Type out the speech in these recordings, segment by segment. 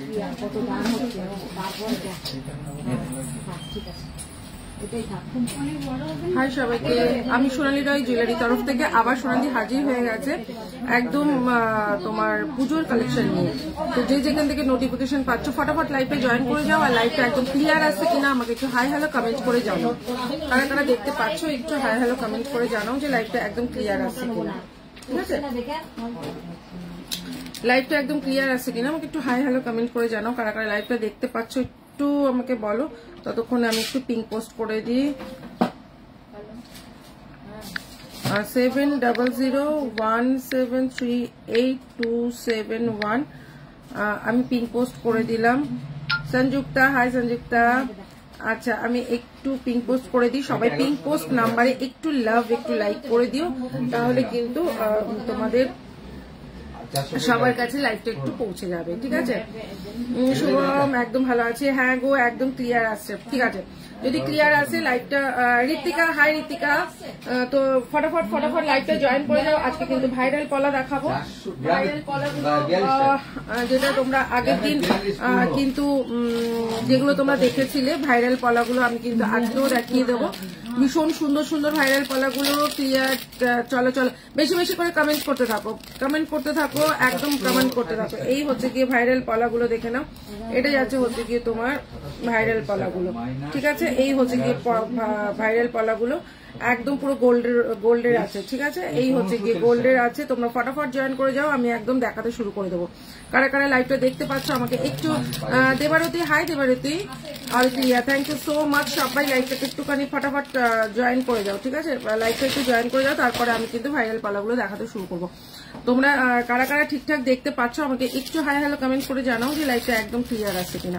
কত দাম হচ্ছে তারপরে ঠিক আছে। হাই সবাইকে, আমি সোনালী রয় জুয়েলারি তরফ থেকে আবার সোনালী হাজির হয়ে গেছে একদম তোমার পুজোর কালেকশন নিয়ে। তো যে যেখান থেকে নোটিফিকেশন পাচ্ছ ফটাফট লাইভে জয়েন করে যাও, আর লাইভটা একদম ক্লিয়ার আসছে কিনা আমাকে একটু হাই হ্যালো কমেন্ট করে জানাও। কারা কারা দেখতে পাচ্ছ একটু হাই হ্যালো কমেন্ট করে জানাও যে লাইভটা একদম ক্লিয়ার আসছে কিনা। ঠিক আছে, লাইভটা একদম ক্লিয়ার আসছে কিনা আমাকে একটু হাই হ্যালো কমেন্ট করে জানাও। কারা কারা লাইভটা দেখতে পাচ্ছ একটু আমাকে বলো, ততক্ষণে আমি একটু পিঙ্ক পোস্ট করে দিই। 7001738271 আমি পিঙ্ক পোস্ট করে দিলাম। সঞ্জুক্তা, হাই সঞ্জুক্তা। আচ্ছা, আমি একটু পিঙ্ক পোস্ট করে দিই। সবাই পিঙ্ক পোস্ট নাম্বারে একটু লাভ একটু লাইক করে দিও, তাহলে কিন্তু তোমাদের সবার কাছে লাইভটা একটু পৌঁছে যাবে। ঠিক আছে, শুভম একদম ভালো আছে। হ্যাঁ গো, একদম ক্লিয়ার আসছে। ঠিক আছে, যদি ক্লিয়ার আসে লাইভটা। ঋতিকা, হাই ঋতিকা। তো ফটাফট ফটাফট লাইভটা জয়েন করে যাও। আজকে কিন্তু ভাইরাল পলা দেখাবো। ভাইরাল পলাগুলো যেটা তোমরা আগের দিন কিন্তু যেগুলো তোমরা দেখেছিলে ভাইরাল পলাগুলো আমি কিন্তু আজকেও দেখিয়ে দেবো। ভীষণ সুন্দর সুন্দর ভাইরাল পলাগুলো ক্লিয়ার। চলো চলো, বেশি বেশি করে কমেন্ট করতে থাকো, কমেন্ট করতে থাকো, একদম কমেন্ট করতে থাকো। এই হচ্ছে গিয়ে ভাইরাল পলাগুলো, দেখে নাও। এটা যাচ্ছে হচ্ছে গিয়ে তোমার ভাইরাল পলাগুলো। ঠিক আছে, এই হচ্ছে গিয়ে ভাইরাল পলাগুলো একদম পুরো গোল্ডের আছে। ঠিক আছে, এই হচ্ছে গিয়ে গোল্ডের আছে। তোমরা ফটাফট জয়েন করে যাও, আমি একদম দেখাতে শুরু করে দেবো। কারা কারা লাইভটা দেখতে পাচ্ছ আমাকে একটু Debarati, hi Debarati, all clear, thank you so much. সবাই লাইভটাকে একটুখানি ফটাফট জয়েন করে যাও। ঠিক আছে, লাইভটা একটু জয়েন করে যাও, তারপরে আমি কিন্তু ভাইরাল পালাগুলো দেখাতে শুরু করবো। তোমরা কারা কারা ঠিকঠাক দেখতে পাচ্ছ আমাকে একটু হাই হ্যালো কমেন্ট করে জানাও যে লাইভটা একদম ক্লিয়ার আছে কিনা।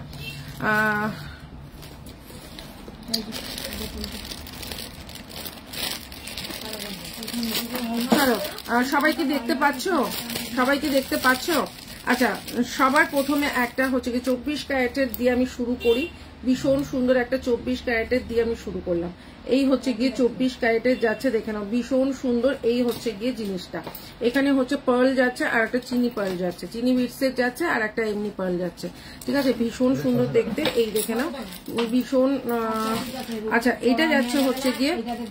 চলো, সবাইকে দেখতে পাচ্ছ, সবাইকে দেখতে পাচ্ছ। আচ্ছা, সবার প্রথমে একটা হচ্ছে কি 24 ক্যারেটের দিয়ে আমি শুরু করি। ভীষণ সুন্দর একটা 24 ক্যারেটের দিয়ে আমি শুরু করলাম। এই হচ্ছে গিয়ে 24 ক্যারেটের যাচ্ছে, দেখে নাও, ভীষণ সুন্দর। এই হচ্ছে গিয়ে জিনিসটা, এখানে হচ্ছে পার্ল যাচ্ছে আর একটা চিনি পার্ল যাচ্ছে, চিনি বিটসের যাচ্ছে আর একটা এমনি পার্ল যাচ্ছে। ঠিক আছে, ভীষণ সুন্দর দেখতে। এই দেখে নাও, ভীষণ। আচ্ছা, এটা যাচ্ছে হচ্ছে গিয়ে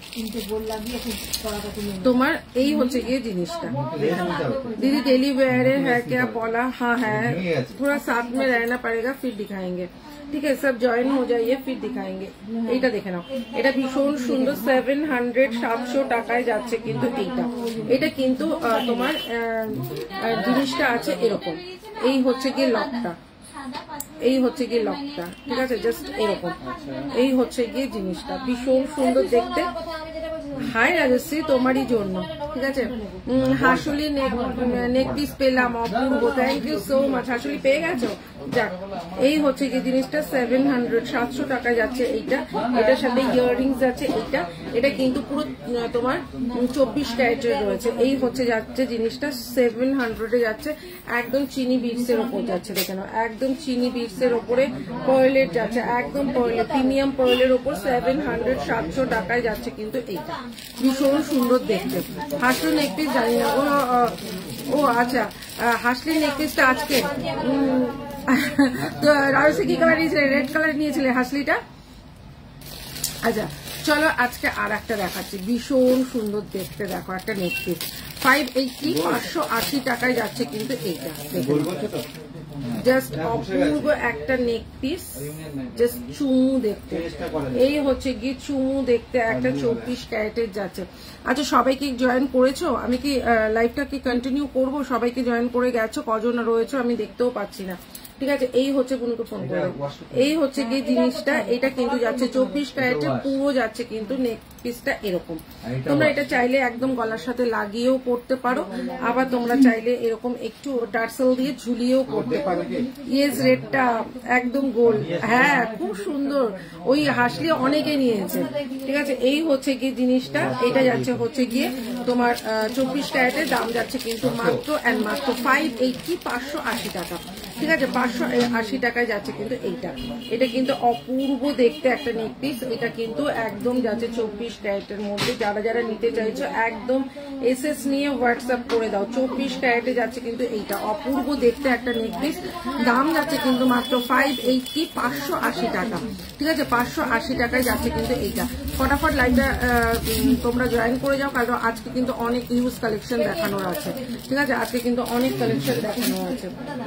তোমার, এই হচ্ছে গিয়ে জিনিসটা। दीदी डेली वेयर है क्या बोला? हाँ है, थोड़ा साथ में रहना पड़ेगा फिर दिखाएंगे। ठीक है, सब जॉइन हो जाइए फिर दिखाएंगे। এইটা দেখে নাও, এটা ভীষণ সুন্দর। 700 টাকায় যাচ্ছে কিন্তু এইটা। এটা কিন্তু তোমার জিনিসটা আছে এরকম। এই হচ্ছে গিয়ে লকটা, এই হচ্ছে গিয়ে লকটা। ঠিক আছে, জাস্ট এরকম। এই হচ্ছে গিয়ে জিনিসটা, ভীষণ সুন্দর দেখতে। হাই রাজশ্রী, তোমারই জন্য। ঠিক আছে, হাসুলি নেক পিস পেলাম, Apurba, thank you so much. হাসুলি পেয়ে গেছো? যাক, এই হচ্ছে কি জিনিসটা 700 টাকায় যাচ্ছে এইটা। এটার সাথে ইয়াররিংস যাচ্ছে এইটা। এটা কিন্তু পুরো তোমার 24 ক্যারেটের রয়েছে। এই হচ্ছে যাচ্ছে জিনিসটা 700 যাচ্ছে, একদম চিনি বিটস এর ওপর যাচ্ছে। দেখে নাও, একদম চিনি বিটস এর ওপরে পার্লের যাচ্ছে, একদম পার্লের প্রিমিয়াম পার্লের ওপর 700 টাকায় যাচ্ছে কিন্তু এইটা। ভীষণ সুন্দর দেখতে। হাসলি নেকপিস জানি না। ও আচ্ছা, হাসলি নেকপিসটা আজকে তো রাজশ্রী কি কালার নিয়েছিলে? রেড কালার নিয়েছিলে হাসলিটা। আচ্ছা চলো, আজকে আর একটা দেখাচ্ছি, ভীষণ সুন্দর দেখতে। দেখো, একটা নেকপিস 580 580 টাকায় যাচ্ছে কিন্তু এইটা। জাস্ট অপূর্ব একটা নেক পিস, জাস্ট চুমু দেখতে। এই হচ্ছে গিয়ে চুমু দেখতে একটা 24 ক্যারেটের যাচ্ছে। আচ্ছা, সবাইকে জয়েন করেছো? আমি কি লাইভটা কি কন্টিনিউ করবো? সবাইকে জয়েন করে গেছো? কজন রয়েছে আমি দেখতেও পাচ্ছি না। ঠিক আছে, এই হচ্ছে বুনুকে ফোন করে। এই হচ্ছে গিয়ে জিনিসটা, এটা কিন্তু যাচ্ছে 24 ক্যারেটের পুরো যাচ্ছে কিন্তু নেক পিসটা এরকম। তোমরা এটা চাইলে একদম গলার সাথে লাগিয়েও পড়তে পারো, আবার তোমরা চাইলে এরকম একটু টার্সেল দিয়ে ঝুলিয়েও পড়তে পারো। ইয়েস, রেডটা একদম গোল। হ্যাঁ, খুব সুন্দর। ওই হাসলি অনেকে নিয়েছে। ঠিক আছে, এই হচ্ছে গিয়ে জিনিসটা। এটা যাচ্ছে হচ্ছে গিয়ে তোমার 24 ক্যারেটের, দাম যাচ্ছে কিন্তু মাত্র 580 580 টাকা। ঠিক আছে। 580 টাকায় যাচ্ছে কিন্তু এইটা। এটা কিন্তু অপূর্ব দেখতে একটা নেক পিস। এটা কিন্তু একদম যাচ্ছে 24 ক্যারেটের মধ্যে। যারা যারা নিতে চাইছো একদম এসএস নিয়ে হোয়াটসঅ্যাপ করে দাও। 24 ক্যারেটে যাচ্ছে কিন্তু এইটা, অপূর্ব দেখতে একটা নেক পিস। দাম যাচ্ছে কিন্তু মাত্র 580, 580 টাকা। ঠিক আছে, 580 টাকায় যাচ্ছে কিন্তু এইটা। ফটাফট লাইভটা তোমরা জয়েন করে যাও, কারণ আজকে কিন্তু অনেক হিউজ কালেকশন দেখানোর আছে। ঠিক আছে, আজকে কিন্তু অনেক কালেকশন দেখানো আছে।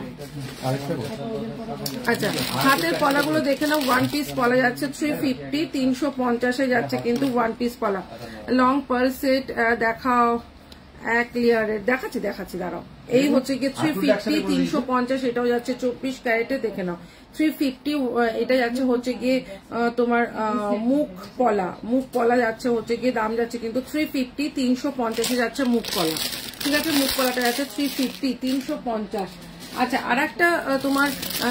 আচ্ছা, হাতের পলাগুলো দেখে নাও। ওয়ান পিস পলা যাচ্ছে 350, 350 যাচ্ছে কিন্তু ওয়ান পিস পলা। লং পার্ল সেট দেখাও, এক লেয়ারের দেখাচ্ছি দাঁড়াও। এই হচ্ছে গিয়ে 350, 350, এটাও যাচ্ছে 24 ক্যারেটে, দেখে নাও। 350 এটা যাচ্ছে হচ্ছে গিয়ে তোমার মুখ পলা যাচ্ছে হচ্ছে গিয়ে, দাম যাচ্ছে কিন্তু 350, 350 যাচ্ছে মুখ পলা। ঠিক আছে, মুখ পলাটা যাচ্ছে 350, 350। আচ্ছা, আর একটা তোমার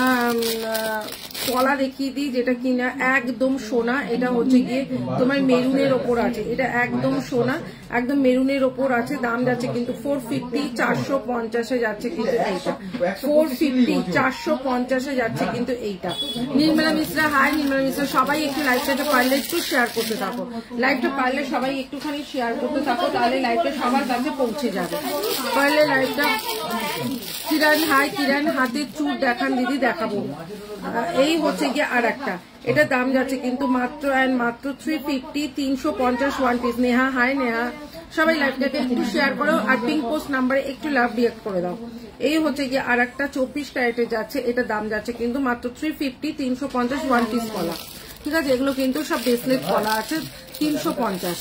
পলা দেখিয়ে দিই, যেটা কিনা একদম সোনা। এটা হচ্ছে গিয়ে তোমার মেরুনের ওপর আছে, এটা একদম সোনা, একদম মেরুনের ওপর আছে। দাম যাচ্ছে কিন্তু 450, 450 যাচ্ছে কিন্তু এইটা। 450, 450 যাচ্ছে কিন্তু এইটা। নির্মলা মিশ্রা, হাই নির্মলা মিশ্রা। সবাই একটু লাইভটাকে পারলে একটু শেয়ার করতে থাকো, লাইভটা পারলে সবাই একটুখানি শেয়ার করতে থাকো, তাহলে লাইভটা সবার কাছে পৌঁছে যাবে। পারলে লাইভটা। কিরণ, হাই কিরণ, হাতের চুর দেখান দিদি, দেখাবো। এই হচ্ছে গিয়ে আর একটা, এটা দাম যাচ্ছে কিন্তু মাত্র 350, 350 one piece. Neha, hi Neha. সবাই লাইভটাকে একটু শেয়ার করো আর পিঙ্ক পোস্ট নাম্বারে একটু লাভ রিয়েক্ট করে দাও। এই হচ্ছে গিয়ে আর একটা 24 ক্যারেটে যাচ্ছে, এটা দাম যাচ্ছে কিন্তু মাত্র 350, 350 ওয়ান পিস পলা। ঠিক আছে, এগুলো কিন্তু সব ব্রেসলেট পলা আছে 350।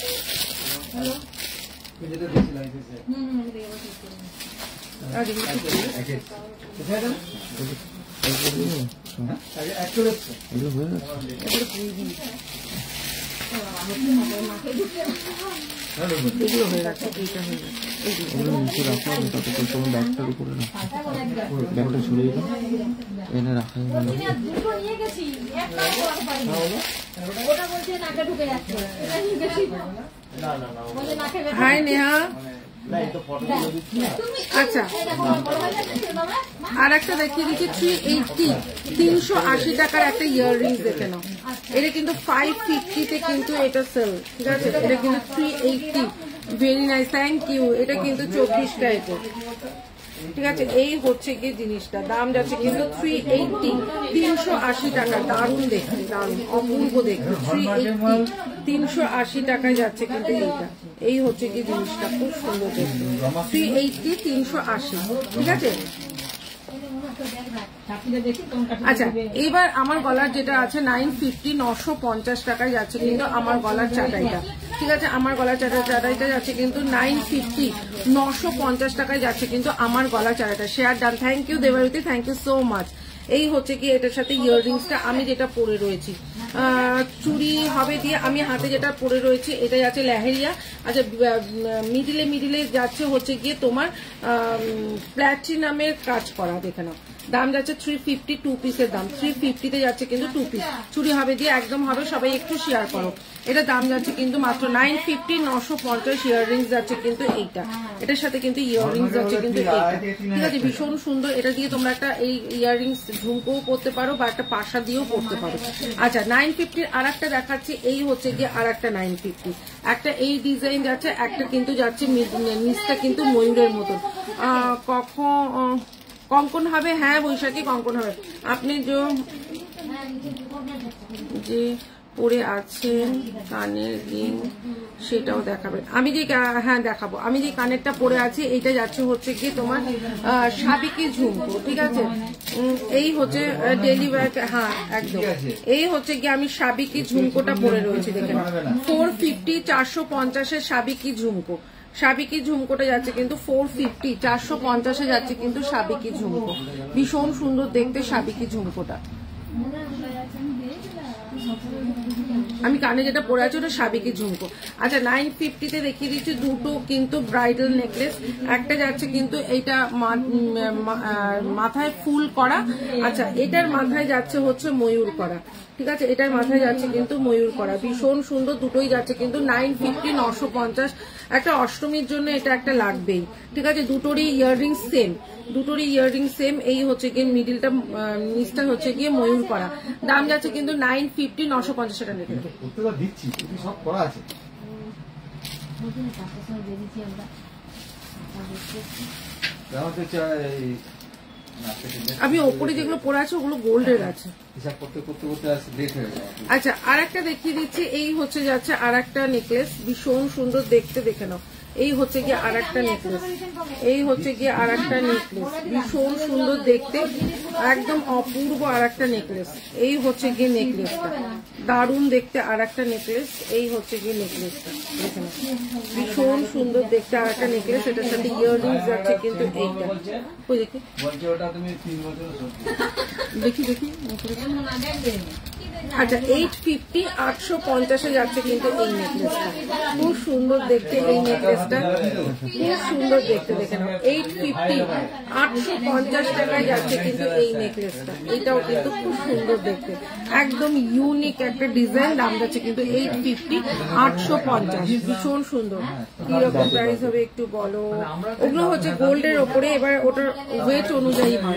হাই নেহা। আচ্ছা, আর একটা দেখিয়ে দিচ্ছি 380, 380 টাকার একটা ইয়াররিংস দেখে নাও। এটা কিন্তু 550-তে কিন্তু এটা সেল। ঠিক আছে, এটা কিন্তু 380, ভেরি নাইস, থ্যাংক ইউ। এটা কিন্তু 24 ক্যারেটের। ঠিক আছে, এই হচ্ছে গিয়ে জিনিসটা, দাম যাচ্ছে কিন্তু 380, 380 টাকা। দারুণ দেখতে, দারুণ অপূর্ব দেখতে। 380, 380 টাকায় যাচ্ছে কিন্তু এইটা। এই হচ্ছে গিয়ে জিনিসটা, খুব সুন্দর দেখতে। 380, 380। ঠিক আছে। আচ্ছা, এবার আমার গলার যেটা আছে 950, 950 টাকায় যাচ্ছে কিন্তু আমার গলার চাটাইটা। ঠিক আছে, আমার গলার চাটাইটা যাচ্ছে কিন্তু 950, 950 টাকায় যাচ্ছে কিন্তু আমার গলার চাটাইটা। Share done, thank you Debarati, thank you so much. এই হচ্ছে কি এটার সাথে ইয়াররিংসটা আমি যেটা পরে রয়েছি, চুড়ি হবে দিয়ে আমি হাতে যেটা পরে রয়েছি, এটা যাচ্ছে লেহেরিয়া। আচ্ছা, মিডিলে যাচ্ছে হচ্ছে গিয়ে তোমার প্ল্যাটিনামের কাজ করা, দেখে নাও। দাম যাচ্ছে 350, 2 পিসের দাম 350-তে যাচ্ছে কিন্তু 2 পিস। চুড়ি হবে দিয়ে একদম হবে, সবাই একটু শেয়ার করো। এটা দাম যাচ্ছে কিন্তু মাত্র 950, 950 ইয়াররিংস যাচ্ছে কিন্তু এইটা। এটার সাথে কিন্তু ইয়াররিংস যাচ্ছে কিন্তু এইটা। ঠিক আছে, ভীষণ সুন্দর। এটা দিয়ে তোমরা একটা এই ইয়াররিংস ঝুমকোও করতে পারো বা একটা পাশা দিয়েও করতে পারো। আচ্ছা, 950-র আর একটা দেখাচ্ছি। এই হচ্ছে গিয়ে আর একটা 950, একটা এই ডিজাইন যাচ্ছে, একটা কিন্তু যাচ্ছে নিচটা কিন্তু ময়ূরের মতন। কঙ্কন হবে, হ্যাঁ বৈশাখী কঙ্কন হবে। আপনি যে পরে আছেন কানের রিং সেটাও দেখাবেন? আমি যে, হ্যাঁ দেখাবো। আমি যে কানেরটা পরে আছি এইটা যাচ্ছে হচ্ছে গিয়ে তোমার সাবিকি ঝুমকো। ঠিক আছে, এই হচ্ছে ডেলি ওয়্যার। হ্যাঁ একদম, এই হচ্ছে গিয়ে আমি সাবিকি ঝুমকোটা পরে রয়েছি, দেখে 450, 450-এর সাবিকি ঝুমকো। সাবিকি ঝুমকোটা যাচ্ছে কিন্তু 450, 450-এ যাচ্ছে কিন্তু সাবিকি ঝুমকো। ভীষণ সুন্দর দেখতে সাবিকি ঝুমকোটা। আমি কানে যেটা পরে আছি ওটা সাবিকি ঝুমকো। আচ্ছা 950-তে দেখিয়ে দিচ্ছি দুটো কিন্তু ব্রাইডাল নেকলেস। একটা যাচ্ছে কিন্তু এইটা মাথায় ফুল করা, আচ্ছা এটার মাথায় যাচ্ছে হচ্ছে ময়ূর করা, ঠিক আছে, এটার মাথায় যাচ্ছে কিন্তু ময়ূর করা, ভীষণ সুন্দর। দুটোই যাচ্ছে কিন্তু 950, 950। একটা অষ্টমীর জন্য এটা একটা লাগবেই, ঠিক আছে। দুটোরই ইয়াররিং সেম, দুটোরই ইয়াররিং সেম। এই হচ্ছে গিয়ে মিডিলটা, নিচটা হচ্ছে গিয়ে ময়ূর করা। দাম যাচ্ছে কিন্তু 950, 950 টাকা নেবে। আমি ওপরে যেগুলো পরে আছে ওগুলো গোল্ডের আছে। আচ্ছা আর একটা দেখিয়ে দিচ্ছি, এই হচ্ছে যাচ্ছে আর একটা নেকলেস, ভীষণ সুন্দর দেখতে, দেখে নাও। এই হচ্ছে গিয়ে আর একটা নেকলেস, এই হচ্ছে গিয়ে আর একটা নেকলেস, ভীষণ সুন্দর দেখতে, একদম অপূর্ব আর একটা নেকলেস। এই হচ্ছে গিয়ে নেকলেসটা, দারুণ দেখতে আর একটা নেকলেস। এই হচ্ছে গিয়ে নেকলেসটা, দেখে নাও, ভীষণ সুন্দর দেখতে আর একটা নেকলেস। এটার সাথে ইয়াররিংস যাচ্ছে কিন্তু এইটা, ওই দেখি দেখি দেখি। আচ্ছা 850, 850-এ যাচ্ছে কিন্তু এই নেকলেসটা, খুব সুন্দর দেখতে এই নেকলেসটা, খুব সুন্দর দেখতে, দেখে নাও। 850, 850 টাকায় যাচ্ছে কিন্তু এই নেকলেসটা। এটাও কিন্তু খুব সুন্দর দেখতে, একদম ইউনিক একটা ডিজাইন। দাম যাচ্ছে কিন্তু 850, 850, ভীষণ সুন্দর। কিরকম প্রাইস হবে একটু বলো? ওগুলো হচ্ছে গোল্ডের ওপরে, এবার ওটার ওয়েট অনুযায়ী হয়।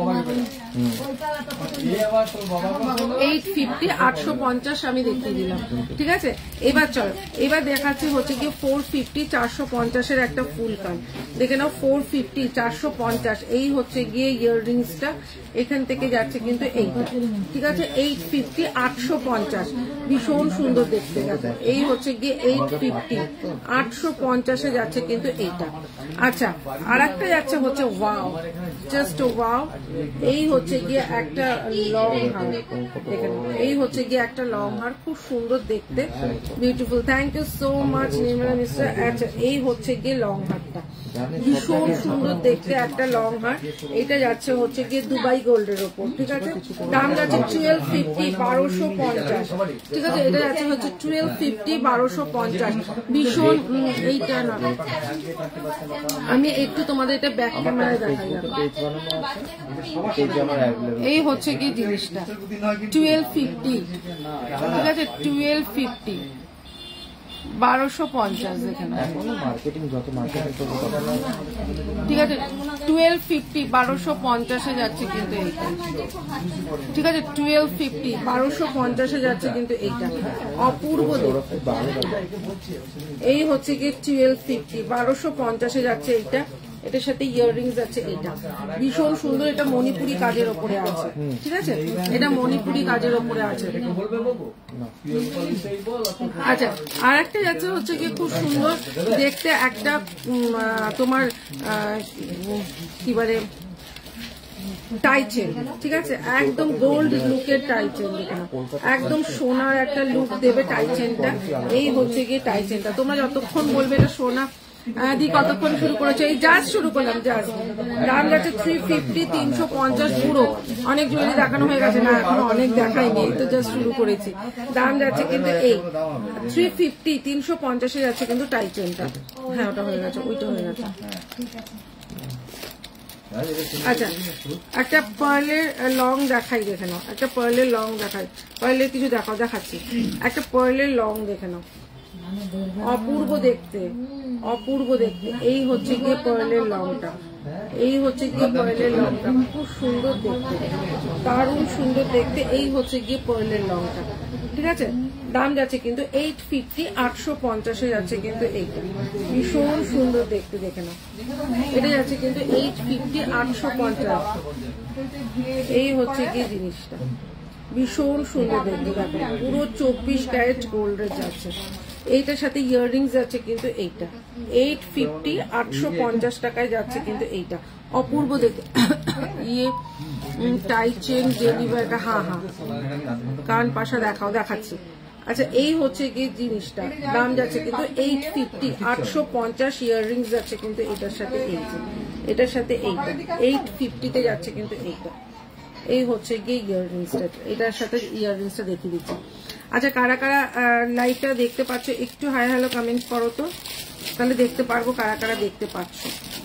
850, 850 আমি দেখিয়ে দিলাম, ঠিক আছে। এবার চলো, এবার দেখাচ্ছি হচ্ছে কি 450, 450-এর একটা ফুল কান, দেখে নাও। 450, 450, এই হচ্ছে গিয়ে ইয়াররিংসটা, এখান থেকে যাচ্ছে কিন্তু এইটা, ঠিক আছে। 850, 850, ভীষণ সুন্দর দেখতে গেছে। এই হচ্ছে গিয়ে 850, 850-এ যাচ্ছে কিন্তু এইটা। আচ্ছা আর একটা যাচ্ছে হচ্ছে ওয়াও, জাস্ট ওয়াও। এই হচ্ছে গিয়ে একটা লং হার, দেখে নাও। এই হচ্ছে গিয়ে একটা লং হার, খুব সুন্দর দেখতে, beautiful. Thank you so much Nirmala mister. আচ্ছা এই হচ্ছে গিয়ে লং হারটা, ভীষণ সুন্দর দেখতে একটা লং হার। এটা যাচ্ছে হচ্ছে গিয়ে দুবাই গোল্ডের ওপর, ঠিক আছে। দাম যাচ্ছে 1250, 1250, ঠিক আছে। এটা যাচ্ছে হচ্ছে 1250, 1250, ভীষণ। এইটা না, আমি একটু তোমাদের এটা ব্যাক ক্যামেরায় দেখাই। এই হচ্ছে কি জিনিসটা 1250, ঠিক আছে। 1250, 1250, দেখেন ঠিক আছে। 1250, 1250-এ যাচ্ছে কিন্তু এইটা, ঠিক আছে। 1250, 1250-এ যাচ্ছে কিন্তু এইটা, অপূর্ব দেখতে। এই হচ্ছে কি 1250, 1250-এ যাচ্ছে এইটা। এটার সাথে ইয়াররিংস আছে, এইটা ভীষণ সুন্দর। এটা মণিপুরি কাজের ওপরে আছে, ঠিক আছে, এটা মণিপুরি কাজের ওপরে আছে। আচ্ছা আর একটা যাচ্ছে হচ্ছে কি খুব সুন্দর দেখতে একটা তোমার কি বলে টাইচেন, ঠিক আছে, একদম গোল্ড লুকের টাইচেন, দেখে না, একদম সোনার একটা লুক দেবে টাইচেনটা। এই হচ্ছে গিয়ে টাইচেনটা, তোমরা যতক্ষণ বলবে এটা সোনা দি, কতক্ষণ শুরু করেছো? এই জাস্ট শুরু করলাম, জাস্ট। দাম যাচ্ছে 350, 350 পুরো। অনেক জুয়েলারি দেখানো হয়ে গেছে না, এখনো অনেক দেখাইনি, এই তো জাস্ট শুরু করেছি। দাম যাচ্ছে কিন্তু এই 350, 350-এ যাচ্ছে কিন্তু টাইচেনটা। হ্যাঁ ওটা হয়ে গেছে, ওইটা হয়ে গেছে। আচ্ছা একটা পার্লের লং দেখাই, দেখে নাও, একটা পার্লের লং দেখাই, পার্লের কিছু দেখাও, দেখাচ্ছি। একটা পার্লের লং দেখে নাও, অপূর্ব দেখতে, অপূর্ব দেখতে। এই হচ্ছে গিয়ে পার্লের লংটা, এই হচ্ছে গিয়ে পার্লের লংটা, খুব সুন্দর দেখতে, দারুণ সুন্দর দেখতে। এই হচ্ছে গিয়ে পার্লের লংটা, ঠিক আছে। দাম যাচ্ছে কিন্তু 850, 850-এ যাচ্ছে কিন্তু এইটা, ভীষণ সুন্দর দেখতে, দেখে নাও। এটা যাচ্ছে কিন্তু 850, 850। এই হচ্ছে গিয়ে জিনিসটা, ভীষণ সুন্দর দেখতে, দেখো পুরো 24 ক্যারেট গোল্ডের যাচ্ছে। এইটার সাথে ইয়াররিংস যাচ্ছে কিন্তু এইটা 850, 850 টাকায় যাচ্ছে কিন্তু এইটা, অপূর্ব দেখতে। ইয়ে টাই চেন ডেলিভার, হ্যাঁ হ্যাঁ, কান পাশা দেখাও, দেখাচ্ছি। আচ্ছা এই হচ্ছে গিয়ে জিনিসটা, দাম যাচ্ছে কিন্তু 850, 850 ইয়াররিংস যাচ্ছে কিন্তু এটার সাথে, এই যে এটার সাথে এইটা 850-তে যাচ্ছে কিন্তু এইটা, এই হচ্ছে গিয়ে ইয়াররিংসটা, এটার সাথে ইয়াররিংসটা দেখিয়ে দিচ্ছি। আচ্ছা কারা কারা লাইভটা দেখতে পাচ্ছ একটু হাই হ্যালো কমেন্ট করো তো, তাহলে দেখতে পারবো কারা কারা দেখতে পাচ্ছ।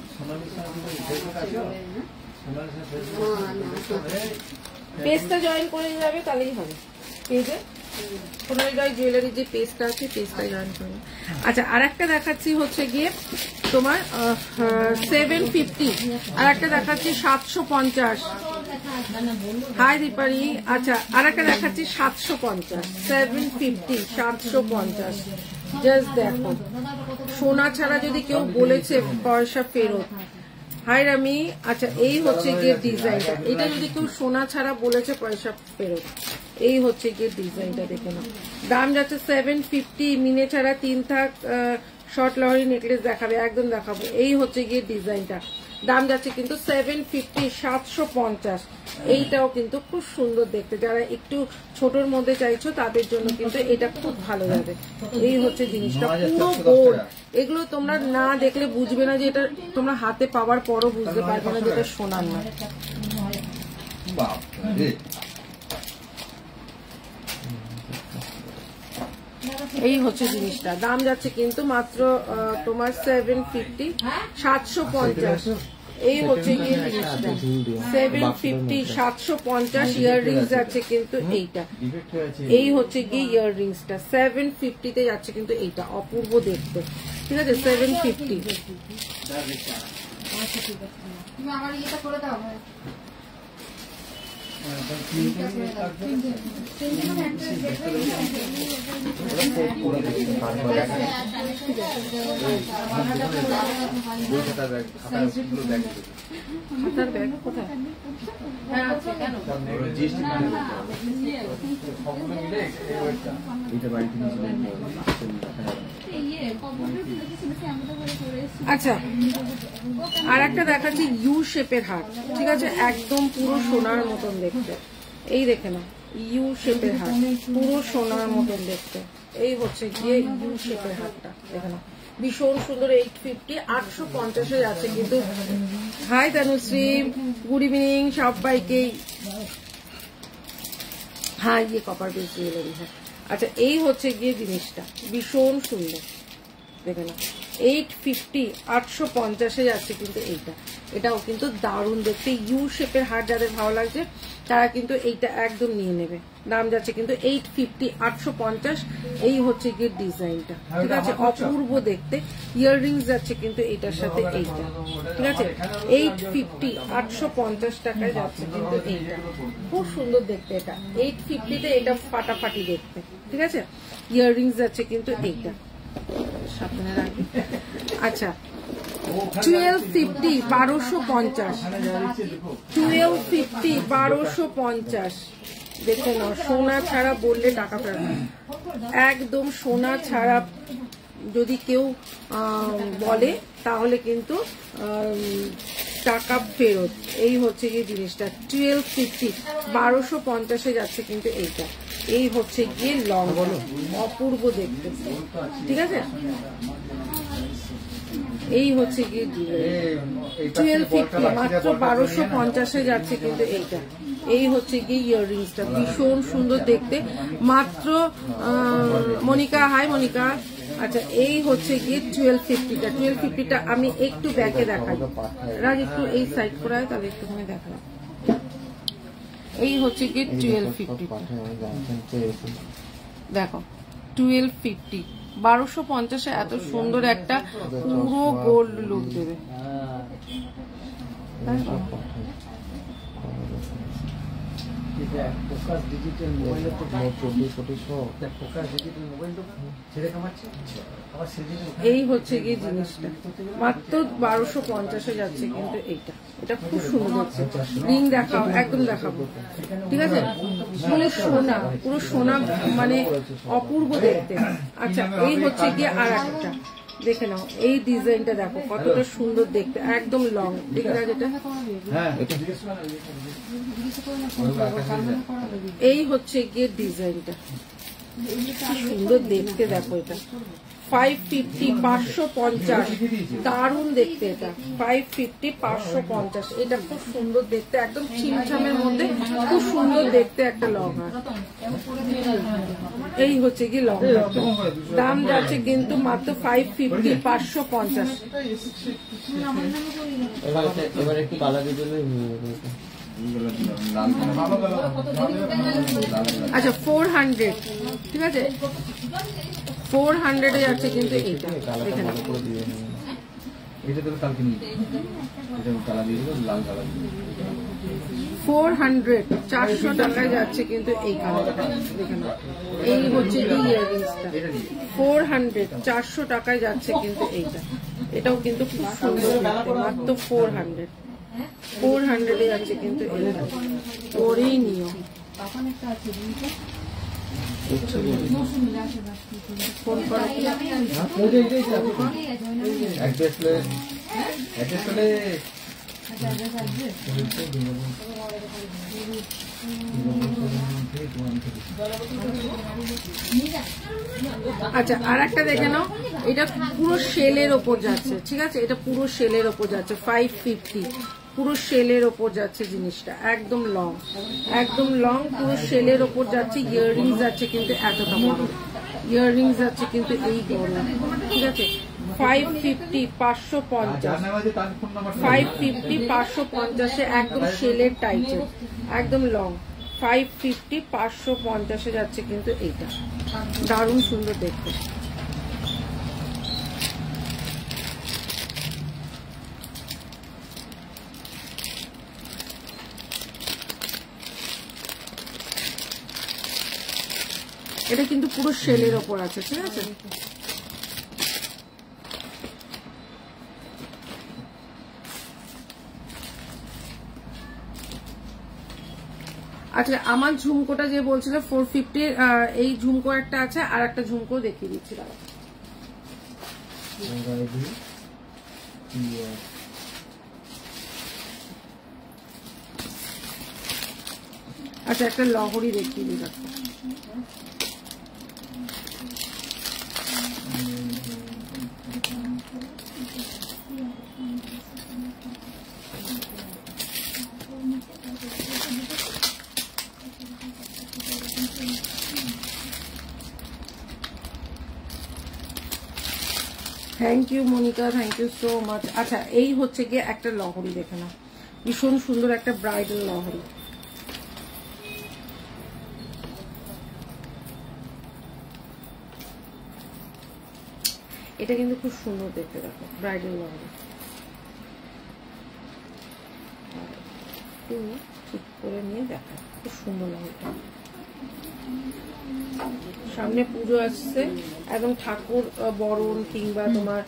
পেজটা জয়েন করে যাবে তাহলেই হবে, পেজে সোনালী জুয়েলারি যে পেজটা আছে পেজটা জয়েন করবে। আচ্ছা আর একটা দেখাচ্ছি হচ্ছে গিয়ে তোমার 750, আর একটা দেখাচ্ছি 750। হাই দীপারি। আচ্ছা আর একটা দেখাচ্ছি 750, 750 750। জাস্ট দেখো, সোনা ছাড়া যদি কেউ বলেছে পয়সা ফেরত। হাই রামি। আচ্ছা এই হচ্ছে গিয়ে ডিজাইনটা, এটা যদি কেউ সোনা ছাড়া বলেছে পয়সা ফেরত, এই হচ্ছে গিয়ে ডিজাইনটা দেখে নাও। দাম যাচ্ছে 750, মিনে ছাড়া 3 থাক শর্ট লহরি নেকলেস দেখাবে, একদম দেখাবো। এই হচ্ছে গিয়ে ডিজাইনটা, দাম যাচ্ছে কিন্তু 750 750। এইটাও কিন্তু খুব সুন্দর দেখতে, যারা একটু ছোটর মধ্যে চাইছো তাদের জন্য কিন্তু এটা খুব ভালো যাবে। এই হচ্ছে জিনিসটা, পুরো গোল্ড। এগুলো তোমরা না দেখলে বুঝবে না যে এটা, তোমরা হাতে পাওয়ার পরও বুঝতে পারবে না যে এটা সোনার না। এই হচ্ছে জিনিসটা, দাম যাচ্ছে কিন্তু মাত্র তোমার 750 750। এই হচ্ছে গিয়ে জিনিসটা 750 750। ইয়াররিংস যাচ্ছে কিন্তু এইটা, এই হচ্ছে গিয়ে ইয়াররিংসটা 750 যাচ্ছে কিন্তু এইটা, অপূর্ব দেখতে। ঠিক আছে 750। আমার ইয়েটা করে দাও। আচ্ছা আর একটা দেখাচ্ছি ইউ শেপের হার। ঠিক আছে একদম পুরো সোনার মতন দেখতে, এই দেখে না ইউ শেপের হার, পুরো সোনার মতন দেখতে। এই হচ্ছে গিয়ে ইউ শেপের হারটা দেখে না, ভীষণ সুন্দর। 850 850 যাচ্ছে কিন্তু। হাই তানুশ্রী, গুড ইভিনিং সবাইকে। হ্যাঁ ইয়ে কপার বেস জুয়েলারি। হ্যাঁ আচ্ছা এই হচ্ছে গিয়ে জিনিসটা, ভীষণ সুন্দর দেখে না। 850 850 যাচ্ছে কিন্তু এইটা, এটাও কিন্তু দারুণ দেখতে। ইউ শেপের হার যাদের ভালো লাগছে তারা কিন্তু এইটা একদম নিয়ে নেবে। দাম যাচ্ছে কিন্তু 850 850। এই হচ্ছে গিয়ে ডিজাইনটা। ঠিক আছে অপূর্ব দেখতে। ইয়াররিংস যাচ্ছে কিন্তু এটার সাথে এইটা। ঠিক আছে 850 850 টাকায় যাচ্ছে কিন্তু এইটা, খুব সুন্দর দেখতে। এটা 850-তে এটা ফাটাফাটি দেখতে। ঠিক আছে ইয়াররিংস যাচ্ছে কিন্তু এইটা, সাবধানে রাখবে। আচ্ছা 1250 1250, 1250 1250 দেখে নাও। সোনা ছাড়া বললে টাকা ফেরত, একদম সোনা ছাড়া যদি কেউ বলে তাহলে কিন্তু টাকা ফেরত। এই হচ্ছে গিয়ে জিনিসটা 1250 1250 যাচ্ছে কিন্তু এইটা। এই হচ্ছে গিয়ে লং, অপূর্ব দেখতে। ঠিক আছে এই হচ্ছে গিয়ে 1250 মাত্র 1250 যাচ্ছে কিন্তু এইটা। এই হচ্ছে গিয়ে ইয়াররিংসটা, ভীষণ সুন্দর দেখতে মাত্র। মনিকা হাই মনিকা। আচ্ছা এই হচ্ছে গিয়ে 1250টা। 1250টা আমি একটু ব্যাকে দেখাই, রাজ একটু এই সাইড করে তাহলে একটুখানি দেখাই। এই হচ্ছে গিয়ে 1250, দেখো 1250 1250 এত সুন্দর একটা পুরো গোল্ড লুক দেবে। এই হচ্ছে গিয়ে জিনিসটা, মাত্র 1250 যাচ্ছে কিন্তু এইটা। এটা খুব সুন্দর রিং দেখাও, একদম দেখাবো। ঠিক আছে পুরো সোনা, পুরো সোনা মানে অপূর্ব দেখতে। আচ্ছা এই হচ্ছে গিয়ে আর একটা দেখে নাও, এই ডিজাইনটা দেখো কতটা সুন্দর দেখতে, একদম লং। দেখে না যেটা, এই হচ্ছে গিয়ে ডিজাইনটা, সুন্দর দেখতে। দেখো এটা 550 550 দারুণ দেখতে এটা 550 550 এটা খুব সুন্দর দেখতে একদম ছিমছামের মধ্যে খুব সুন্দর দেখতে একটা লহঙ্গা এই হচ্ছে কি লহঙ্গা দাম যাচ্ছে কিন্তু মাত্র 550 550 এবার একটু কালা দিয়ে দিলে আচ্ছা 400 ঠিক আছে 400 এ যাচ্ছে কিন্তু এইটা দেখেন এটা তো কালকে নিয়ে এটা কালা দিয়ে দিলে লাল কালা দিয়ে 400 400 টাকায় যাচ্ছে কিন্তু এই কালারটা দেখেন এই হচ্ছে এই ইয়াররিংসটা 400 400 টাকায় যাচ্ছে কিন্তু এইটা এটাও কিন্তু খুব সুন্দর দেখতে মাত্র 400 400 এ যাচ্ছে কিন্তু এইটা পরেই নিও ফোন করা আচ্ছা আর একটা দেখে নাও এটা পুরো সেলের ওপর যাচ্ছে ঠিক আছে এটা পুরো সেলের ওপর যাচ্ছে 550 পুরো সেলের ওপর যাচ্ছে জিনিসটা একদম লং পুরো সেলের ওপর যাচ্ছে ইয়াররিংস যাচ্ছে কিন্তু এতটা বড় ইয়াররিংস যাচ্ছে কিন্তু এই বড় ঠিক আছে 550 550 550 550 এ একদম সেলের টাইপের একদম লং 550 550 এ যাচ্ছে কিন্তু এইটা দারুণ সুন্দর দেখতে এটা কিন্তু পুরো সেলের ওপর আছে ঠিক আছে আচ্ছা আমার ঝুমকোটা যে বলছিল 450 এই ঝুমকো একটা আছে আর একটা ঝুমকো দেখিয়ে দিচ্ছি দাঁড়া আচ্ছা একটা লহরি দেখিয়ে দিই দেখো thank you Monika thank you so much আচ্ছা এই হচ্ছে গিয়ে একটা লহরি দেখে নাও ভীষণ সুন্দর একটা ব্রাইডাল লহরি এটা কিন্তু খুব সুন্দর দেখতে দেখো ব্রাইডাল লহরি ঠিক করে নিয়ে দেখো খুব সুন্দর লহরিটা সামনে পুজো আসছে একদম ঠাকুর বরণ কিংবা তোমার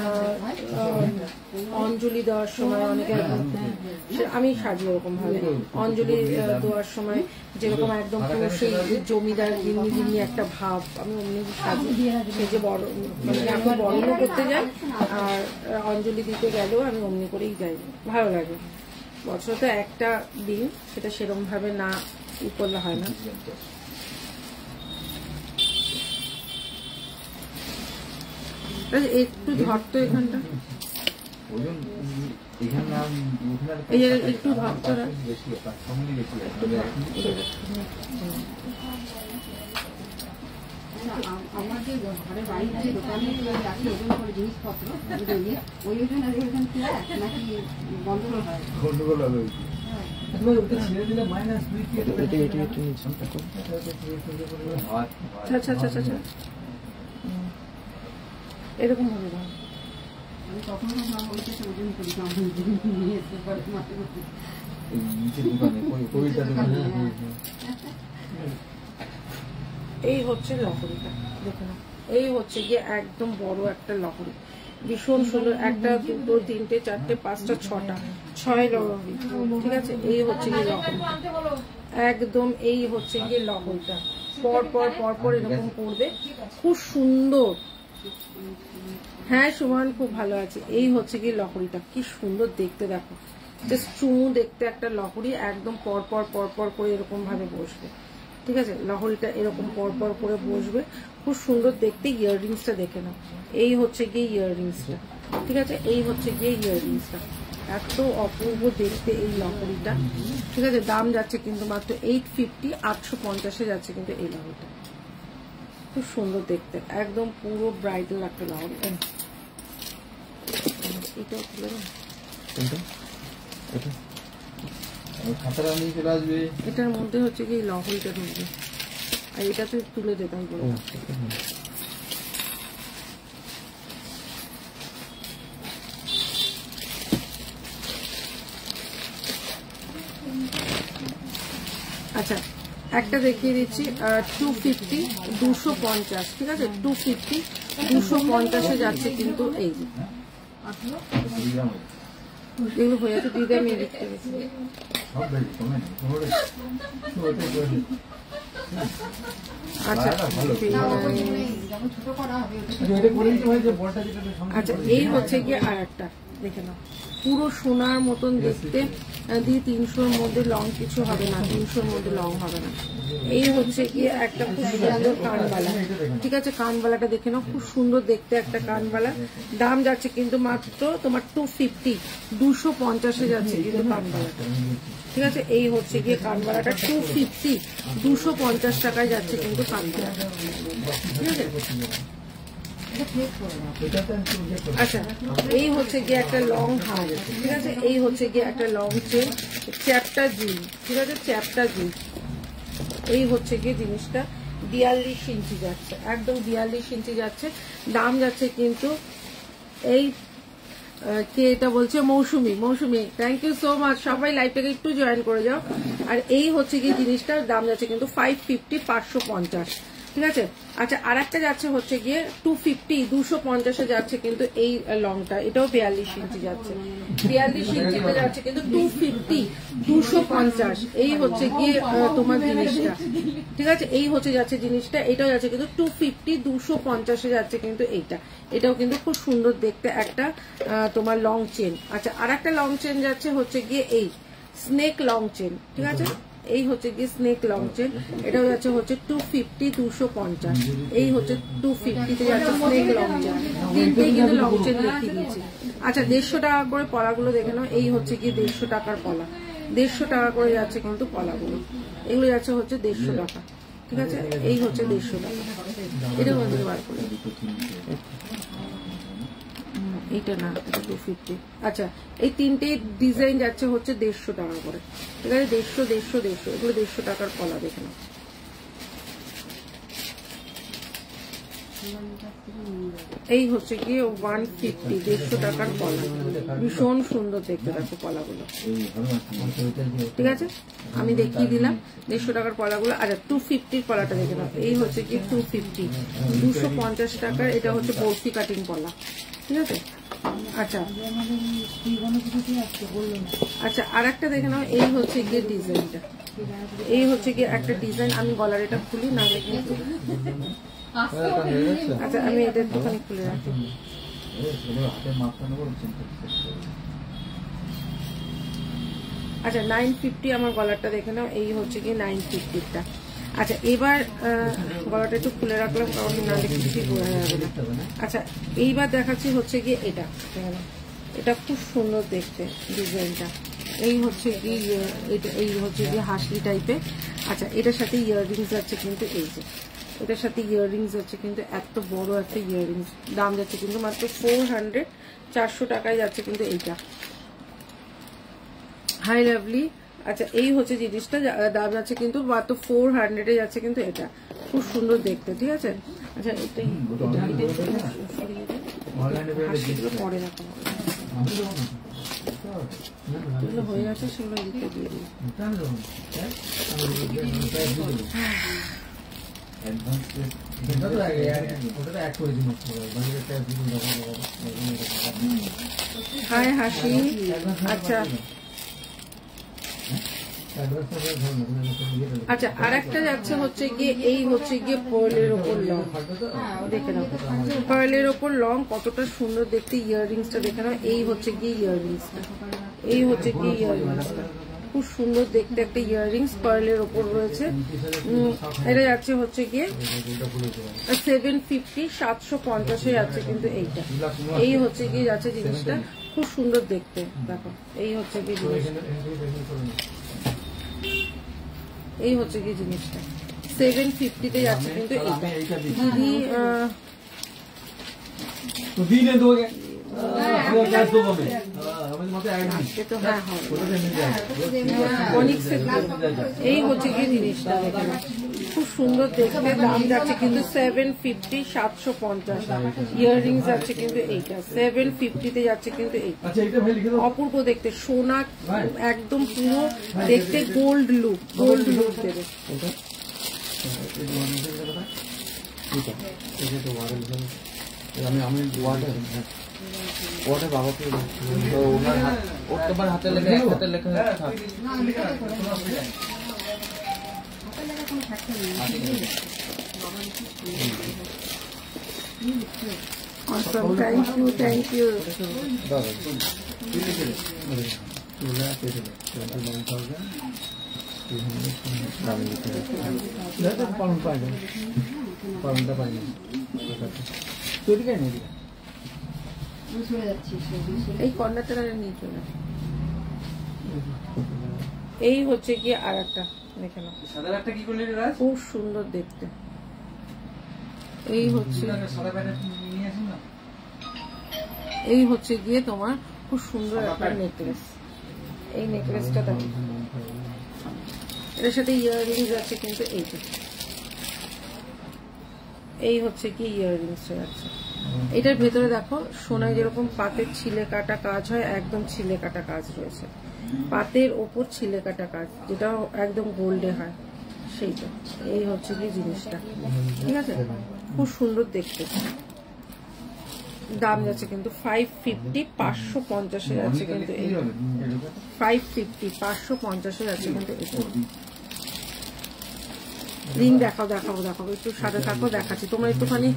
অঞ্জলি দেওয়ার সময় অনেকে আমি সাজি ওরকম ভাবে অঞ্জলি দেওয়ার সময় যেরকম একদম পুরো সেই জমিদার গিন্নি একটা ভাব আমি অমনি সাজি সেই যে বড় মানে আমি বরণও করতে যাই আর অঞ্জলি দিতে গেলেও আমি অমনি করেই যাই ভালো লাগে বছর তো একটা দিন সেটা সেরকম ভাবে না ই করলে হয় না একটু ধরতো এখানটা একটু ধরতো আমার যে ঘরে বাড়ির যে দোকানে রাখি ওজন করে জিনিসপত্র ওই ওজন আর ওজন কি নাকি গন্ডগোল হয় গন্ডগোল হবে এরকম হবে না আমি কখনো ওজন করি এই হচ্ছে লহরিটা দেখো না এই হচ্ছে গিয়ে একদম বড় একটা লহরি ভীষণ সুন্দর একটা দুটো তিনটে চারটে পাঁচটা ছটা 6 লহরি ঠিক আছে এই হচ্ছে গিয়ে লহরি একদম এই হচ্ছে গিয়ে লহরিটা পর পর পর পর এরকম পড়বে খুব সুন্দর হ্যাঁ সুমন খুব ভালো আছে এই হচ্ছে গিয়ে লহরিটা কি সুন্দর দেখতে দেখো জাস্ট চুমু দেখতে একটা লহরি একদম পর পর পর পর করে এরকম ভাবে বসবে ঠিক আছে, লাহোরিটা এরকম পরপর করে বসবে, খুব সুন্দর দেখতে। ইয়াররিংসটা দেখে নাও, এই হচ্ছে গিয়ে ইয়াররিংসটা, ঠিক আছে, এই হচ্ছে গিয়ে ইয়াররিংসটা, এত অপূর্ব দেখতে এই লাহোরিটা, ঠিক আছে। দাম যাচ্ছে কিন্তু মাত্র 850, 850 যাচ্ছে কিন্তু এই লাহোরিটা, খুব সুন্দর দেখতে, একদম পুরো ব্রাইডাল একটা লাহোরি। এটাও খুলে দাও, এটার মধ্যে হচ্ছে কি লাহোরিটা ঢুকবে, আর এটা তো তুলে দিতাম বলে। আচ্ছা, একটা দেখিয়ে দিচ্ছি 250, 250, ঠিক আছে, 250, 250 যাচ্ছে কিন্তু এই যে এগুলো হয়ে যাচ্ছে। দিদি আমি দেখতে গেছি, আচ্ছা আচ্ছা, এই হচ্ছে গিয়ে আর একটা দেখে নাও, পুরো সোনার মতন দেখতে, 300-র মধ্যে লং কিছু হবে না, 300-র মধ্যে লং হবে না। এই হচ্ছে গিয়ে একটা খুব সুন্দর কানবালা, ঠিক আছে, কানবালাটা দেখে নাও, খুব সুন্দর দেখতে একটা কানবালা। দাম যাচ্ছে কিন্তু মাত্র তোমার 250, 250 যাচ্ছে কিন্তু কানবালাটা, ঠিক আছে। এই হচ্ছে গিয়ে কানবালাটা 250, 250 টাকায় যাচ্ছে কিন্তু কানবালাটা, ঠিক আছে। আচ্ছা, এই হচ্ছে গিয়ে একটা লং হার, ঠিক আছে, এই হচ্ছে গিয়ে একটা লং চেন, চ্যাপটা জুই, ঠিক আছে, চ্যাপটা জুই। এই হচ্ছে গিয়ে জিনিসটা 42 ইঞ্চি যাচ্ছে, একদম 42 ইঞ্চি যাচ্ছে। দাম যাচ্ছে কিন্তু এই কে এটা বলছে, Mousumi, Mousumi thank you so much, সবাই লাইভটাকে একটু জয়েন করে যাও। আর এই হচ্ছে গিয়ে জিনিসটার দাম যাচ্ছে কিন্তু 550, 550, ঠিক আছে। আচ্ছা, আর একটা যাচ্ছে হচ্ছে গিয়ে 250, 250 যাচ্ছে কিন্তু এই লংটা, এটাও 42 ইঞ্চি যাচ্ছে, 42 ইঞ্চিতে যাচ্ছে কিন্তু 250, 250। এই হচ্ছে গিয়ে তোমার জিনিসটা, ঠিক আছে, এই হচ্ছে যাচ্ছে জিনিসটা, এটাও যাচ্ছে কিন্তু 250, 250 যাচ্ছে কিন্তু এইটা, এটাও কিন্তু খুব সুন্দর দেখতে একটা তোমার লং চেন। আচ্ছা, আর একটা লং চেন যাচ্ছে হচ্ছে গিয়ে এই স্নেক লং চেন, ঠিক আছে, এই হচ্ছে গিয়ে স্নেক লং চেন, এটাও যাচ্ছে হচ্ছে 250, 250। এই হচ্ছে 250 তে যাচ্ছে স্নেক লং চেন, তিনটেই কিন্তু লং চেন দেখিয়ে দিয়েছি। আচ্ছা, 150 টাকা করে পলাগুলো দেখে নাও, এই হচ্ছে গিয়ে 150 টাকার পলা, 150 টাকা করে যাচ্ছে কিন্তু পলাগুলো, এগুলো যাচ্ছে হচ্ছে 150 টাকা, ঠিক আছে, এই হচ্ছে 150 টাকা। এটা বন্ধু বার করে এইটা না, এটা 250। আচ্ছা, এই তিনটে ডিজাইন যাচ্ছে হচ্ছে 150 টাকা করে, ঠিক আছে, 150, 150, 150, এগুলো 150 টাকার কলা দেখে নাও। এই হচ্ছে গিয়ে 150, 150 টাকার কলা, ভীষণ সুন্দর দেখতে, দেখো কলাগুলো, ঠিক আছে, আমি দেখিয়ে দিলাম 150 টাকার কলাগুলো। আচ্ছা, 250 কলাটা দেখে নাও, এই হচ্ছে গিয়ে 250, 250 টাকার, এটা হচ্ছে বরফি কাটিং কলা, ঠিক আছে। আচ্ছা আচ্ছা, আর একটা দেখে নাও, এই হচ্ছে গিয়ে ডিজাইনটা, এই হচ্ছে গিয়ে একটা ডিজাইন, আমি গলার এটা খুলি না দেখি। আচ্ছা, আমি এটা একটুখানি খুলে রাখি। আচ্ছা, 950 আমার গলারটা দেখে নাও, এই হচ্ছে গিয়ে 950টা। আচ্ছা, এবার গলাটা একটু খুলে রাখলাম কারণ নাহলে কিছুই বোঝা যাবে না। আচ্ছা, এইবার দেখাচ্ছি হচ্ছে গিয়ে এটা, এটা খুব সুন্দর দেখতে ডিজাইনটা, এই হচ্ছে কি এই হচ্ছে গিয়ে হাসলি টাইপের। আচ্ছা, এটার সাথে ইয়াররিংস যাচ্ছে কিন্তু এই যে, এটার সাথে ইয়াররিংস যাচ্ছে কিন্তু এত বড় একটা ইয়াররিংস, দাম যাচ্ছে কিন্তু মাত্র 400, 400 টাকায় যাচ্ছে কিন্তু এইটা। Hi lovely. আচ্ছা, এই হচ্ছে জিনিসটা, দাম যাচ্ছে কিন্তু মাত্র 400 যাচ্ছে কিন্তু এটা, খুব সুন্দর দেখতে, ঠিক আছে। আচ্ছা, এটাই পরে রাখা যেগুলো হয়ে গেছে সেগুলো দিতে দিয়ে দিই। হাই হাসি। আচ্ছা আচ্ছা, আর একটা যাচ্ছে হচ্ছে গিয়ে এই হচ্ছে গিয়ে পার্লের ওপর লং, দেখে নাও পার্লের ওপর লং কতটা সুন্দর দেখতে, ইয়াররিংসটা দেখে নাও, এই হচ্ছে গিয়ে ইয়াররিংসটা, এই হচ্ছে গিয়ে ইয়াররিংসটা, খুব সুন্দর দেখতে একটা ইয়াররিংস পার্লের ওপর রয়েছে। এটা যাচ্ছে হচ্ছে গিয়ে 750, 750 যাচ্ছে কিন্তু এইটা। এই হচ্ছে গিয়ে যাচ্ছে জিনিসটা, খুব সুন্দর দেখতে। দেখো এই হচ্ছে গিয়ে জিনিসটা, এই হচ্ছে গিয়ে জিনিসটা 750 যাচ্ছে কিন্তু এইটা। দিদি এই হচ্ছে কি জিনিসটা খুব সুন্দর দেখতে। দাম যাচ্ছে কিন্তু 750, 750। ইয়াররিংস যাচ্ছে কিন্তু এইটা 750 যাচ্ছে কিন্তু এইটা। অপূর্ব দেখতে, সোনা একদম পুরো দেখতে গোল্ড লুক, গোল্ড লুক দেবে। আমি ওটা বাবাকে তো ওনার ওর তোমার হাতে লেখা এক হাতে লেখা থাক। Awesome, thank you, thank you. এই কর্নারটা নিয়ে চলে, এই হচ্ছে কি আর একটা দেখে নাও, খুব সুন্দর দেখতে। এই হচ্ছে গিয়ে তোমার খুব সুন্দর একটা নেকলেস। এই নেকলেসটা দেখো, এর সাথে ইয়াররিংস আছে কিন্তু এইটা। এই হচ্ছে কি ইয়াররিংস আছে। এটার ভেতরে দেখো সোনায় যেরকম পাতের ছিলে কাটা কাজ হয়, একদম ছিলে কাটা কাজ রয়েছে। পাতের ওপর ছিলে কাটা কাজ, যেটা একদম গোল্ডে হয় সেইটা। এই হচ্ছে কি জিনিসটা, ঠিক আছে, খুব সুন্দর দেখতে। দাম যাচ্ছে কিন্তু 550, 550 যাচ্ছে কিন্তু 550, 550 যাচ্ছে কিন্তু এটা। রিং দেখাও দেখাবো দেখাবো, একটু সাথে থাকো, দেখাচ্ছি। তোমরা একটুখানি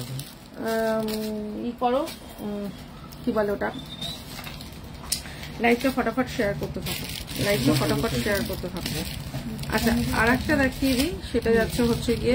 ই করো, কি বলে ওটা, লাইভটা ফটাফট শেয়ার করতে থাকো, লাইভটা ফটাফট শেয়ার করতে থাকো। আচ্ছা আর একটা দেখিয়ে দিই, সেটা যাচ্ছে হচ্ছে গিয়ে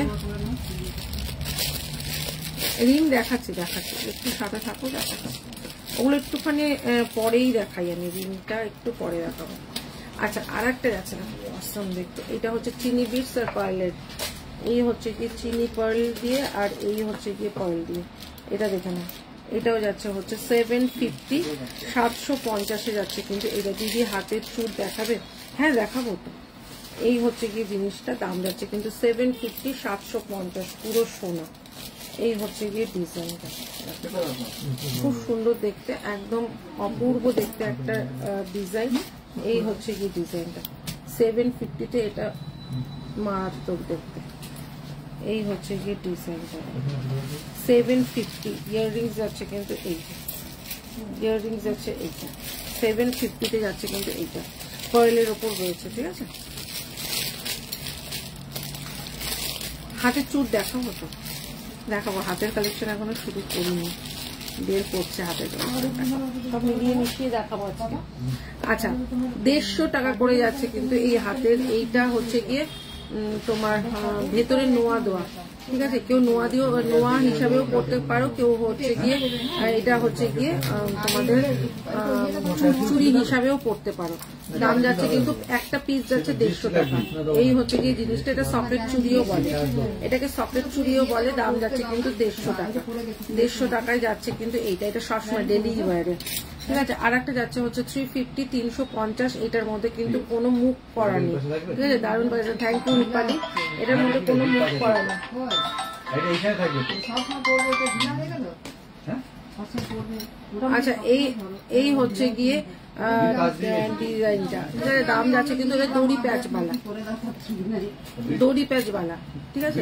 রিং দেখাচ্ছি দেখাচ্ছি, একটু সাথে থাকো, দেখাচ্ছি। ওগুলো একটুখানি পরেই দেখাই আমি, রিংটা একটু পরে দেখাবো। আচ্ছা আর একটা যাচ্ছে না, অসম দেখতে। এটা হচ্ছে চিনি বিটস আর পার্লের। এই হচ্ছে কি চিনি পার্ল দিয়ে, আর এই হচ্ছে গিয়ে পার্ল দিয়ে। এটা দেখে না, এটাও যাচ্ছে হচ্ছে 750, 750 যাচ্ছে কিন্তু এটা। দিদি হাতের চুল দেখাবে? হ্যাঁ দেখাবো তো। এই হচ্ছে গিয়ে জিনিসটা, দাম যাচ্ছে কিন্তু 750, 750, পুরো সোনা। এই হচ্ছে গিয়ে ডিজাইনটা, খুব সুন্দর দেখতে, একদম অপূর্ব দেখতে একটা ডিজাইন। এই হচ্ছে গিয়ে ডিজাইনটা 750-তে, এটা মারাত্মক দেখতে। এই হচ্ছে গিয়ে ডিজাইনটা 750। ইয়াররিংস যাচ্ছে কিন্তু এইটা, ইয়াররিংস যাচ্ছে এইটা 750-তে যাচ্ছে কিন্তু এইটা, পার্লের ওপর রয়েছে, ঠিক আছে। হাতের চুট দেখাবো তো, দেখাবো। হাতের কালেকশন এখনো শুরু করিনি, বের করছে হাতের সব মিলিয়ে মিশিয়ে দেখাবো আজকে। আচ্ছা 150 টাকা করে যাচ্ছে কিন্তু এই হাতের। এইটা হচ্ছে গিয়ে তোমার ভেতরে নোয়া দেওয়া, ঠিক আছে। কেউ নোয়া দিয়েও, নোয়া হিসাবেও পড়তে পারো, কেউ হচ্ছে গিয়ে এটা হচ্ছে গিয়ে তোমাদের চুড়ি হিসাবেও পড়তে পারো। দাম যাচ্ছে কিন্তু একটা পিস যাচ্ছে 150 টাকা। এই হচ্ছে গিয়ে জিনিসটা, এটা সকেট চুড়িও বলে, এটাকে সকেট চুড়িও বলে। দাম যাচ্ছে কিন্তু 150 টাকা, 150 টাকায় যাচ্ছে কিন্তু এইটা। এটা সবসময় ডেলি ওয়ারে, ঠিক আছে। আর একটা যাচ্ছে হচ্ছে 350, 350। এটার মধ্যে কিন্তু কোনো মুখ করা নেই, ঠিক আছে। দারুণ পাইছে, থ্যাংক ইউ রূপালী। এটার মধ্যে কোনো মুখ করা নেই। আচ্ছা এই হচ্ছে গিয়ে ডিজাইনটা, ঠিক আছে। দাম যাচ্ছে কিন্তু এটা দড়ি প্যাচ বালা, দড়ি প্যাচ বালা, ঠিক আছে।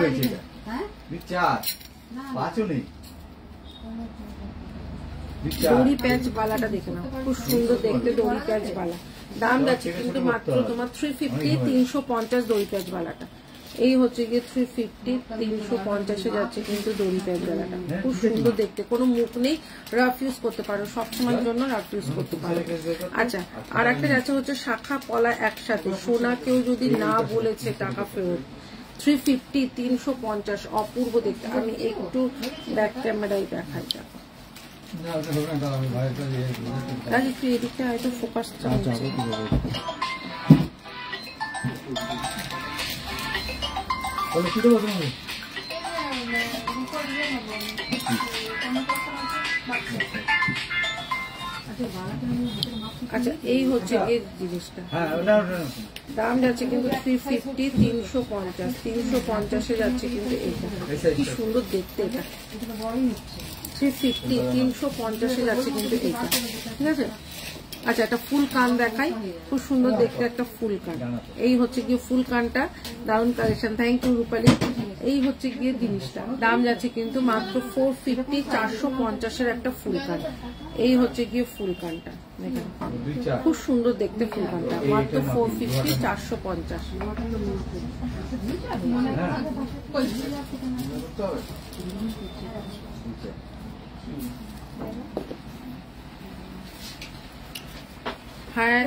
দড়ি প্যাচ বালাটা দেখে নাও, খুব সুন্দর দেখতে দড়ি প্যাচ বালা। দাম যাচ্ছে কিন্তু মাত্র তোমার 350, 350 দড়ি প্যাচ বালাটা। এই হচ্ছে গিয়ে 350, 350 যাচ্ছে কিন্তু দড়ি প্যান্ডেলাটা খুব সুন্দর দেখতে, কোনো মুখ নেই, রাফ ইউজ করতে পারো, সবসময়ের জন্য রাফ ইউজ করতে পারো। আচ্ছা, আর একটা যাচ্ছে হচ্ছে শাখা পলা একসাথে, সোনা কেউ যদি না বলেছে টাকা ফেরত। 350, 350, অপূর্ব দেখতে। আমি একটু ব্যাক ক্যামেরায় দেখাই, একটু এদিকটা হয়তো ফোকাস আচ্ছা, এই হচ্ছে এই জিনিসটা দাম যাচ্ছে কিন্তু 350, 350, 350 যাচ্ছে কিন্তু এইটা কি সুন্দর দেখতে, এটা 350, 350 যাচ্ছে কিন্তু এইটা, ঠিক আছে। আচ্ছা, একটা ফুল কান দেখাই, খুব সুন্দর দেখতে একটা ফুল কান। এই হচ্ছে গিয়ে ফুল কানটা, দারুন কালেকশন, থ্যাংক ইউ রূপালী। এই হচ্ছে গিয়ে জিনিসটা, দাম যাচ্ছে কিন্তু মাত্র 450, 450 একটা ফুল কান। এই হচ্ছে গিয়ে ফুল কানটা, দেখেন খুব সুন্দর দেখতে ফুল কানটা, মাত্র 450, 450। হ্যাঁ,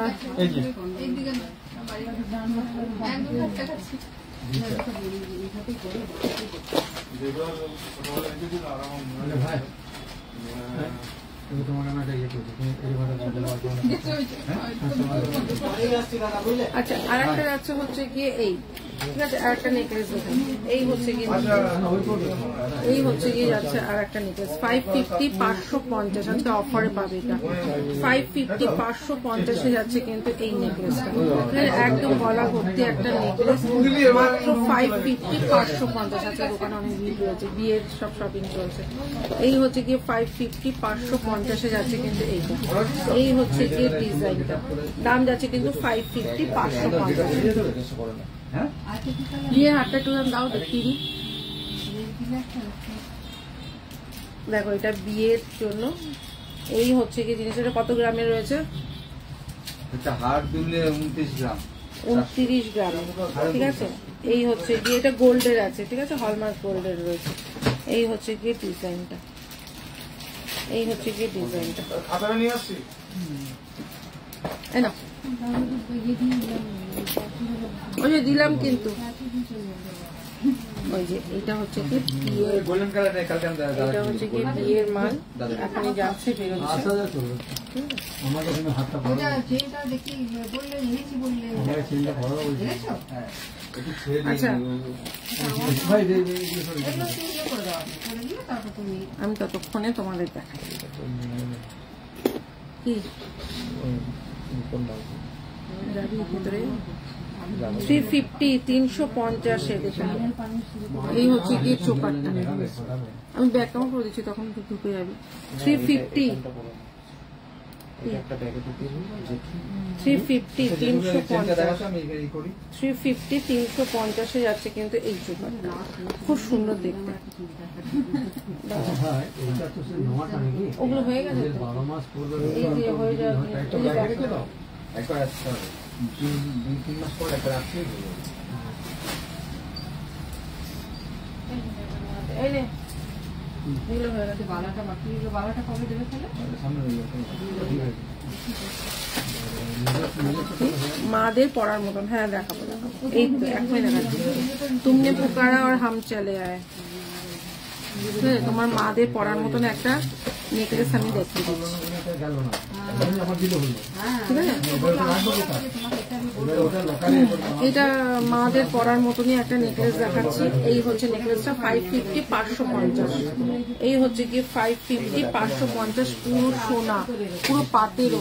আচ্ছা, আর একটা যাচ্ছে হচ্ছে গিয়ে এই, ঠিক আছে, আর একটা নেকলেস দেখুন, এই হচ্ছে গিয়ে, এই হচ্ছে গিয়ে যাচ্ছে আর একটা নেকলেস 550, 550, আজকে অফারে পাবে এটা 550, 550 যাচ্ছে কিন্তু এই নেকলেসটা, একদম গলা ভর্তি একটা নেকলেস, মাত্র 550, 550। আচ্ছা, দোকানে অনেক ভিড় রয়েছে, বিয়ের সব শপিং চলছে। এই হচ্ছে গিয়ে 550, 550 যাচ্ছে কিন্তু এইটা। এই হচ্ছে গিয়ে ডিজাইনটা, দাম যাচ্ছে কিন্তু 550, 550। বিয়ের হাতটা একটু দাও দেখি, দেখো এটা বিয়ের জন্য। এই হচ্ছে কি জিনিস, এটা কত গ্রামের রয়েছে? হার দিলে 29 গ্রাম, 29 গ্রাম, ঠিক আছে। এই হচ্ছে গিয়ে এটা গোল্ডের আছে, ঠিক আছে, হলমার্ক গোল্ডের রয়েছে। এই হচ্ছে গিয়ে ডিজাইনটা, এই হচ্ছে গিয়ে ডিজাইনটা, না ওই যে দিলাম কিন্তু, ওই যে এটা হচ্ছে কি বিয়ের, এটা হচ্ছে কি বিয়ের মাল, এখনই যাচ্ছে বেরোচ্ছে। আচ্ছা, আমি ততক্ষণে তোমাদের দেখাই কি 350, 350 দেখুন। এই হচ্ছে গিয়ে চোকারটা, আমি ব্যাক কাউন্ট করে দিচ্ছি, তখন ঢুকে যাবি। 350, 350, 350 যাচ্ছে কিন্তু এই চোকারটা, খুব সুন্দর দেখতে। ওগুলো হয়ে গেছে, এই যে হয়ে যাবে, একবার 2-3 মাস পর একবার আসলে মাদের পড়ার মতন। হ্যাঁ, দেখাবো দেখাবো, এই তো এখনই দেখাচ্ছি। তুমনে পুকারা আর হাম চলে আয়, তোমার মাদের পড়ার মতন একটা নেকলেস আমি দেখতে দিচ্ছি, ঠিক আছে। এটা মাদের পরার মতনই একটা নেকলেস দেখাচ্ছি। এই হচ্ছে নেকলেসটা 550, 550। এই হচ্ছে গিয়ে 550, 550, পুরো সোনা, পুরো পাতের।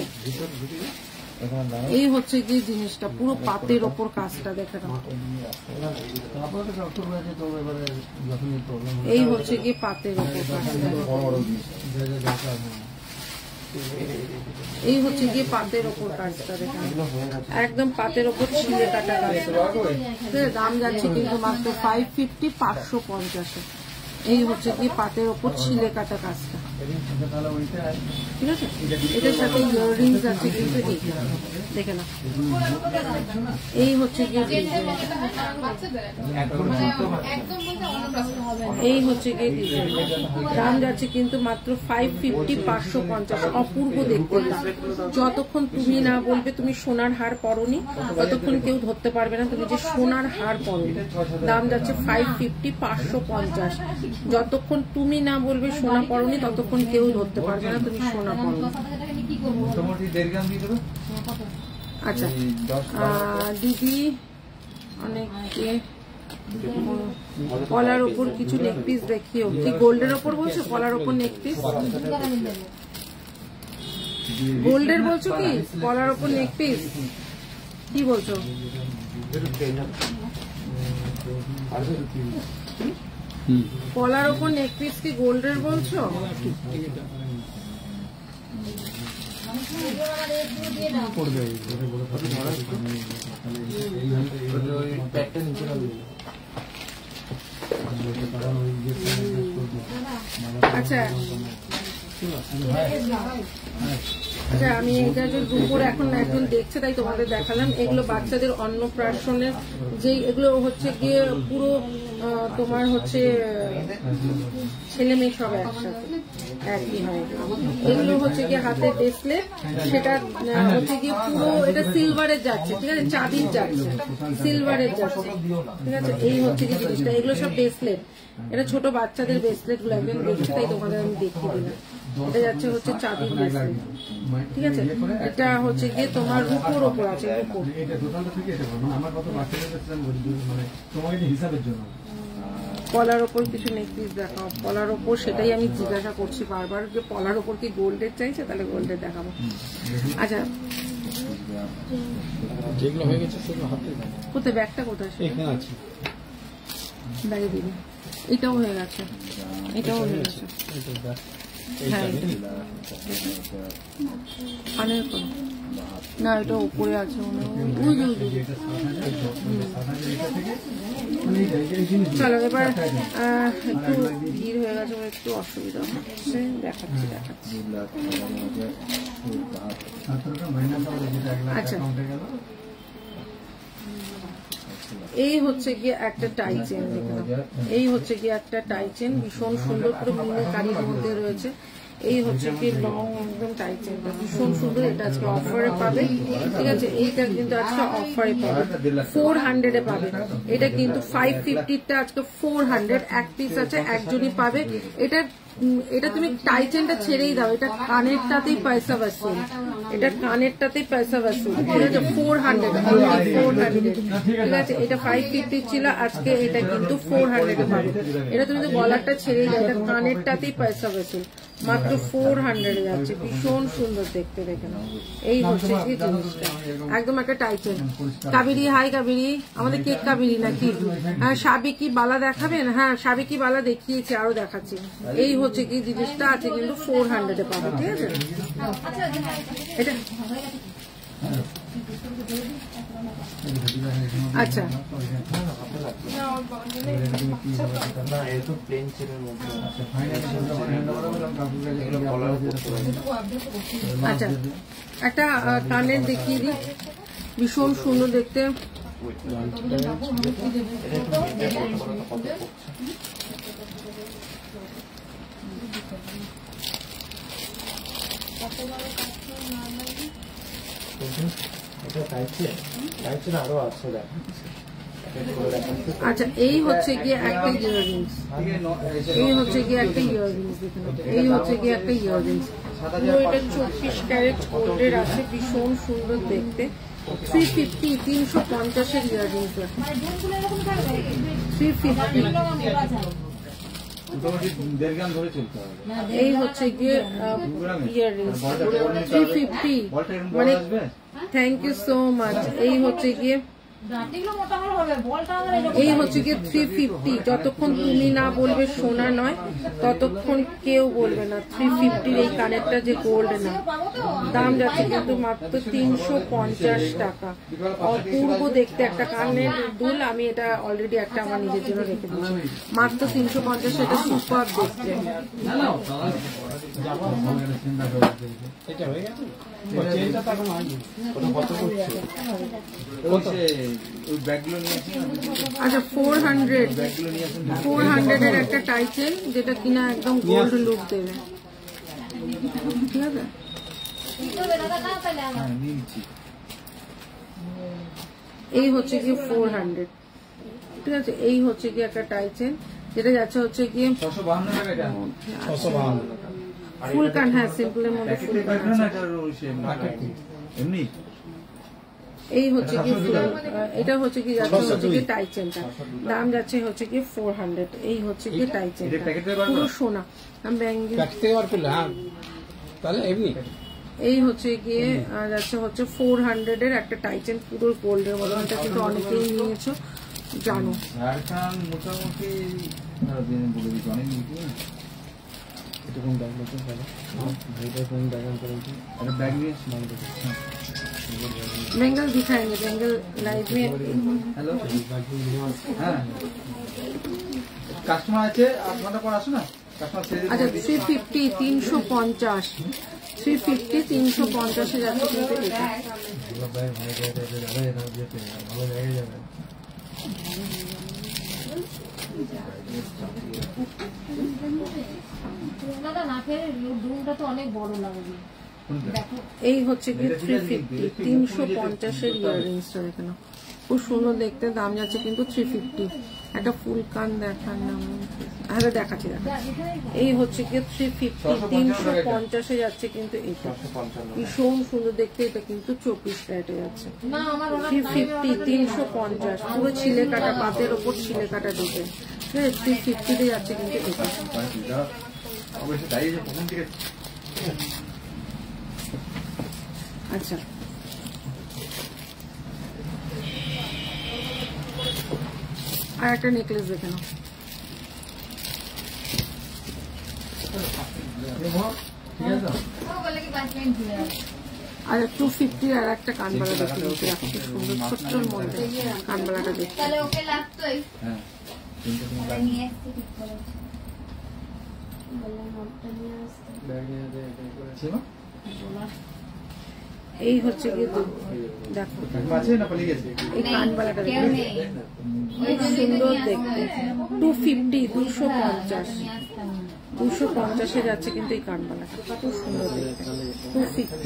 এই হচ্ছে গিয়ে জিনিসটা, পুরো পাতের ওপর কাজটা দেখে নাও। এই হচ্ছে গিয়ে পাতের ওপর কাজটা, এই হচ্ছে গিয়ে পাতের ওপর কাজটা দেখেন, একদম পাতের ওপর ছিলে কাটা কাজটা। দাম যাচ্ছে কিন্তু মাত্র 550, 550। এই হচ্ছে গিয়ে পাতের ওপর ছিলে কাটা কাজটা। ঠিক আছে, এটার সাথে ইয়াররিংস আছে কিন্তু এই দেখে না, এই হচ্ছে গিয়ে এই হচ্ছে গিয়ে দাম যাচ্ছে কিন্তু মাত্র 550, 550। অপূর্ব দেখতে, যতক্ষণ তুমি না বলবে তুমি সোনার হার পরনি ততক্ষণ কেউ ধরতে পারবে না তুমি যে সোনার হার পরনি। দাম যাচ্ছে 550, 550। যতক্ষণ তুমি না বলবে সোনা পরনি ততক্ষণ কেউ ধরতে পারবে না তুমি সোনা পরনি। আচ্ছা দিদি অনেকে কলার ওপর কিছু নেক পিস দেখিও, কি গোল্ডের ওপর বলছো? কলার ওপর নেক পিস গোল্ডের বলছো কি? কলার ওপর নেক পিস কি বলছো? কলার ওপর নেক পিস কি গোল্ডের বলছো? আচ্ছা আচ্ছা, আমি এটা যে রূপোর এখন একজন দেখছে তাই তোমাদের দেখালাম। এগুলো বাচ্চাদের অন্নপ্রাশনের যে এগুলো হচ্ছে গিয়ে পুরো তোমার হচ্ছে ছেলে মেয়ে সব একসাথে একই হয়। এগুলো হচ্ছে গিয়ে হাতের ব্রেসলেট, সেটা হচ্ছে গিয়ে পুরো এটা সিলভারের যাচ্ছে, ঠিক আছে, চাঁদির যাচ্ছে, সিলভারের যাচ্ছে, ঠিক আছে। এই হচ্ছে কি জিনিসটা, এগুলো সব ব্রেসলেট, এটা ছোট বাচ্চাদের ব্রেসলেট গুলো একজন দেখছে তাই তোমাদের আমি দেখিয়ে দিলাম। এটা যাচ্ছে হচ্ছে চাঁদির ব্রেসলেট, ঠিক আছে। এটা হচ্ছে গিয়ে তোমার রূপোর ওপর আছে, রূপোর। পলার ওপর কিছু নেকপিস দেখাও, পলার ওপর, সেটাই আমি জিজ্ঞাসা করছি বারবার যে পলার ওপর কি গোল্ডের চাইছে, তাহলে গোল্ডের দেখাবো। আচ্ছা যেগুলো হয়ে গেছে সেগুলো হাতে কোথায়, ব্যাগটা কোথায়? এখানে আছে, ব্যাগে দিন। এটাও হয়ে গেছে, এটাও হয়ে গেছে, হ্যাঁ কানের কোন না, এটা উপরে আছে মনে হয়। চলো এবার একটু ভিড় হয়ে গেছে, একটু অসুবিধা হচ্ছে, দেখাচ্ছি। আচ্ছা এই হচ্ছে গিয়ে একটা টাই চেন, এই হচ্ছে গিয়ে একটা টাই চেন, ভীষণ সুন্দর করে বিভিন্ন কারির মধ্যে রয়েছে। এই হচ্ছে কি লং একদম টাই চেনটা, ভীষণ সুন্দর। এটা আজকে অফারে পাবে, ঠিক আছে। এইটা কিন্তু আজকে অফারে পাবে, 400 এ পাবে। এটা কিন্তু 550টা আজকে 400, এক পিস আছে, একজনই পাবে। এটা তুমি টাই চেনটা ছেড়েই দাও, এটা কানেরটাতেই পয়সা বাসুল, এটা কানেরটাতেই পয়সা বাসুল, ঠিক আছে। 400, 400, ঠিক আছে। এটা 550 ছিল, আজকে এটা কিন্তু 400 এ পাবে। এটা তুমি তো গলারটা ছেড়েই দাও, এটা কানেরটাতেই পয়সা বাসুল, মাত্র 400 এ যাচ্ছে, ভীষণ সুন্দর দেখতে, দেখে নাও। এই হচ্ছে কি জিনিসটা, একদম একটা tie chain. Kaberi, hi Kaberi, আমাদের কেক কাবেরি নাকি? হ্যাঁ, সাবিকি বালা দেখাবেন? হ্যাঁ, সাবিকি বালা দেখিয়েছি, আরো দেখাচ্ছি। এই হচ্ছে কি জিনিসটা আছে কিন্তু 400 এ পাবে, ঠিক আছে। এটা আচ্ছা আচ্ছা, একটা কানের দেখিয়ে দিই, ভীষণ সুন্দর দেখতে। আচ্ছা এই হচ্ছে গিয়ে একটা ইয়াররিংস, এই হচ্ছে গিয়ে একটা ইয়াররিংস, এই হচ্ছে গিয়ে একটা ইয়াররিংস। পুরো এটা 24 ক্যারেট গোল্ডের আছে, ভীষণ সুন্দর দেখতে। 350, 350 ইয়াররিংস, 350। এই হচ্ছে গিয়ে ইয়াররিংস 350, মানে থ্যাংক ইউ সো মাচ। এই হচ্ছে গিয়ে এই হচ্ছে কি 350। যতক্ষণ তুমি না বলবে সোনা নয় ততক্ষণ কেউ বলবে না 350 এই কানেরটা যে গোল্ড না। দাম যাচ্ছে কিন্তু মাত্র 350 টাকা। অপূর্ব দেখতে একটা কানের দুল। আমি এটা অলরেডি একটা আমার নিজের জন্য রেখে দিচ্ছি মাত্র 350। এটা সুপার দেখতে। আচ্ছা 400 এর একটা টাইটেল যেটা কিনা একদম গোল্ড লুক দেবে। ঠিক আছে, এই হচ্ছে কি 400। ঠিক আছে, এই হচ্ছে কি একটা টাইটেল যেটা যাচ্ছে হচ্ছে কি 652 ফুল কান। হ্যাঁ, সিম্পলের মধ্যে ফুল কান আছে। এই হচ্ছে কি এটা হচ্ছে কি যাচ্ছে হচ্ছে কি টাইচেনটা। দাম যাচ্ছে হচ্ছে কি 400। এই হচ্ছে কি টাইচেনটা পুরো সোনা। এই হচ্ছে গিয়ে যাচ্ছে হচ্ছে 400 এর একটা টাইচেন পুরো গোল্ডের মতো। এটা কিন্তু অনেকেই নিয়েছো জানো। মোটামুটি बेंगल दिखाएंगे, बेंगल लाइव में। हेलो, हाँ কাস্টমার আছে আপনাদের পর আসো না কাস্টমার। আচ্ছা 350 350 350 350 এ যাচ্ছে কিন্তু এটা। এই হচ্ছে কি 350 350 এর ইয়াররিংসটা দেখেন খুব সুন্দর দেখতে। দাম যাচ্ছে কিন্তু 350। একটা ফুল কান দেখার নাম আরে দেখাচ্ছি। এই হচ্ছে কি 350 350 এ যাচ্ছে কিন্তু এটা ভীষণ সুন্দর দেখতে। এটা কিন্তু 24 ক্যারেটে যাচ্ছে 350 350 পুরো ছিলে কাটা পাতের ওপর ছিলে কাটা ডিজাইন। 350 তে যাচ্ছে কিন্তু এটা। আচ্ছা আর একটা নেকলেস দেখে নাও। আর 250 আর একটা কানবালা দেখে নিচ্ছি। খুব সুন্দর ছোট্টর মধ্যে কানবালাটা দেখতে। এই হচ্ছে কি দেখো এই কানবালাটা দেখো খুব সুন্দর দেখতে। 250 250 এ যাচ্ছে কিন্তু এই কানবালাটা খুব সুন্দর দেখতে। 250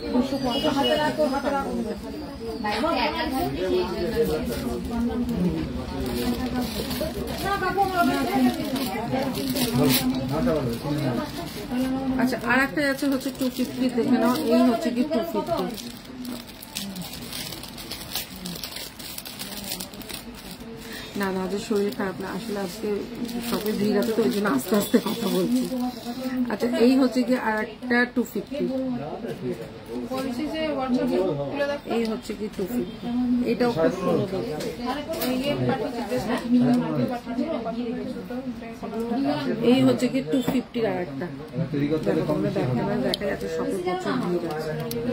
আচ্ছা আর একটা যাচ্ছে হচ্ছে 250 দেখে নাও। এই হচ্ছে কি 250। না না ওদের শরীর খারাপ না, আসলে আজকে সবে ভিড় আছে তো ওই জন্য আস্তে আস্তে কথা বলছি। আচ্ছা এই হচ্ছে কি আর একটা 250। এই হচ্ছে কি 250। এটাও খুব সুন্দর দেখতে। এই হচ্ছে কি 250 আর একটা দেখা যাচ্ছে সবে প্রচুর ভিড় আছে।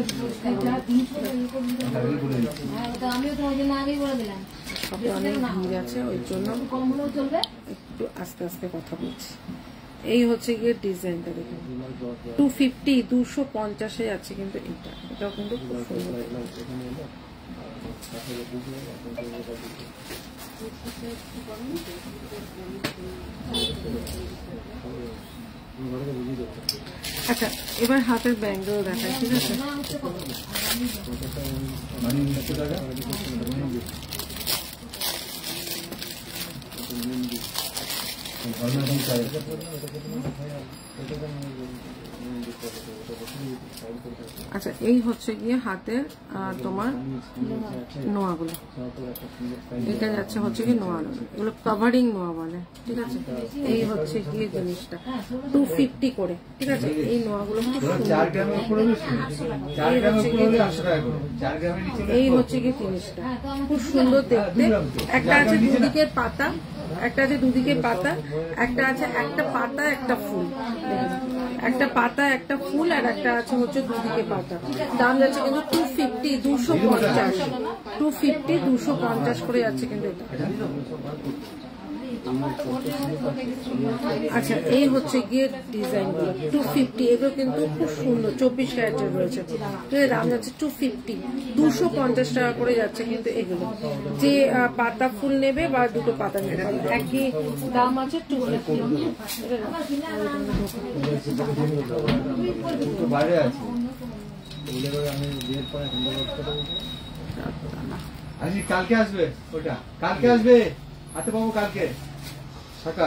সবে অনেক ভিড় আছে ওই জন্য একটু আস্তে আস্তে কথা বলছি। এই হচ্ছে গিয়ে ডিজাইনটা দেখুন 250 250 এ যাচ্ছে কিন্তু এটাও কিন্তু খুব সুন্দর। আচ্ছা এবার হাতের ব্যাঙ্গেল দেখায়। ঠিক আছে আচ্ছা এই হচ্ছে গিয়ে হাতের তোমার নোয়াগুলো, এটা যাচ্ছে হচ্ছে কি নোয়া, এগুলো কভারিং নোয়া বলে, ঠিক আছে। এই হচ্ছে গিয়ে জিনিসটা 250 করে, ঠিক আছে। এই নোয়াগুলো খুব সুন্দর, এই হচ্ছে গিয়ে জিনিসটা খুব সুন্দর দেখতে। একটা আছে দুদিকের পাতা, একটা আছে দুদিকে পাতা, একটা আছে একটা পাতা একটা ফুল, একটা পাতা একটা ফুল, আর একটা আছে হচ্ছে দুদিকে পাতা। দাম যাচ্ছে কিন্তু 250, 250, 250, 250 করে যাচ্ছে কিন্তু এটা। আচ্ছা এই হচ্ছে গিয়ে ডিজাইন গুলো 250, এগুলো কিন্তু খুব সুন্দর 24 ক্যারেটের রয়েছে, দাম যাচ্ছে 250, 250 টাকা করে যাচ্ছে কিন্তু এগুলো। যে পাতা ফুল নেবে বা দুটো পাতা নেবে একই দাম আছে 250। কালকে আসবে, ওটা কালকে আসবে, হাতে পাবো কালকে টাকা।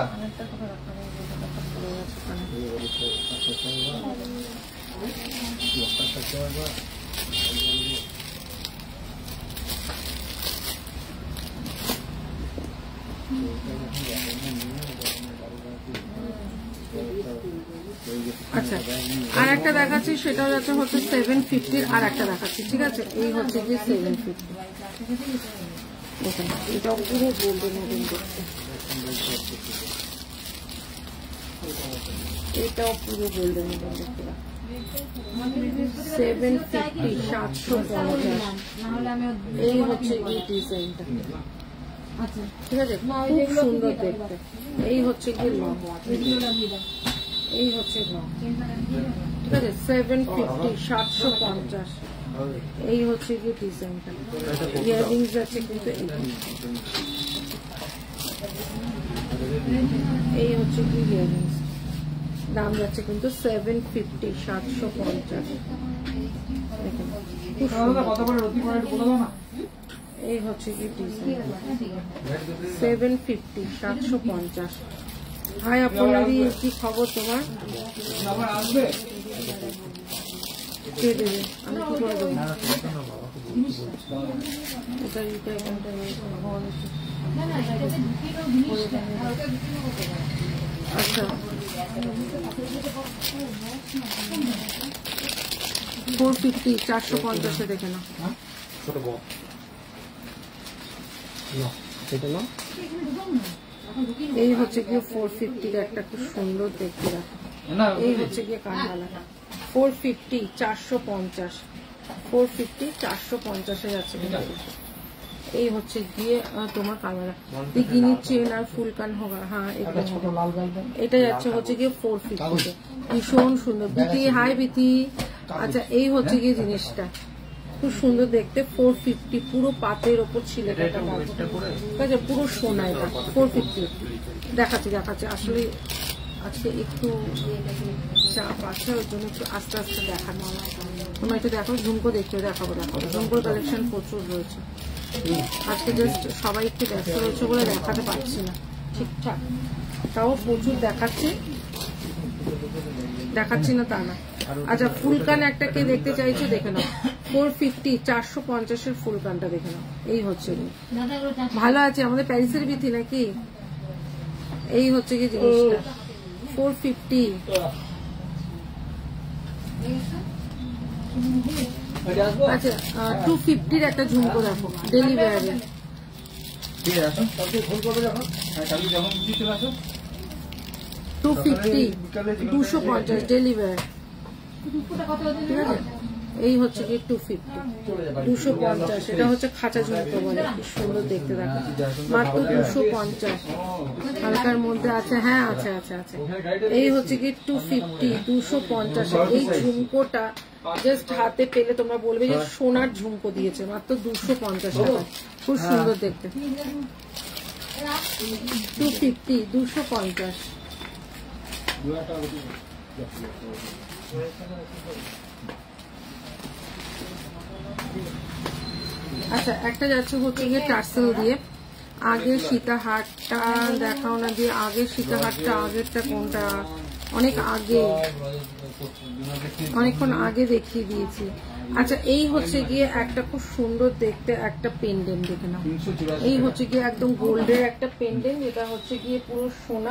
আচ্ছা আর একটা দেখাচ্ছি, সেটা যাচ্ছে হচ্ছে 750, আর একটা দেখাচ্ছি, ঠিক আছে। এই হচ্ছে যে 750, এটাও পুরো গোল্ডেন মতন দেখতে, এটাও পুরো গোল্ডেন মতন দেখতে। 750, 750, এই হচ্ছে এই ডিজাইনটা, ঠিক আছে, খুব সুন্দর দেখতে। এই হচ্ছে কি লং, এই হচ্ছে লং, ঠিক আছে। 750, 750, এই হচ্ছে কি ডিজাইনটা। ইয়াররিংস আছে কিন্তু, এই হচ্ছে কি ইয়াররিংস, দাম যাচ্ছে কিন্তু 750, 750। এই হচ্ছে কি ডিজাইন 750, 750। হাই আপনারই কি খবর তোমার? কে দেবে? আমি কি করে দেবো? আচ্ছা 450, 450 দেখে না। এই হচ্ছে গিয়ে 450 একটা খুব সুন্দর দেখতে রাখো। এই হচ্ছে গিয়ে কানবালা 450, 450, 450, 450 যাচ্ছে। এই হচ্ছে গিয়ে তোমার কানবালা বিকিনির চেন আর ফুল কান হোগা, হ্যাঁ এটা যাচ্ছে হচ্ছে গিয়ে 450, ভীষণ সুন্দর। বিতি হাই বিতি। আচ্ছা এই হচ্ছে গিয়ে জিনিসটা খুব সুন্দর দেখতে, 450, পুরো পাতের ওপর ছিল, ঠিক আছে, পুরো সোনা। এটা 450 দেখাচ্ছি আসলে আজকে একটু চাপ আছে, ওই জন্য একটু আস্তে আস্তে দেখানো। তোমরা একটু দেখো, ঝুমকো দেখতে দেখাবো, ঝুমকোর কালেকশন প্রচুর রয়েছে। আজকে জাস্ট সবাই একটু ব্যস্ত রয়েছে বলে দেখাতে পারছি না ঠিকঠাক, তাও প্রচুর দেখাচ্ছি না তা না। আচ্ছা ফুলকান একটা কে দেখতে চাইছো দেখে নাও, 450, 450 ফুলকানটা দেখে নাও। এই হচ্ছে ভালো আছে আমাদের প্যারিসের বিথি নাকি? এই হচ্ছে কি জিনিসটা 450। আচ্ছা 250 একটা ঝুমকো দেখো, ডেলি ওয়্যারে 250, 250 ডেলি ওয়্যার, ঠিক আছে। এই হচ্ছে কি 250, 250, এটা হচ্ছে খাঁচা ঝুমকো বলে, খুব সুন্দর দেখতে দেখো, মাত্র 250 হালকার মধ্যে আছে। হ্যাঁ আছে আছে আছে। এই হচ্ছে কি 250, 250। এই ঝুমকোটা জাস্ট হাতে পেলে তোমরা বলবে যে সোনার ঝুমকো দিয়েছে, মাত্র 250 টাকা, খুব সুন্দর দেখতে। 250, 250। আচ্ছা একটা যাচ্ছে হচ্ছে গিয়ে টার্সেল দিয়ে, আগের সীতাহারটা দেখাও না, যে আগের সীতাহারটা, আগেরটা কোনটা, অনেক আগে, অনেকক্ষণ আগে দেখিয়ে দিয়েছি। আচ্ছা, এই হচ্ছে গিয়ে একটা খুব সুন্দর দেখতে একটা পেন্ডেন্ট, দেখে নাও। এই হচ্ছে গিয়ে একদম গোল্ডের একটা পেন্ডেন্ট, এটা হচ্ছে গিয়ে পুরো সোনা।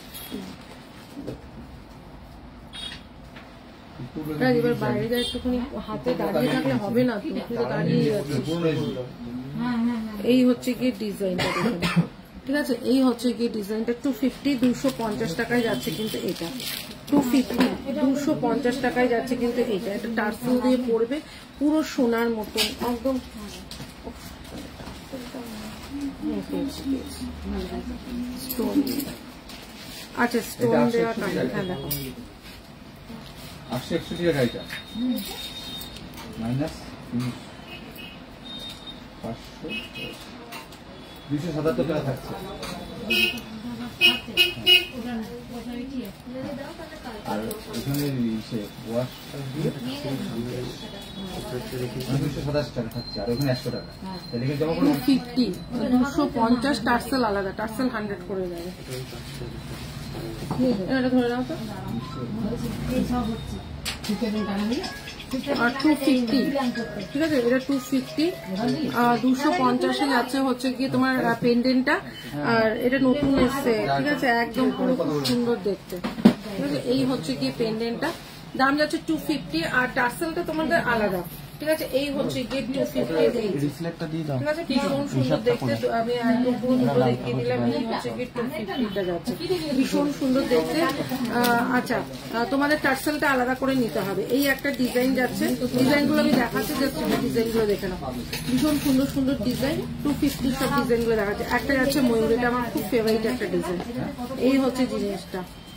এবার বাইরে যায় একটুখানি, হাতে দাঁড়িয়ে থাকলে হবে না, তুমি তো দাঁড়িয়ে যাচ্ছে। এই হচ্ছে গিয়ে ডিজাইনটা, দেখে নাও, ঠিক আছে। এই হচ্ছে গিয়ে ডিজাইনটা 250, 250 টাকায় যাচ্ছে কিন্তু এটা 250, 250 টাকায় যাচ্ছে কিন্তু এটা। একটা টার্সেল দিয়ে পড়বে, পুরো সোনার মতন একদম। স্টোন, আচ্ছা স্টোন দেওয়া কানের, হ্যাঁ দেখো 861 টাকা এটা, মাইনাস 500, 277 টাকা থাকছে। আর এখানে ওয়াশটা দিয়ে 227 টাকা থাকছে, আর ওখানে 100 টাকা। তাহলে কি জমা করব 250, 250 টার্সেল আলাদা, টার্সেল 100 করে যাবে। এটা ধরে নাও তো, আর 250, ঠিক আছে, এটা 250, 250 যাচ্ছে হচ্ছে গিয়ে তোমার পেন্ডেন্টটা। আর এটা নতুন এসছে, ঠিক আছে, একদম পুরো খুব সুন্দর দেখতে, ঠিক আছে। এই হচ্ছে গিয়ে পেন্ডেন্টটা, দাম যাচ্ছে 250, আর টার্সেলটা তোমাদের আলাদা, ঠিক আছে। এই হচ্ছে গিয়ে 250, ঠিক আছে, ভীষণ সুন্দর দেখতে। আমি একদম পুরো দুটো দেখিয়ে দিলাম। এই হচ্ছে গিয়ে 250টা যাচ্ছে, ভীষণ সুন্দর দেখতে। আচ্ছা, তোমাদের টার্সেলটা আলাদা করে নিতে হবে। এই একটা ডিজাইন যাচ্ছে, ডিজাইনগুলো আমি দেখাচ্ছি, জাস্ট ডিজাইনগুলো দেখে নাও, ভীষণ সুন্দর সুন্দর ডিজাইন। 250 সব ডিজাইনগুলো দেখাচ্ছে। একটা যাচ্ছে ময়ূর, এটা আমার খুব ফেভারিট একটা ডিজাইন। এই হচ্ছে জিনিসটা,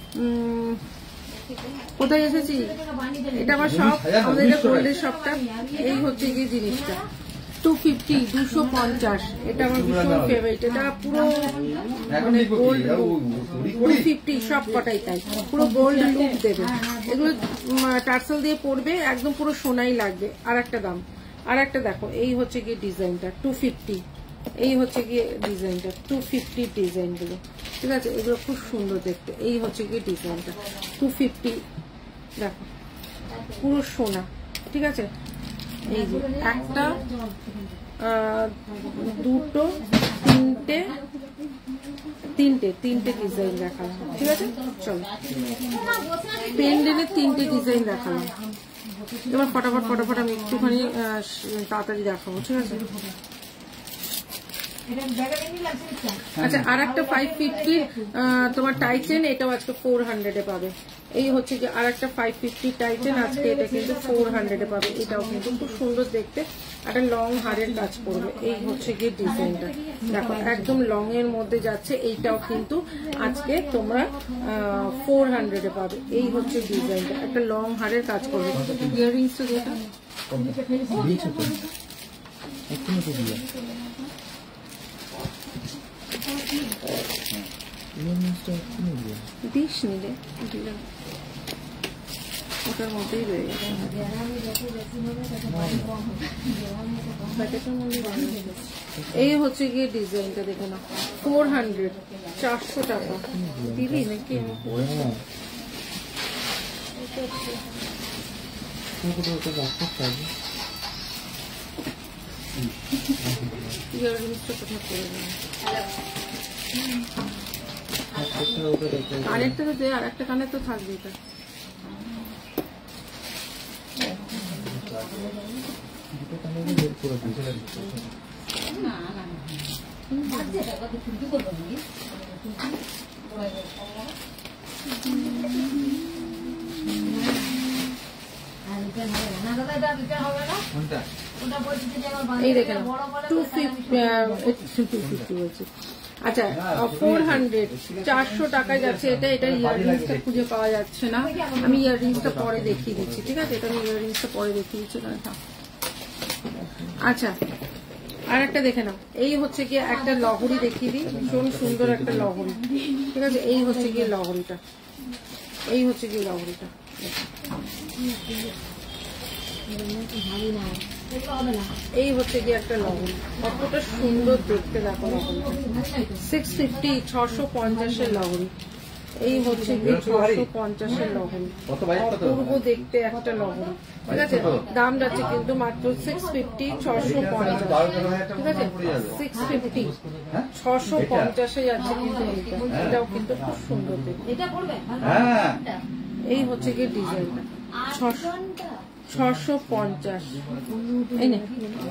কোথায় এসেছি, এটা আমার শপ, আমাদের এটা গোল্ডের শপটা। এই হচ্ছে গিয়ে জিনিসটা 250, 250, এটা আমার ভীষণ ফেভারিট। এটা পুরো মানে গোল্ড, 250 সব কটাই তাই, পুরো গোল্ড লুক দেবে। এগুলো টার্সেল দিয়ে পড়বে, একদম পুরো সোনাই লাগবে। আর একটা দাম, আর একটা দেখো, এই হচ্ছে গিয়ে ডিজাইনটা 250, এই হচ্ছে গিয়ে ডিজাইনটা 250 ডিজাইনগুলো, ঠিক আছে, এগুলো খুব সুন্দর দেখতে। এই হচ্ছে গিয়ে ডিজাইনটা 250, দেখো পুরো সোনা, ঠিক আছে। এই যে একটা, দুটো, তিনটে ডিজাইন দেখালাম, ঠিক আছে। চলো, পেন্ডেলের 3টে ডিজাইন দেখালাম। এবার ফটাফট আমি একটুখানি তাড়াতাড়ি দেখাবো, ঠিক আছে। আচ্ছা, আর একটা 550 তোমার টাইটেন, এটাও আজকে 400-এ পাবে। এই হচ্ছে যে আর একটা 550 টাইটেন, আজকে এটা কিন্তু 400-এ পাবে। এটাও কিন্তু খুব সুন্দর দেখতে, একটা লং হারের কাজ করবে। এই হচ্ছে গিয়ে ডিজাইনটা, দেখো একদম লং এর মধ্যে যাচ্ছে। এইটাও কিন্তু আজকে তোমরা 400-এ পাবে। এই হচ্ছে ডিজাইনটা, একটা লং হারের কাজ করবে। ইয়াররিংসটা যেটা দিস নিলে দিলাম, ওটার মধ্যেই রয়ে গেছে। এই হচ্ছে গিয়ে ডিজাইনটা, দেখো না 400, 400 টাকা দিবি নাকি? ইয়াররিংসটা কোথায় করে দেবো, কানেরটা তো দে, আর একটা কানের তো থাকবে। এটা এই দেখেন 250 বলছি। আচ্ছা, 400, 400 টাকায় যাচ্ছে এটা। এটা ইয়াররিংসটা খুঁজে পাওয়া যাচ্ছে না, আমি ইয়াররিংসটা পরে দেখিয়ে দিচ্ছি, ঠিক আছে। এটা আমি ইয়াররিংসটা পরে দেখিয়ে দিচ্ছি। আচ্ছা, আর একটা দেখে নাও। এই হচ্ছে গিয়ে একটা লহরি দেখিয়ে দিই, ভীষণ সুন্দর একটা লহরি, ঠিক আছে। এই হচ্ছে গিয়ে লহরিটা, এই হচ্ছে গিয়ে লহরিটা। এই হচ্ছে গিয়ে একটা লবণ, কতটা সুন্দর দেখতে দেখো লবণ। 650, 650 লবণ। এই হচ্ছে গিয়ে 650 লবণ, অপূর্ব দেখতে একটা লবণ। ঠিক আছে, দাম যাচ্ছে কিন্তু মাত্র 650, 650। ঠিক আছে, 650, 650 যাচ্ছে কিন্তু এটাও কিন্তু খুব সুন্দর দেখতে। এই হচ্ছে গিয়ে ডিজাইনটা 650। এই নে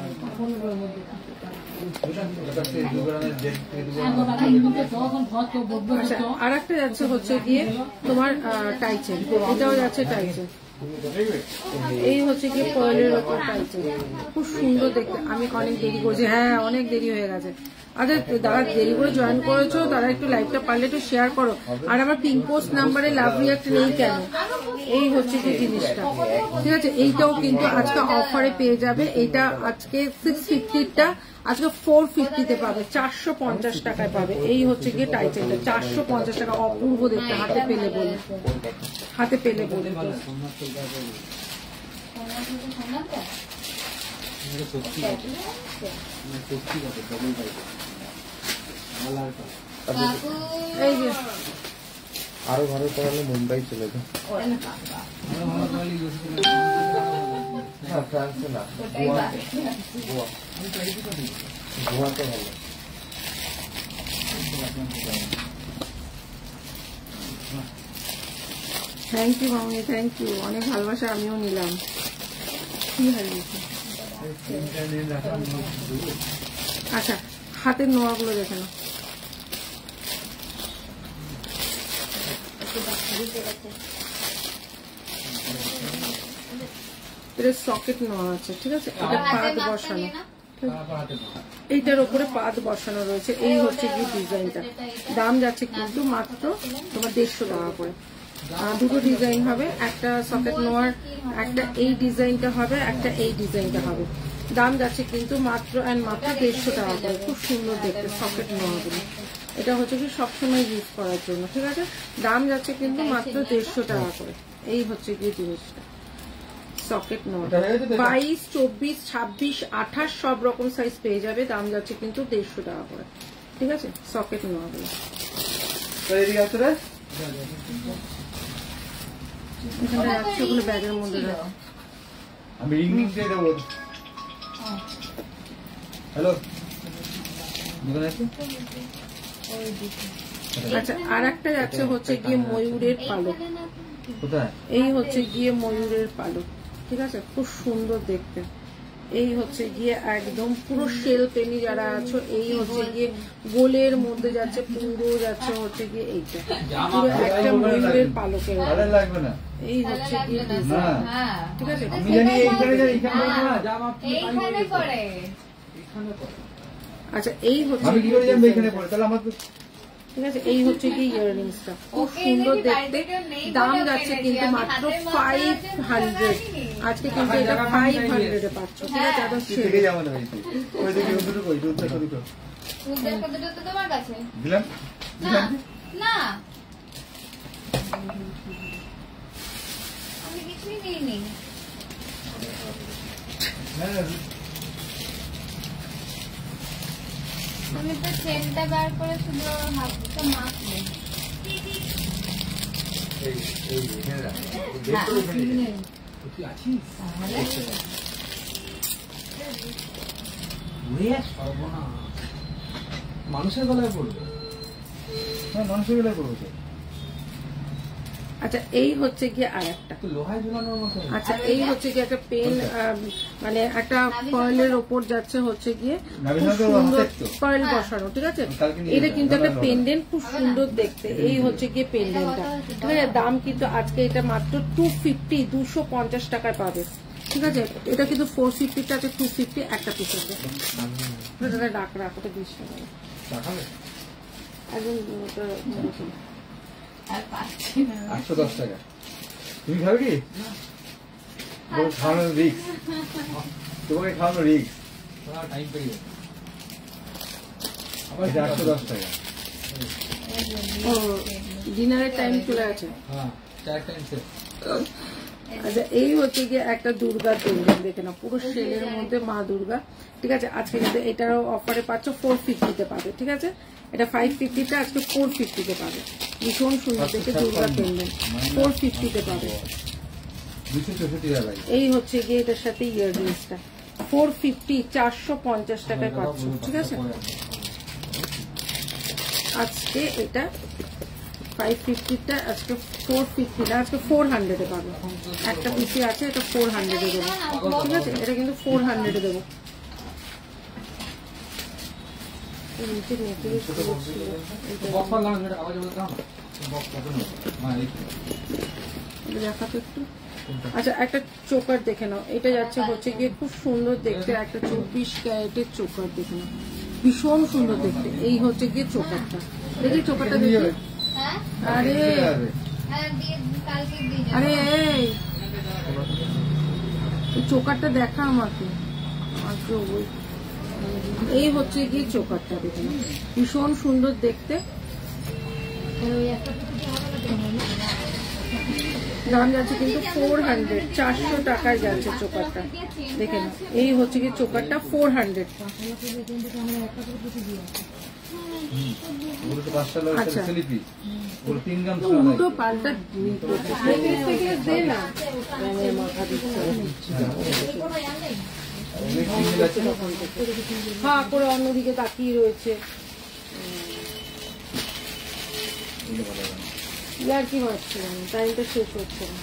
আর একটা যাচ্ছে হচ্ছে গিয়ে তোমার টাইচেন, এটাও যাচ্ছে টাইচেন। এই হচ্ছে গিয়ে পয়েলের ওপর টাইচেন, খুব সুন্দর দেখতে। আমি অনেক দেরি করছি, হ্যাঁ অনেক দেরি হয়ে গেছে। আচ্ছা যারা দেরি করে জয়েন করেছো তারা একটু লাইভটা পারলে একটু শেয়ার করো। আর আমার পিঙ্ক পোস্ট নাম্বারে লাভ রিয়াক্ট নেই কেন? এই হচ্ছে কি জিনিসটা। ঠিক আছে, এইটাও কিন্তু আজকে অফারে পেয়ে যাবে। এইটা আজকে 650টা আজকে 450-তে পাবে, 450 টাকায় পাবে। এই হচ্ছে গিয়ে টাইচেনটা 450 টাকা, অপূর্ব দেখতে। হাতে পেলে বলে, হাতে পেলে বলে। এই যে আরো ভালো করালে মুম্বাই চলে যায়, ফ্রান্সে না, গোয়াতে ভালো। থ্যাংক ইউ মামনি, থ্যাংক ইউ, অনেক ভালোবাসা আমিও নিলাম। কি হারিয়েছে? আচ্ছা হাতের নোয়াগুলো দেখে নাও। এটা সকেট নোয়া আছে, ঠিক আছে, এটা পাত বসানো, এইটার উপরে পাত বসানো রয়েছে। এই হচ্ছে কি ডিজাইনটা, দাম যাচ্ছে কিন্তু মাত্র তোমার 150 টাকা করে। দুটো ডিজাইন হবে, একটা সকেট নোয়ার, একটা এই ডিজাইনটা হবে, একটা এই ডিজাইনটা হবে। দাম যাচ্ছে কিন্তু মাত্র অ্যান্ড মাত্র 150 টাকা করে। খুব সুন্দর দেখতে সকেট নোয়াগুলো, এটা হচ্ছে কি সবসময় ইউজ করার জন্য। ঠিক আছে, দাম যাচ্ছে কিন্তু মাত্র 150 টাকা করে। এই হচ্ছে কি জিনিসটা সকেট নোয়া, 22, 24, 26, 28 সব রকম সাইজ পেয়ে যাবে। দাম যাচ্ছে কিন্তু 150 টাকা করে। ঠিক আছে, সকেট নোয়াগুলো। এখানে রাখছি, ওগুলো ব্যাগের মধ্যে রাখো। আমি রিং রিং দিয়ে দেবো। হ্যালো, আচ্ছা আর একটা যাচ্ছে হচ্ছে গিয়ে ময়ূরের পালক। কোথায়? এই হচ্ছে গিয়ে ময়ূরের পালক। ঠিক আছে, খুব সুন্দর দেখতে। এই হচ্ছে গিয়ে একদম পুরো শেল পেনি যারা আছো, এই হচ্ছে গিয়ে গোলের মধ্যে যাচ্ছে, পুরো যাচ্ছে হচ্ছে গিয়ে এইটা পুরো একটা ময়ূরের পালকের। লাগবে না, এই হচ্ছে গিয়ে ডিজাইন। ঠিক আছে, আমি জানি এইখানে আচ্ছা এই হচ্ছে আমি কি করে জানবো এখানে পড়ে? তাহলে আমার ঠিক আছে, এই হচ্ছে কি ইয়াররিংসটা, খুব সুন্দর দেখতে। দাম যাচ্ছে কিন্তু মাত্র 500। আজকে কিন্তু এটা 500-এ পাচ্ছ। ঠিক আছে, একদম থেকে যেমন হয়েছে ওই দিকে দুটো কই দুটো দুটো তোমার কাছে দিলাম না, আমি কিছুই নিইনি। আমি তো চেনটা বার করে শুধু হাতটা মাখবো। মানুষের গলায় পড়বে, হ্যাঁ মানুষের গলায় পড়বে। আচ্ছা এই হচ্ছে গিয়ে আর একটা লোহায় ঝুলানোর মতো। আচ্ছা এই হচ্ছে গিয়ে একটা পেন, মানে একটা ফয়েলের ওপর যাচ্ছে হচ্ছে গিয়ে ফয়েল বসানো। ঠিক আছে, এটা কিন্তু একটা পেন্ডেন্ট, খুব সুন্দর দেখতে। এই হচ্ছে গিয়ে পেন্ডেন্টটা। ঠিক আছে, দাম কিন্তু আজকে এটা মাত্র 250, 250 টাকায় পাবে। ঠিক আছে, এটা কিন্তু 450টা আছে, 250 একটা পিস আছে। ডাক রাখো তো 20 টাকা একদম। 810 টাকা। তুমি খাবে কি? খাওয়ানোর রিক্স, তোমাকে খাওয়ানো রিক্স। আবার 810 টাকা। ও ডিনারের টাইম চলে আছে। আচ্ছা এই হচ্ছে গিয়ে একটা দুর্গা পেন্ডেন্ট, দেখে না পুরো সেলের মধ্যে মা দুর্গা। ঠিক আছে, আজকে কিন্তু এটারও অফারে পাচ্ছ 450-তে পাবে। ঠিক আছে, এটা 550-টা আজকে 450-তে পাবে। ভীষণ সুন্দর দেখে দুর্গা পেন্ডেন্ট 450-তে পাবে। এই হচ্ছে গিয়ে এটার সাথে ইয়াররিংসটা 450, 450 টাকায় পাচ্ছ। ঠিক আছে, আজকে এটা 550-টা আজকে 450 না, আজকে 400-এ পাবে। একটা পিসি আছে, এটা 400-এ দেবো। ঠিক আছে, এটা কিন্তু 400-এ দেবো। দেখাতো একটু। আচ্ছা একটা চোকার দেখে নাও, এটা যাচ্ছে হচ্ছে গিয়ে খুব সুন্দর দেখতে, একটা 24 ক্যারেটের চোকার দেখে নাও, ভীষণ সুন্দর দেখতে। এই হচ্ছে গিয়ে চোকারটা, দেখি চোকারটা দেখি। আরে আরে এই চোকারটা দেখা আমাকে। এই হচ্ছে গিয়ে চোকারটা দেখে নাও, ভীষণ সুন্দর দেখতে। দাম যাচ্ছে কিন্তু 400, 400 টাকায় যাচ্ছে চোকারটা দেখে নাও। এই হচ্ছে কি চোকারটা 400। আচ্ছা উল্টো পাল্টা দে না, হ্যাঁ করে অন্যদিকে তাকিয়ে রয়েছে। আর কি হচ্ছে, টাইমটা শেষ হচ্ছে না।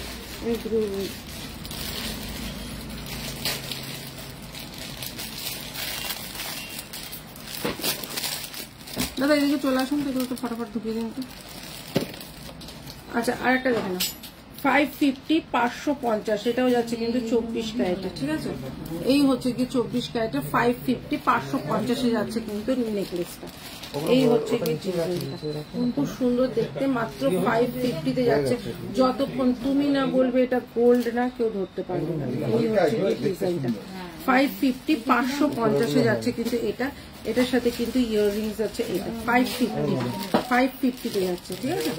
দাদা এদিকে চলে আসুন তো, একটু ফটাফট ঢুকিয়ে দিন তো। আচ্ছা আর একটা দেখে না 550, 550, এটাও যাচ্ছে কিন্তু 24 ক্যারেটে। ঠিক আছে, এই হচ্ছে কি 24 ক্যারেটে 550, 550-এ যাচ্ছে কিন্তু নেকলেসটা। এই হচ্ছে কি খুব সুন্দর দেখতে, মাত্র 550-তে যাচ্ছে। যতক্ষণ তুমি না বলবে এটা গোল্ড না, কেউ ধরতে পারবে না। এই হচ্ছে কি ডিজাইনটা 550, 550-এ যাচ্ছে কিন্তু এটা। এটার সাথে কিন্তু ইয়াররিংস আছে, এটা 550-তে যাচ্ছে। ঠিক আছে,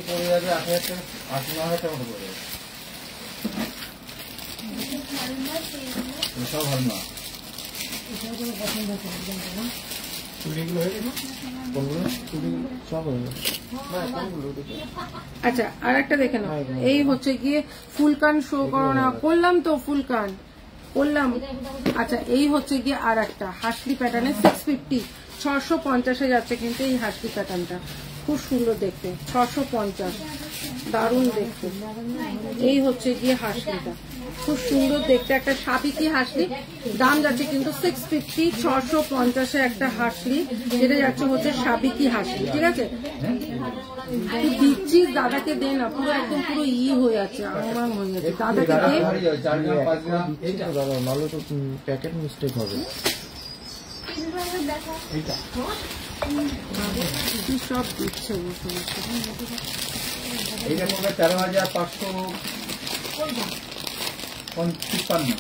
আচ্ছা আর একটা দেখে নাও, এই হচ্ছে গিয়ে ফুলকান শো করো না, করলাম তো ফুলকান করলাম। আচ্ছা এই হচ্ছে গিয়ে আর একটা হাসলি প্যাটার্নে 650, 650-এ যাচ্ছে কিন্তু এই হাসলি প্যাটার্নটা, খুব সুন্দর দেখতে, 650, দারুণ দেখতে। এই হচ্ছে গিয়ে হাসলিটা খুব সুন্দর দেখতে, একটা সাবিকি হাসলি। দাম যাচ্ছে কিন্তু 650, 650-এ একটা হাসলি, যেটা যাচ্ছে হচ্ছে সাবিকি হাসলি। ঠিক আছে, তুই দিচ্ছিস দাদাকে দে না, পুরো একদম পুরো হয়ে যাচ্ছে, আমার হয়ে যাচ্ছে, দাদাকে দে। প্যাকেট মিস্টেক হবে, সব দিচ্ছে বসে বসে। এইটা পড়বে 13,555।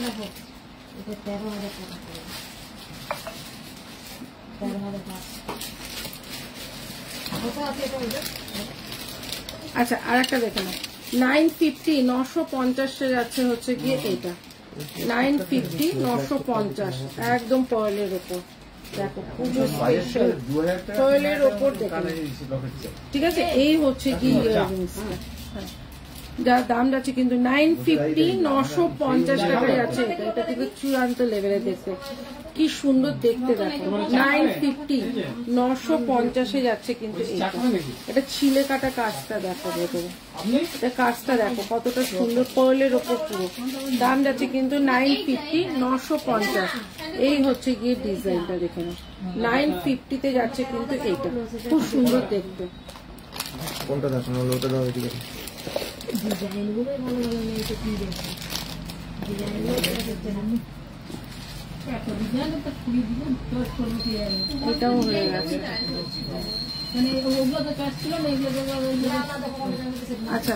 আচ্ছা আর একটা দেখে নাও 950, 950-এ যাচ্ছে হচ্ছে গিয়ে এটা 950, 950, একদম পয়েলের ওপর। দেখো পুজো স্পেশাল পয়েলের ওপর দেখো। ঠিক আছে, এই হচ্ছে কি ইয়াররিংসটা, যার দাম যাচ্ছে কিন্তু 950, 950 টাকায় যাচ্ছে এটা। এটা কিন্তু চূড়ান্ত লেভেলে দেখতে, কি সুন্দর দেখতে। দেখো 950, 950-এ যাচ্ছে কিন্তু এটা ছিলে কাটা কাজটা দেখো, ভেতরে এটা কাজটা দেখো কতটা সুন্দর, পয়েলের ওপর পুরো। দাম যাচ্ছে কিন্তু 950, 950। এই হচ্ছে গিয়ে ডিজাইনটা দেখে নাও, 950-তে যাচ্ছে কিন্তু এইটা, খুব সুন্দর দেখতে। কোনটা দেখানো হলো, ওটা দাও এদিকে। এটাও হয়ে গেছে। আচ্ছা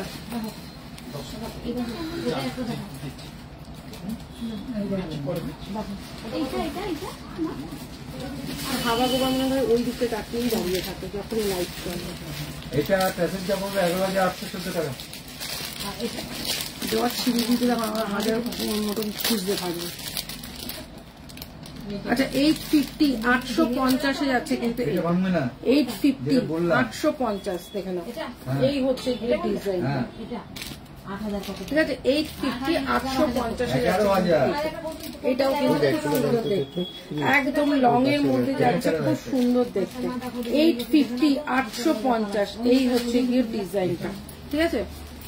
হাওয়া গোবা মনে হয় ওই দিকে তাকিয়েই দাঁড়িয়ে থাকে যখনই লাইট চলে। এটা প্যাসেঞ্জার পড়বে 11,814 টাকা। দেওয়ার ছিঁড়ে দিয়ে দিলাম, আমার হাজার মতন খুঁজতে থাকবে। আচ্ছা 850 850 যাচ্ছে কিন্তু 850 850 দেখে নাও। এই হচ্ছে গিয়ে ডিজাইন, ঠিক আছে 850 850 যাচ্ছে। এটাও কিন্তু খুব সুন্দর দেখতে, একদম লং এর মধ্যে যাচ্ছে, খুব সুন্দর দেখতে। 850 850 এই হচ্ছে গিয়ে ডিজাইনটা, ঠিক আছে।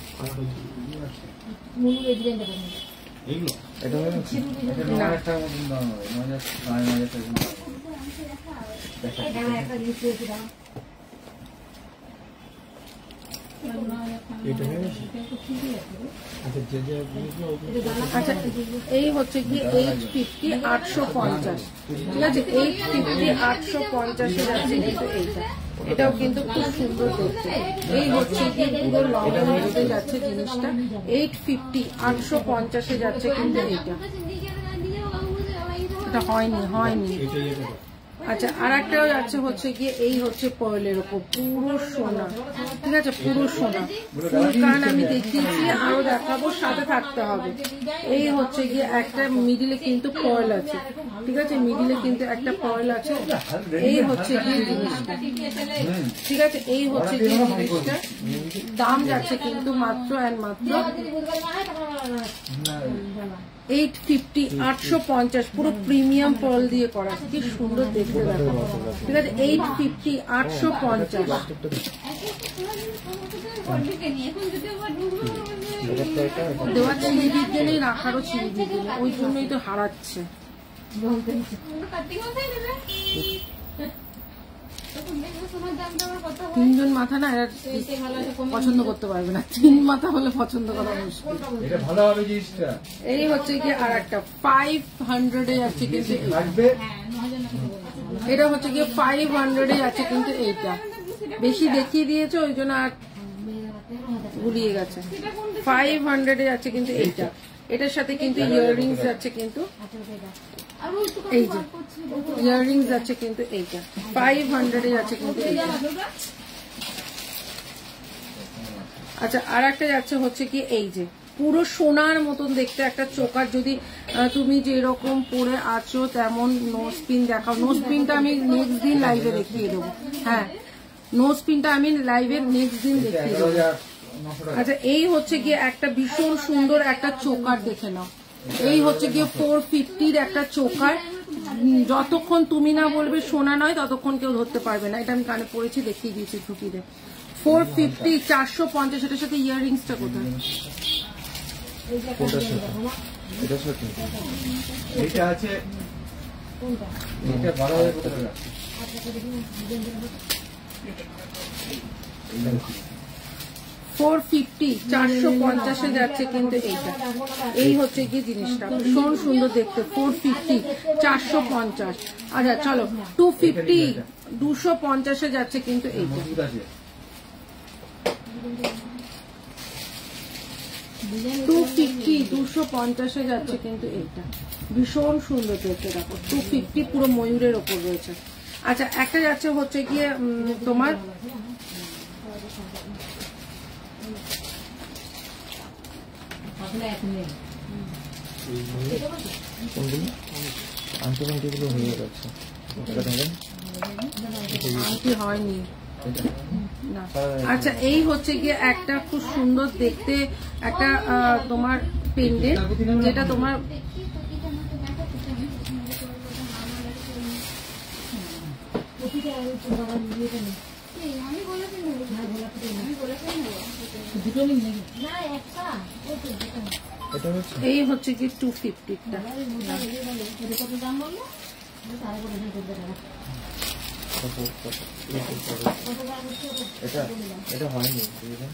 আচ্ছা এই হচ্ছে কি 850 850, ঠিক আছে 850 850 যাচ্ছে কিন্তু এইটা, এটাও কিন্তু খুব সুন্দর দেখতে। এই হচ্ছে কি পুরো লং এর মধ্যে যাচ্ছে জিনিসটা, 850 850 যাচ্ছে কিন্তু এইটা। এটা হয়নি। আচ্ছা আর একটাও যাচ্ছে হচ্ছে গিয়ে এই হচ্ছে পার্লের ওপর পুরো সোনা, ঠিক আছে পুরো সোনা ফুল কান আমি দেখিয়েছি, আরো দেখাবো, সাথে থাকতে হবে। এই হচ্ছে গিয়ে একটা মিডিলে কিন্তু পার্ল আছে, ঠিক আছে মিডিলে কিন্তু একটা পার্ল আছে। এই হচ্ছে গিয়ে জিনিসটা, ঠিক আছে এই হচ্ছে গিয়ে জিনিসটা। দাম যাচ্ছে কিন্তু মাত্র অ্যান্ড মাত্র 850 850, পুরো প্রিমিয়াম পার্ল দিয়ে করা, কি সুন্দর দেখতে দেখো, ঠিক আছে 850 850। দেওয়ার ছিঁড়ে দিতে নেই, রাখারও ছিঁড়ে দিতে নেই, ওই জন্যই তো হারাচ্ছে। তিনজন মাথা না এরা পছন্দ করতে পারবে না, 3 মাথা হলে পছন্দ করা মুশকিল। এই হচ্ছে কি আর একটা 500 যাচ্ছে কিন্তু, এটা হচ্ছে গিয়ে 500 যাচ্ছে কিন্তু। এইটা বেশি দেখিয়ে দিয়েছে ওই জন্য আর গুলিয়ে গেছে। 500 যাচ্ছে কিন্তু এইটা, এটার সাথে কিন্তু ইয়াররিংস যাচ্ছে কিন্তু, এই যে ইয়াররিংস যাচ্ছে কিন্তু এইটা 500 যাচ্ছে কিন্তু এইটা। আচ্ছা আর একটা যাচ্ছে হচ্ছে কি এই যে পুরো সোনার মতন দেখতে একটা চোকার, যদি তুমি যেরকম পরে আছো তেমন নোজ পিন দেখাও। নোজ পিনটা আমি নেক্সট দিন লাইভে দেখিয়ে দেবো, হ্যাঁ নোজ পিনটা আমি লাইভে নেক্সট দিন দেখিয়ে দেবো। আচ্ছা এই হচ্ছে গিয়ে একটা ভীষণ সুন্দর একটা চোকার, দেখে নাও। এই হচ্ছে গিয়ে 450 একটা চোকার, যতক্ষণ তুমি না বলবে সোনা নয় ততক্ষণ কেউ ধরতে পারবে না। এটা আমি কানে পড়েছি, দেখিয়ে দিয়েছি ঢুকিয়ে। 450 450, এটার সাথে ইয়াররিংসটা কোথায়? এটা আছে, এটা ভালো হবে কোথায়? 450 450 যাচ্ছে কিন্তু এইটা। এই হচ্ছে কি জিনিসটা, ভীষণ সুন্দর দেখতে। 450 450। আচ্ছা চলো 250 250 যাচ্ছে কিন্তু এইটা। 250 250 যাচ্ছে কিন্তু এইটা, ভীষণ সুন্দর দেখতে দেখো। 250 পুরো ময়ূরের ওপর রয়েছে। আচ্ছা একটা যাচ্ছে হচ্ছে গিয়ে তোমার হয়নি না। আচ্ছা এই হচ্ছে গিয়ে একটা খুব সুন্দর দেখতে একটা তোমার পেন্ডেন্ট, যেটা তোমার এই হচ্ছে কি 250টা। এটা হয়নি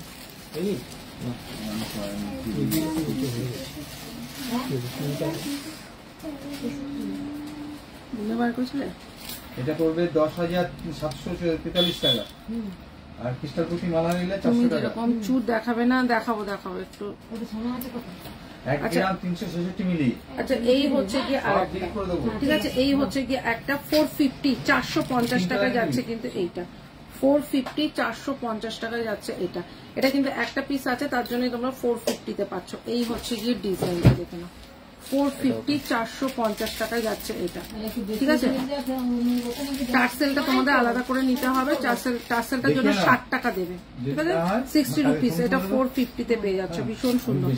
বার করেছিলে, এটা করবে 10,743 টাকা, আর ক্রিস্টাল প্রতি মালা নিলে তুমি 400 টাকা। যেরকম চুর দেখাবে না, দেখাবো একটু। 1 গ্রাম 366 মিলি। আচ্ছা এই হচ্ছে কি আর ঠিক আছে, এই হচ্ছে কি একটা 450 450 টাকা যাচ্ছে কিন্তু এইটা 450 450 টাকায় যাচ্ছে এটা। এটা কিন্তু একটা পিস আছে, তার জন্য তোমরা 450-তে পাচ্ছ। এই হচ্ছে গিয়ে ডিজাইনটা, দেখে নাও 450 450 টাকায় যাচ্ছে এটা, ঠিক আছে। টার্সেলটা তোমাদের আলাদা করে নিতে হবে, টার্সেলটার জন্য 60 টাকা দেবে, ঠিক আছে, 60 রুপিস। এটা 450-তে পেয়ে যাচ্ছ, ভীষণ সুন্দর।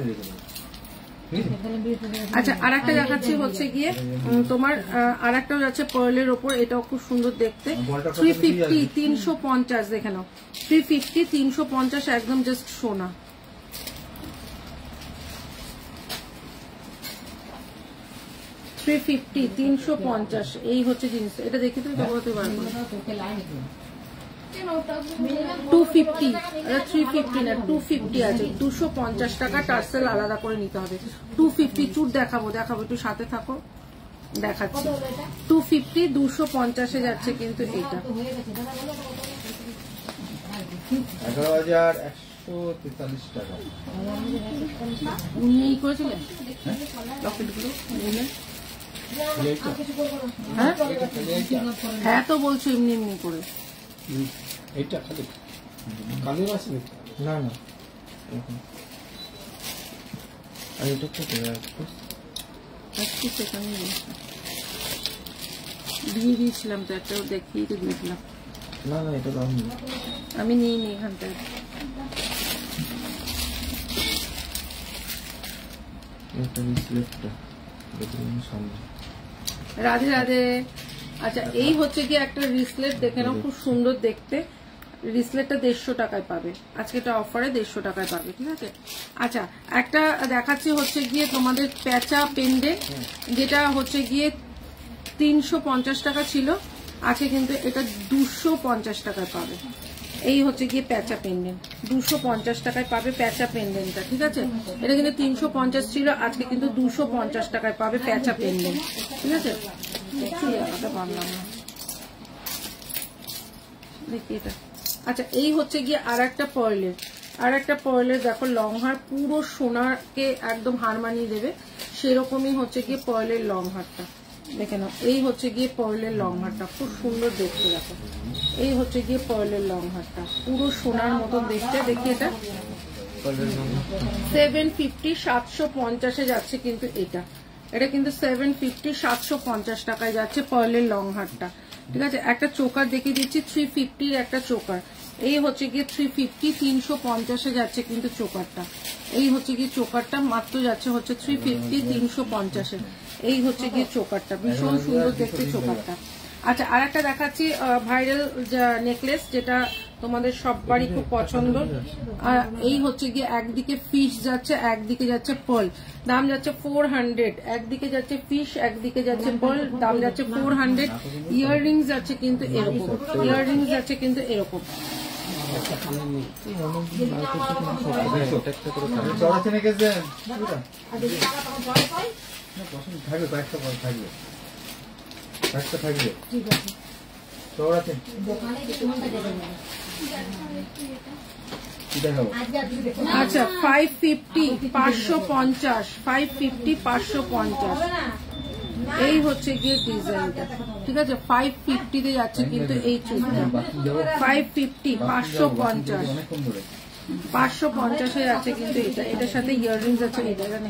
আচ্ছা, আর একটা দেখাচ্ছি হচ্ছে গিয়ে তোমার আর একটাও যাচ্ছে পার্লের ওপর, এটাও খুব সুন্দর দেখতে। 350 350 দেখে নাও, 350 350 একদম জাস্ট সোনা। $350 এই হচ্ছে জিনিস। এটা দেখি তুমি বলতে পারবো 250, 350 না 250 আছে, 250 টাকা টার্সেল আলাদা করে নিতে হবে। 250 চুট দেখাবো একটু সাথে থাকো, দেখাচ্ছি। 250 250-এ যাচ্ছে কিন্তু এটা। 11,143 টাকা নিয়ে করেছিলেন লকেটগুলো নিলেন? হ্যাঁ তো বলছো এমনি এমনি করে। এটা খালি কালির আছে না না, আর এটা তো সেখানে দিয়ে দিয়েছিলাম তো, একটা দেখিয়ে তো দিয়েছিলাম। না না, এটা দাম আমি নিইনি এখান থেকে। একটা রিসলেটটা দেখুন সামনে। রাধে রাধে। আচ্ছা, এই হচ্ছে কি একটা রিসলেট, দেখে নাও খুব সুন্দর দেখতে। রিসলেটটা 150 টাকায় পাবে, আজকে এটা অফারে 150 টাকায় পাবে, ঠিক আছে। আচ্ছা, একটা দেখাচ্ছি হচ্ছে গিয়ে তোমাদের প্যাচা পেন্ডেন্ট, যেটা হচ্ছে গিয়ে 350 টাকা ছিল, আজকে কিন্তু এটা 250 টাকায় পাবে। এই হচ্ছে গিয়ে প্যাচা পেন্ডেন্ট, 250 টাকায় পাবে প্যাচা পেন্ডেন্টটা, ঠিক আছে। এটা কিন্তু 350 ছিল, আজকে কিন্তু 250 টাকায় পাবে প্যাচা পেন্ডেন্ট, ঠিক আছে। একটু দেখাতে পারলাম না, দেখি এটা। আচ্ছা, এই হচ্ছে গিয়ে আর একটা পার্লের দেখো লং হার, পুরো সোনাকে একদম হার মানিয়ে দেবে, সেরকমই হচ্ছে গিয়ে পার্লের লং হারটা, দেখে নাও। এই হচ্ছে গিয়ে পার্লের লং হারটা, খুব সুন্দর দেখতে, দেখো। এই হচ্ছে গিয়ে পার্লের লং হারটা, পুরো সোনার মতন দেখতে। দেখি এটা 750 750-এ যাচ্ছে কিন্তু এটা কিন্তু 750 750 টাকায় যাচ্ছে পার্লের লং হারটা, ঠিক আছে। একটা চোকার দেখিয়ে দিচ্ছি, 350-র একটা চোকার। এই হচ্ছে গিয়ে 350 350-এ যাচ্ছে কিন্তু চোকারটা। এই হচ্ছে গিয়ে চোকারটা মাত্র যাচ্ছে হচ্ছে 350 350-এ। এই হচ্ছে গিয়ে চোকারটা, ভীষণ সুন্দর দেখতে চোকারটা। আচ্ছা, আর একটা দেখাচ্ছি ভাইরাল নেকলেস, যেটা তোমাদের সবারই খুব পছন্দ। এই হচ্ছে গিয়ে একদিকে ফিশ যাচ্ছে, একদিকে যাচ্ছে পার্ল, দাম যাচ্ছে 400। একদিকে যাচ্ছে ফিশ, একদিকে যাচ্ছে পার্ল, দাম যাচ্ছে 400। ইয়াররিংস যাচ্ছে কিন্তু এরকম, আচ্ছা 550 550 550 550 এই হচ্ছে গিয়ে ডিজাইনটা, ঠিক আছে। 550-তে যাচ্ছে কিন্তু এই চুলটা, 550 550 550-এ যাচ্ছে কিন্তু এটা। এটার সাথে ইয়াররিংস আছে, এটা জানে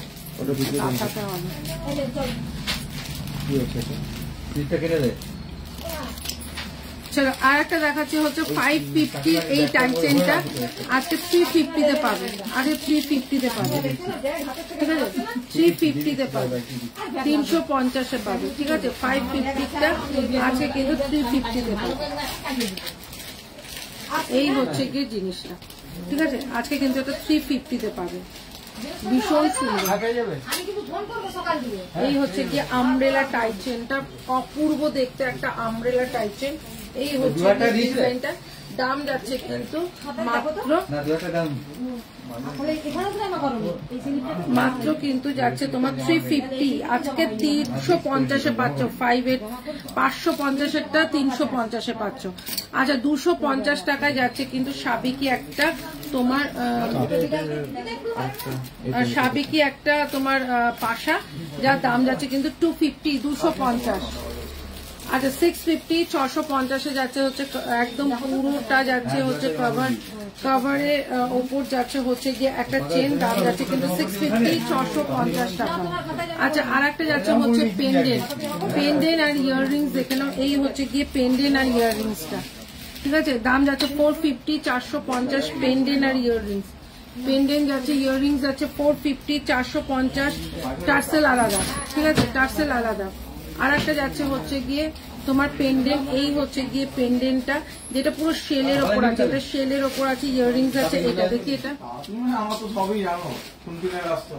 চলো। আর একটা দেখাচ্ছি হচ্ছে 550, এই টাইম চেনটা আজকে 350-তে পাবে, আজকে 350-তে পাবে, ঠিক আছে। 350-তে পাবে, 350-এ পাবে, ঠিক আছে। 550-টা আজকে কিন্তু 350-তে পাবে। এই হচ্ছে গিয়ে জিনিসটা, ঠিক আছে। আজকে কিন্তু এটা 350-তে পাবে, ভীষণ সুন্দর। এই হচ্ছে গিয়ে আমব্রেলা টাইট চেনটা, অপূর্ব দেখতে একটা আমব্রেলা টাইট চেন। এই হচ্ছে ডিজাইনটা, দাম যাচ্ছে কিন্তু মাত্র কিন্তু যাচ্ছে তোমার 350, আজকে 350-এ পাচ্ছ। 550-এরটা 350-এ পাচ্ছ। আচ্ছা, 250 টাকায় যাচ্ছে কিন্তু সাবিকি একটা তোমার পাশা, যার দাম যাচ্ছে কিন্তু 250 250। আচ্ছা 650 650 যাচ্ছে হচ্ছে একদম পুরোটা যাচ্ছে হচ্ছে কভারের ওপর যাচ্ছে হচ্ছে গিয়ে একটা চেন, দাম যাচ্ছে কিন্তু 650 650 টাকা। আচ্ছা আর একটা যাচ্ছে হচ্ছে পেন্ডেন্ট আর ইয়াররিংস দেখে নাও, এই হচ্ছে গিয়ে পেন্ডেন্ট আর ইয়াররিংসটা, ঠিক আছে, দাম যাচ্ছে 450 450 পেন্ডেন্ট আর ইয়াররিংস। পেন্ডেন্ট যাচ্ছে, ইয়াররিংস যাচ্ছে 450 450, টার্সেল আলাদা, ঠিক আছে, টার্সেল আলাদা। আর একটা যাচ্ছে হচ্ছে গিয়ে তোমার পেন্ডেন্ট, এই হচ্ছে গিয়ে পেন্ডেন্টটা যেটা পুরো শেলের ওপর আছে, এটা শেলের ওপর আছে, ইয়াররিংস আছে, এটা দেখি এটা আমার তো সবই জানো, শুনতিনের রাস্তা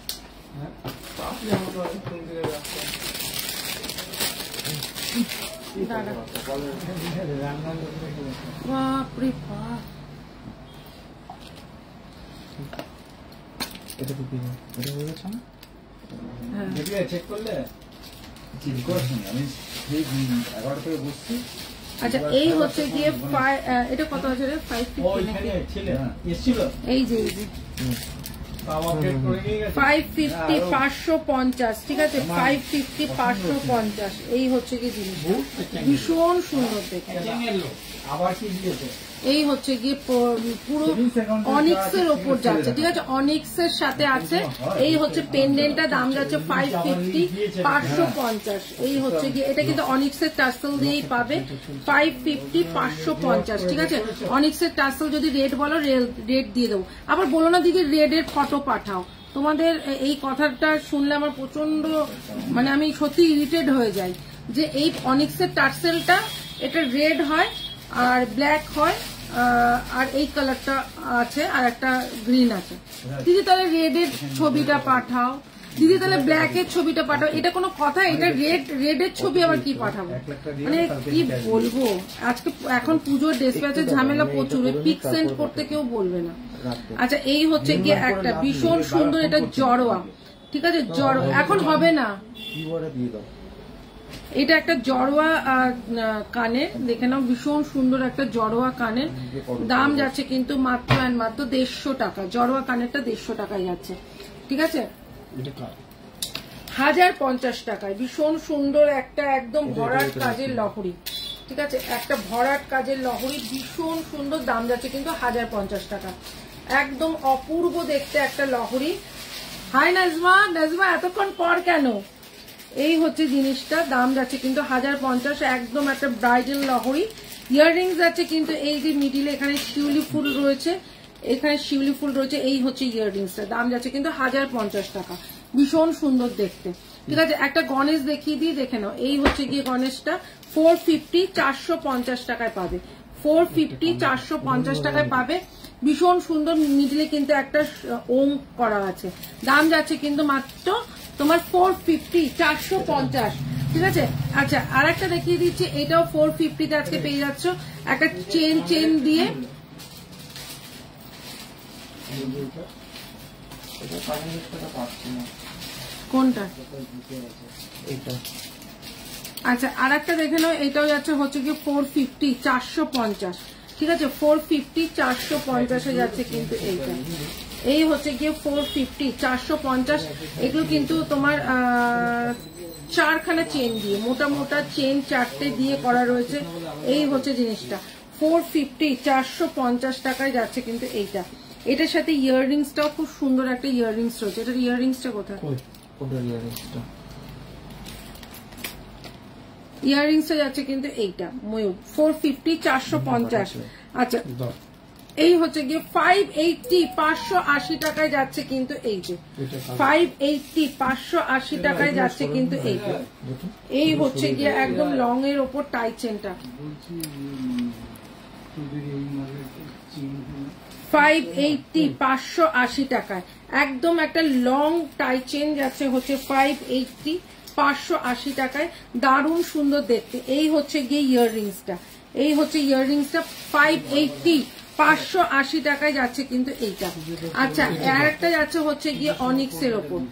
বাপরে বাপ। এটা কি দিন এটা হয়ে গেছে না? হ্যাঁ চেক করলে আমি 11 থেকে বসছি। আচ্ছা এই হচ্ছে গিয়ে এটা কত আছে রে? 550 এই যে 550 550, ঠিক আছে, 550 550, এই হচ্ছে গিয়ে জিনিস ভীষণ সুন্দর দেখতে। আবার কি দিয়েছে? এই হচ্ছে গিয়ে পুরো অনিক্সের ওপর যাচ্ছে, ঠিক আছে, অনিক্সের সাথে আছে। এই হচ্ছে পেন্ডেন্টটা, দাম যাচ্ছে 550 550, এই হচ্ছে গিয়ে এটা কিন্তু অনিক্সের টার্সেল দিয়েই পাবে 550 550, ঠিক আছে। অনিক্সের টার্সেল যদি রেট বলো রেট দিয়ে দেবো, আবার বলো না দিদি রেডের ফটো পাঠাও। তোমাদের এই কথাটা শুনলে আমার প্রচন্ড মানে আমি সত্যি ইরিটেড হয়ে যাই যে এই অনিক্সের টার্সেলটা এটা রেড হয় আর ব্ল্যাক হয় আর এই কালারটা আছে আর একটা গ্রিন আছে। দিদি তাহলে রেডের ছবিটা পাঠাও, দিদি তাহলে ব্ল্যাকের ছবিটা পাঠাও, এটা কোনো কথা? এটা রেডের ছবি আবার কি পাঠাবো, মানে কি বলবো। আজকে এখন পুজোর ডেসপ্যাচের ঝামেলা প্রচুর, পিক সেন্ড করতে কেউ বলবে না। আচ্ছা এই হচ্ছে গিয়ে একটা ভীষণ সুন্দর, এটা জড়োয়া, ঠিক আছে, জড়োয়া এখন হবে না, এটা একটা জড়োয়া কানের, দেখে নাও ভীষণ সুন্দর একটা জড়োয়া কানের, দাম যাচ্ছে কিন্তু মাত্র 150 টাকা। জড়োয়া কানেরটা 150 টাকায় যাচ্ছে, ঠিক আছে, 1050 টাকায়। ভীষণ সুন্দর একটা একদম ভরাট কাজের লহরি, ঠিক আছে, একটা ভরাট কাজের লহরি ভীষণ সুন্দর, দাম যাচ্ছে কিন্তু 1050 টাকা। একদম অপূর্ব দেখতে একটা লহরি। হাই নাজমা, নাজমা এতক্ষণ পর কেন? এই হচ্ছে জিনিসটা, দাম যাচ্ছে কিন্তু 1050, একদম একটা ব্রাইডাল লহরি। ইয়াররিংস আছে কিন্তু এই যে মিডিলে এখানে শিউলি ফুল রয়েছে, এখানে শিউলি ফুল রয়েছে, এই হচ্ছে ইয়াররিংসটা, দাম যাচ্ছে কিন্তু 1050 টাকা। ভীষণ সুন্দর দেখতে, ঠিক আছে। একটা গণেশ দেখিয়ে দিই, দেখে নাও, এই হচ্ছে গিয়ে গণেশটা 450 450 টাকায় পাবে, 450 450 টাকায় পাবে। ভীষণ সুন্দর, মিডিলে কিন্তু একটা ওম করা আছে, দাম যাচ্ছে কিন্তু মাত্র তোমার 450 450, ঠিক আছে। আচ্ছা আর একটা দেখিয়ে দিচ্ছি, এটাও 450 আজকে পেয়ে যাচ্ছ, একটা চেন দিয়ে। কোনটা? আচ্ছা আর একটা দেখে নাও, এটাও যাচ্ছে হচ্ছে কি 450 450, ঠিক আছে, 450 450 যাচ্ছে কিন্তু এইটা, এই হচ্ছে গিয়ে 450 450। এগুলো কিন্তু তোমার চারখানা চেন দিয়ে, মোটা মোটা চেন চারটে দিয়ে করা রয়েছে, এই হচ্ছে জিনিসটা 450 450 টাকায় যাচ্ছে কিন্তু এইটা। এটার সাথে ইয়াররিংসটাও খুব সুন্দর একটা ইয়াররিংস রয়েছে। এটার ইয়াররিংসটা কোথায়? ইয়াররিংসটা যাচ্ছে কিন্তু এইটা ময়ূর 450 450। আচ্ছা এই হচ্ছে গিয়ে 580 580 টাকায় যাচ্ছে কিন্তু এই যে 580 580 টাকায় যাচ্ছে কিন্তু এইটা। এই হচ্ছে গিয়ে একদম লং এর ওপর টাই চেনটা 580 580 টাকায় একদম একটা লং টাই চেন যাচ্ছে হচ্ছে 580 580 টাকায়, দারুণ সুন্দর দেখতে। এই হচ্ছে গিয়ে ইয়াররিংসটা, এই হচ্ছে ইয়াররিংসটা 580 580 টাকায় যাচ্ছে কিন্তু এইটা। আচ্ছা আর একটা যাচ্ছে হচ্ছে গিয়ে অনিক্সের ওপর,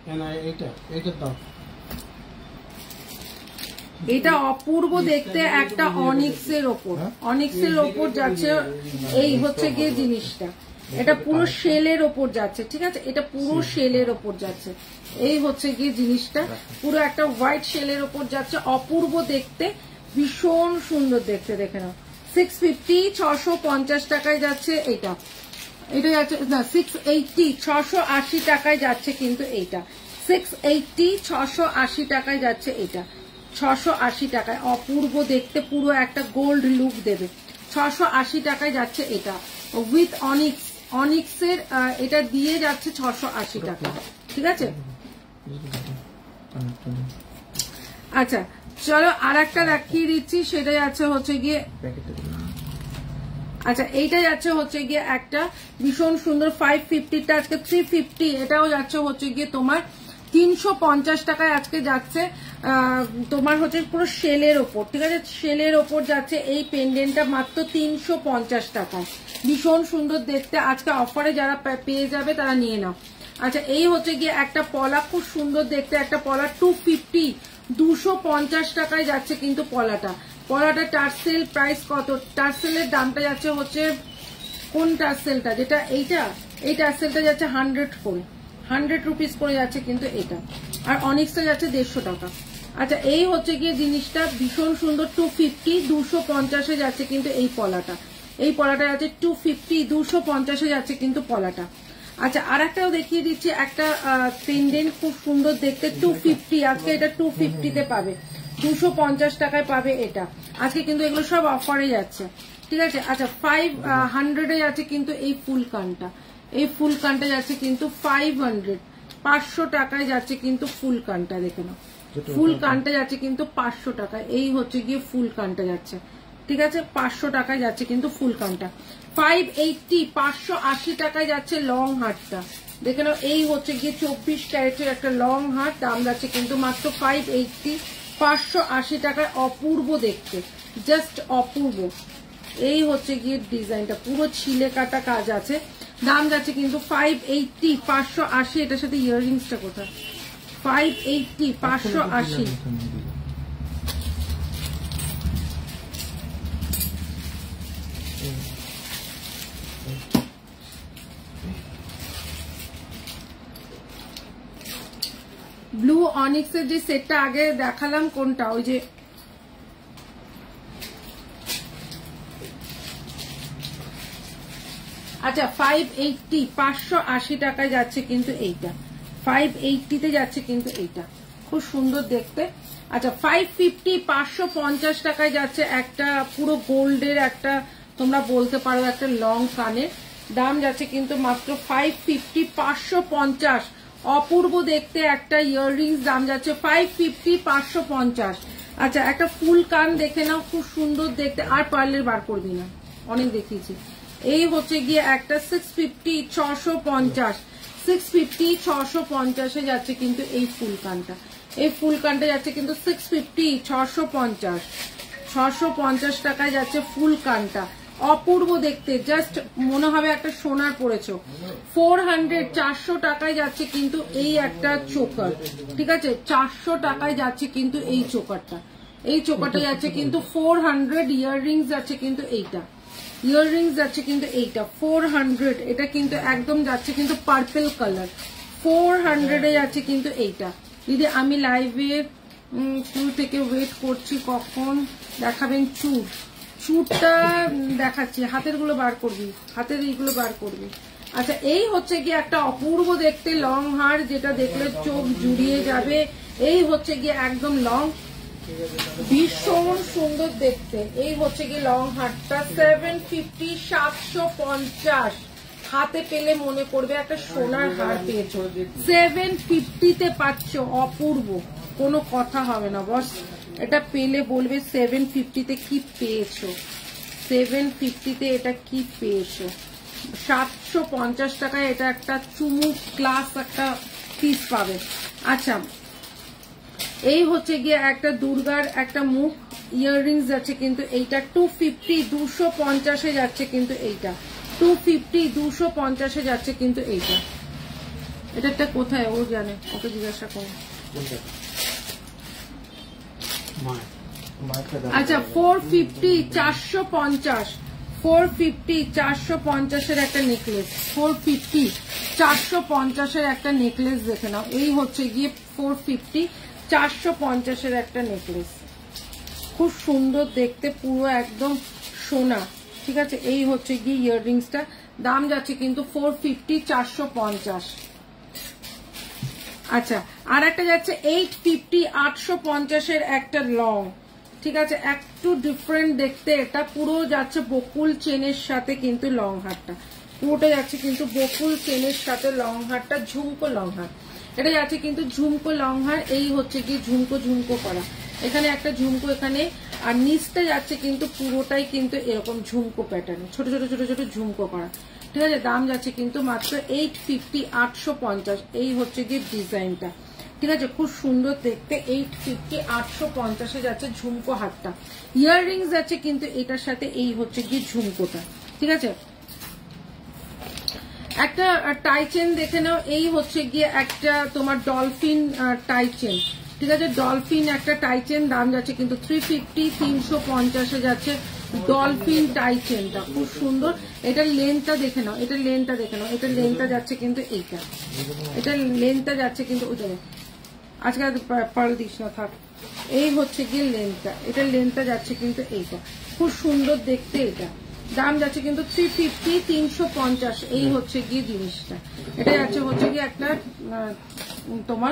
এটা অপূর্ব দেখতে একটা অনিক্সের ওপর, অনিক্সের ওপর যাচ্ছে, এই হচ্ছে গিয়ে জিনিসটা, এটা পুরো শেলের ওপর যাচ্ছে, ঠিক আছে, এটা পুরো শেলের ওপর যাচ্ছে। এই হচ্ছে গিয়ে জিনিসটা, পুরো একটা হোয়াইট শেলের ওপর যাচ্ছে, অপূর্ব দেখতে, ভীষণ সুন্দর দেখতে। দেখে নাও 650 650 টাকায় যাচ্ছে এইটা, এটা যাচ্ছে না 680 680 টাকায় যাচ্ছে কিন্তু এইটা, 680 680 টাকায় যাচ্ছে এটা, 680 টাকায় অপূর্ব দেখতে, পুরো একটা গোল্ড লুক দেবে। 680 টাকায় যাচ্ছে এটা উইথ অনিক্স, অনিক্সের এটা দিয়ে যাচ্ছে 680 টাকা, ঠিক আছে। আচ্ছা চলো আর একটা দেখিয়ে দিচ্ছি, সেটা যাচ্ছে হচ্ছে গিয়ে, আচ্ছা এইটা যাচ্ছে হচ্ছে গিয়ে একটা ভীষণ সুন্দর 550টা আজকে 350, এটাও যাচ্ছে হচ্ছে গিয়ে তোমার 350 টাকায় আজকে যাচ্ছে, তোমার হচ্ছে পুরো শেলের ওপর, ঠিক আছে, শেলের ওপর যাচ্ছে এই পেন্ডেন্টটা মাত্র 350 টাকায়, ভীষণ সুন্দর দেখতে। আজকে অফারে যারা পেয়ে যাবে তারা নিয়ে নাও। আচ্ছা এই হচ্ছে গিয়ে একটা পলা, খুব সুন্দর দেখতে একটা পলা, 250 250 টাকায় যাচ্ছে কিন্তু পলাটা। পলাটা টার্সেল প্রাইস কত, টার্সেলের দামটা যাচ্ছে হচ্ছে, কোন টার্সেলটা, যেটা এইটা, এই টার্সেলটা যাচ্ছে 100 করে, 100 রুপিস করে যাচ্ছে কিন্তু এটা, আর অনিক্সটা যাচ্ছে 150 টাকা। আচ্ছা এই হচ্ছে গিয়ে জিনিসটা ভীষণ সুন্দর, 250 250 যাচ্ছে কিন্তু এই পলাটা, এই পলাটা যাচ্ছে 250 250 যাচ্ছে কিন্তু পলাটা। আচ্ছা আর একটাও দেখিয়ে দিচ্ছি, একটা পেন্ডেন্ট খুব সুন্দর দেখতে, 250, আজকে এটা 250-তে পাবে, 250 টাকায় পাবে এটা আজকে, কিন্তু এগুলো সব অফারে যাচ্ছে, ঠিক আছে। আচ্ছা 500-এ যাচ্ছে কিন্তু এই ফুল কানটা, এই ফুল কানটা যাচ্ছে কিন্তু 500, 500 টাকায় যাচ্ছে কিন্তু ফুল কানটা, দেখে নাও ফুল কানটা যাচ্ছে কিন্তু 500 টাকা, এই হচ্ছে গিয়ে ফুল কানটা যাচ্ছে, ঠিক আছে, 500 টাকায় যাচ্ছে কিন্তু ফুল কানটা। 580 580 টাকায় যাচ্ছে লং হারটা, দেখে নাও এই হচ্ছে গিয়ে 24 ক্যারেটের একটা লং হার, দাম যাচ্ছে কিন্তু মাত্র 580 580 টাকায়, অপূর্ব দেখতে, জাস্ট অপূর্ব। এই হচ্ছে গিয়ে ডিজাইনটা, পুরো ছিলে কাটা কাজ আছে, দাম যাচ্ছে কিন্তু 580 580, এটার সাথে ইয়াররিংসটা কোথায়, 580 580। ব্লু অনিক্সের যে সেটটা আগে দেখালাম কোনটা, ওই যে আচ্ছা 580 580 টাকায় যাচ্ছে কিন্তু এইটা, 580-তে যাচ্ছে কিন্তু এইটা, খুব সুন্দর দেখতে। আচ্ছা 550 550 টাকায় যাচ্ছে একটা পুরো গোল্ডের একটা, তোমরা বলতে পারো একটা লং কানের, দাম যাচ্ছে কিন্তু মাত্র 550 550, অপূর্ব দেখতে একটা ইয়াররিংস, দাম যাচ্ছে 550 550। আচ্ছা একটা ফুল কান দেখে নাও, খুব সুন্দর দেখতে, আর পার্লের বার করবি না, অনেক দেখিয়েছি। এই হচ্ছে গিয়ে একটা 650 650 650 650-এ যাচ্ছে কিন্তু এই ফুল কানটা, এই ফুল কানটা যাচ্ছে কিন্তু 650 650 650 টাকায় যাচ্ছে ফুল কানটা, অপূর্ব দেখতে, জাস্ট মনে হবে একটা সোনার পরেছো। 400 400 টাকায় যাচ্ছে কিন্তু এই একটা চোকার, ঠিক আছে, 400 টাকায় যাচ্ছে কিন্তু এই চোকারটা, এই চোকারটা যাচ্ছে কিন্তু 400, ইয়াররিংস যাচ্ছে কিন্তু এইটা, ইয়াররিংস যাচ্ছে কিন্তু এইটা 400, এটা কিন্তু একদম যাচ্ছে কিন্তু পার্পল কালার, 400-এ যাচ্ছে কিন্তু এইটা। দিদি আমি লাইভে চুল থেকে ওয়েট করছি, কখন দেখাবেন চুল, চুলটা দেখাচ্ছি, হাতের গুলো বার করবি, হাতের এইগুলো বার করবি। আচ্ছা এই হচ্ছে গিয়ে একটা অপূর্ব দেখতে লং হার, যেটা দেখলে চোখ জুড়িয়ে যাবে, এই হচ্ছে গিয়ে একদম লং, ভীষণ সুন্দর দেখতে, এই হচ্ছে গিয়ে লং হারটা 750 750, হাতে পেলে মনে করবে একটা সোনার হার পেয়েছো, 750-তে পাচ্ছ, অপূর্ব, কোনো কথা হবে না বস, এটা পেলে বলবে 750-তে কি পেয়েছো, 750-তে এটা কি পেয়েছো। 750 টাকায় এটা একটা চুমুক ক্লাস একটা পিস পাবে। আচ্ছা এই হচ্ছে গিয়ে একটা দুর্গার একটা মুখ, ইয়াররিংস যাচ্ছে কিন্তু এইটা 250 250-এ যাচ্ছে কিন্তু এইটা, 250 250-এ যাচ্ছে কিন্তু এইটা, এটা কোথায় ও জানে, ওকে জিজ্ঞাসা করো। আচ্ছা 450 450 450 450 একটা নেকলেস, 450 450 একটা নেকলেস দেখে নাও। এই হচ্ছে গিয়ে 450 450 একটা নেকলেস, খুব সুন্দর দেখতে, পুরো একদম সোনা। ঠিক আছে, এই হচ্ছে গিয়ে ইয়াররিংসটা, দাম যাচ্ছে কিন্তু 450 450। আচ্ছা, আর একটা যাচ্ছে 850 850 একটা লং। ঠিক আছে, একটু ডিফারেন্ট দেখতে, এটা পুরো যাচ্ছে বকুল চেনের সাথে কিন্তু লং হারটা, পুরোটা যাচ্ছে কিন্তু বকুল চেনের সাথে লং হারটা, ঝুমকো লং হার, এটা যাচ্ছে কিন্তু ঝুমকো লং হার। এই হচ্ছে কি ঝুমকো ঝুমকো করা, এখানে একটা ঝুমকো এখানে, আর নিচটা যাচ্ছে কিন্তু পুরোটাই কিন্তু এরকম ঝুমকো প্যাটার্ন, ছোট ছোট ছোট ছোট ঝুমকো করা। ঠিক আছে, দাম যাচ্ছে কিন্তু মাত্র 850 850। এই হচ্ছে গিয়ে ডিজাইনটা। ঠিক আছে, খুব সুন্দর দেখতে, 850 850 যাচ্ছে ঝুমকো হাতটা। ইয়াররিংস যাচ্ছে কিন্তু এটার সাথে, এই হচ্ছে গিয়ে ঝুমকোটা। ঠিক আছে, একটা টাই চেন দেখে নাও, এই হচ্ছে গিয়ে একটা তোমার ডলফিন টাই চেন। ঠিক আছে, ডলফিন একটা টাই চেন, দাম যাচ্ছে কিন্তু 350 350 যাচ্ছে ডলফিন টাই চেনটা, খুব সুন্দর। এটার লেন্থটা দেখে নাও, এটার লেন্থটা দেখে নাও, এটার লেন্থটা যাচ্ছে কিন্তু এইটা, এটার লেন্থটা যাচ্ছে কিন্তু ওইটা, আজকে পার্ল দিস না থাক। এই হচ্ছে গিয়ে লেন্থটা, এটার লেন্থটা যাচ্ছে কিন্তু এইটা, খুব সুন্দর দেখতে। এটা দাম যাচ্ছে কিন্তু 350 350। এই হচ্ছে গিয়ে জিনিসটা, এটা যাচ্ছে হচ্ছে গিয়ে একটা তোমার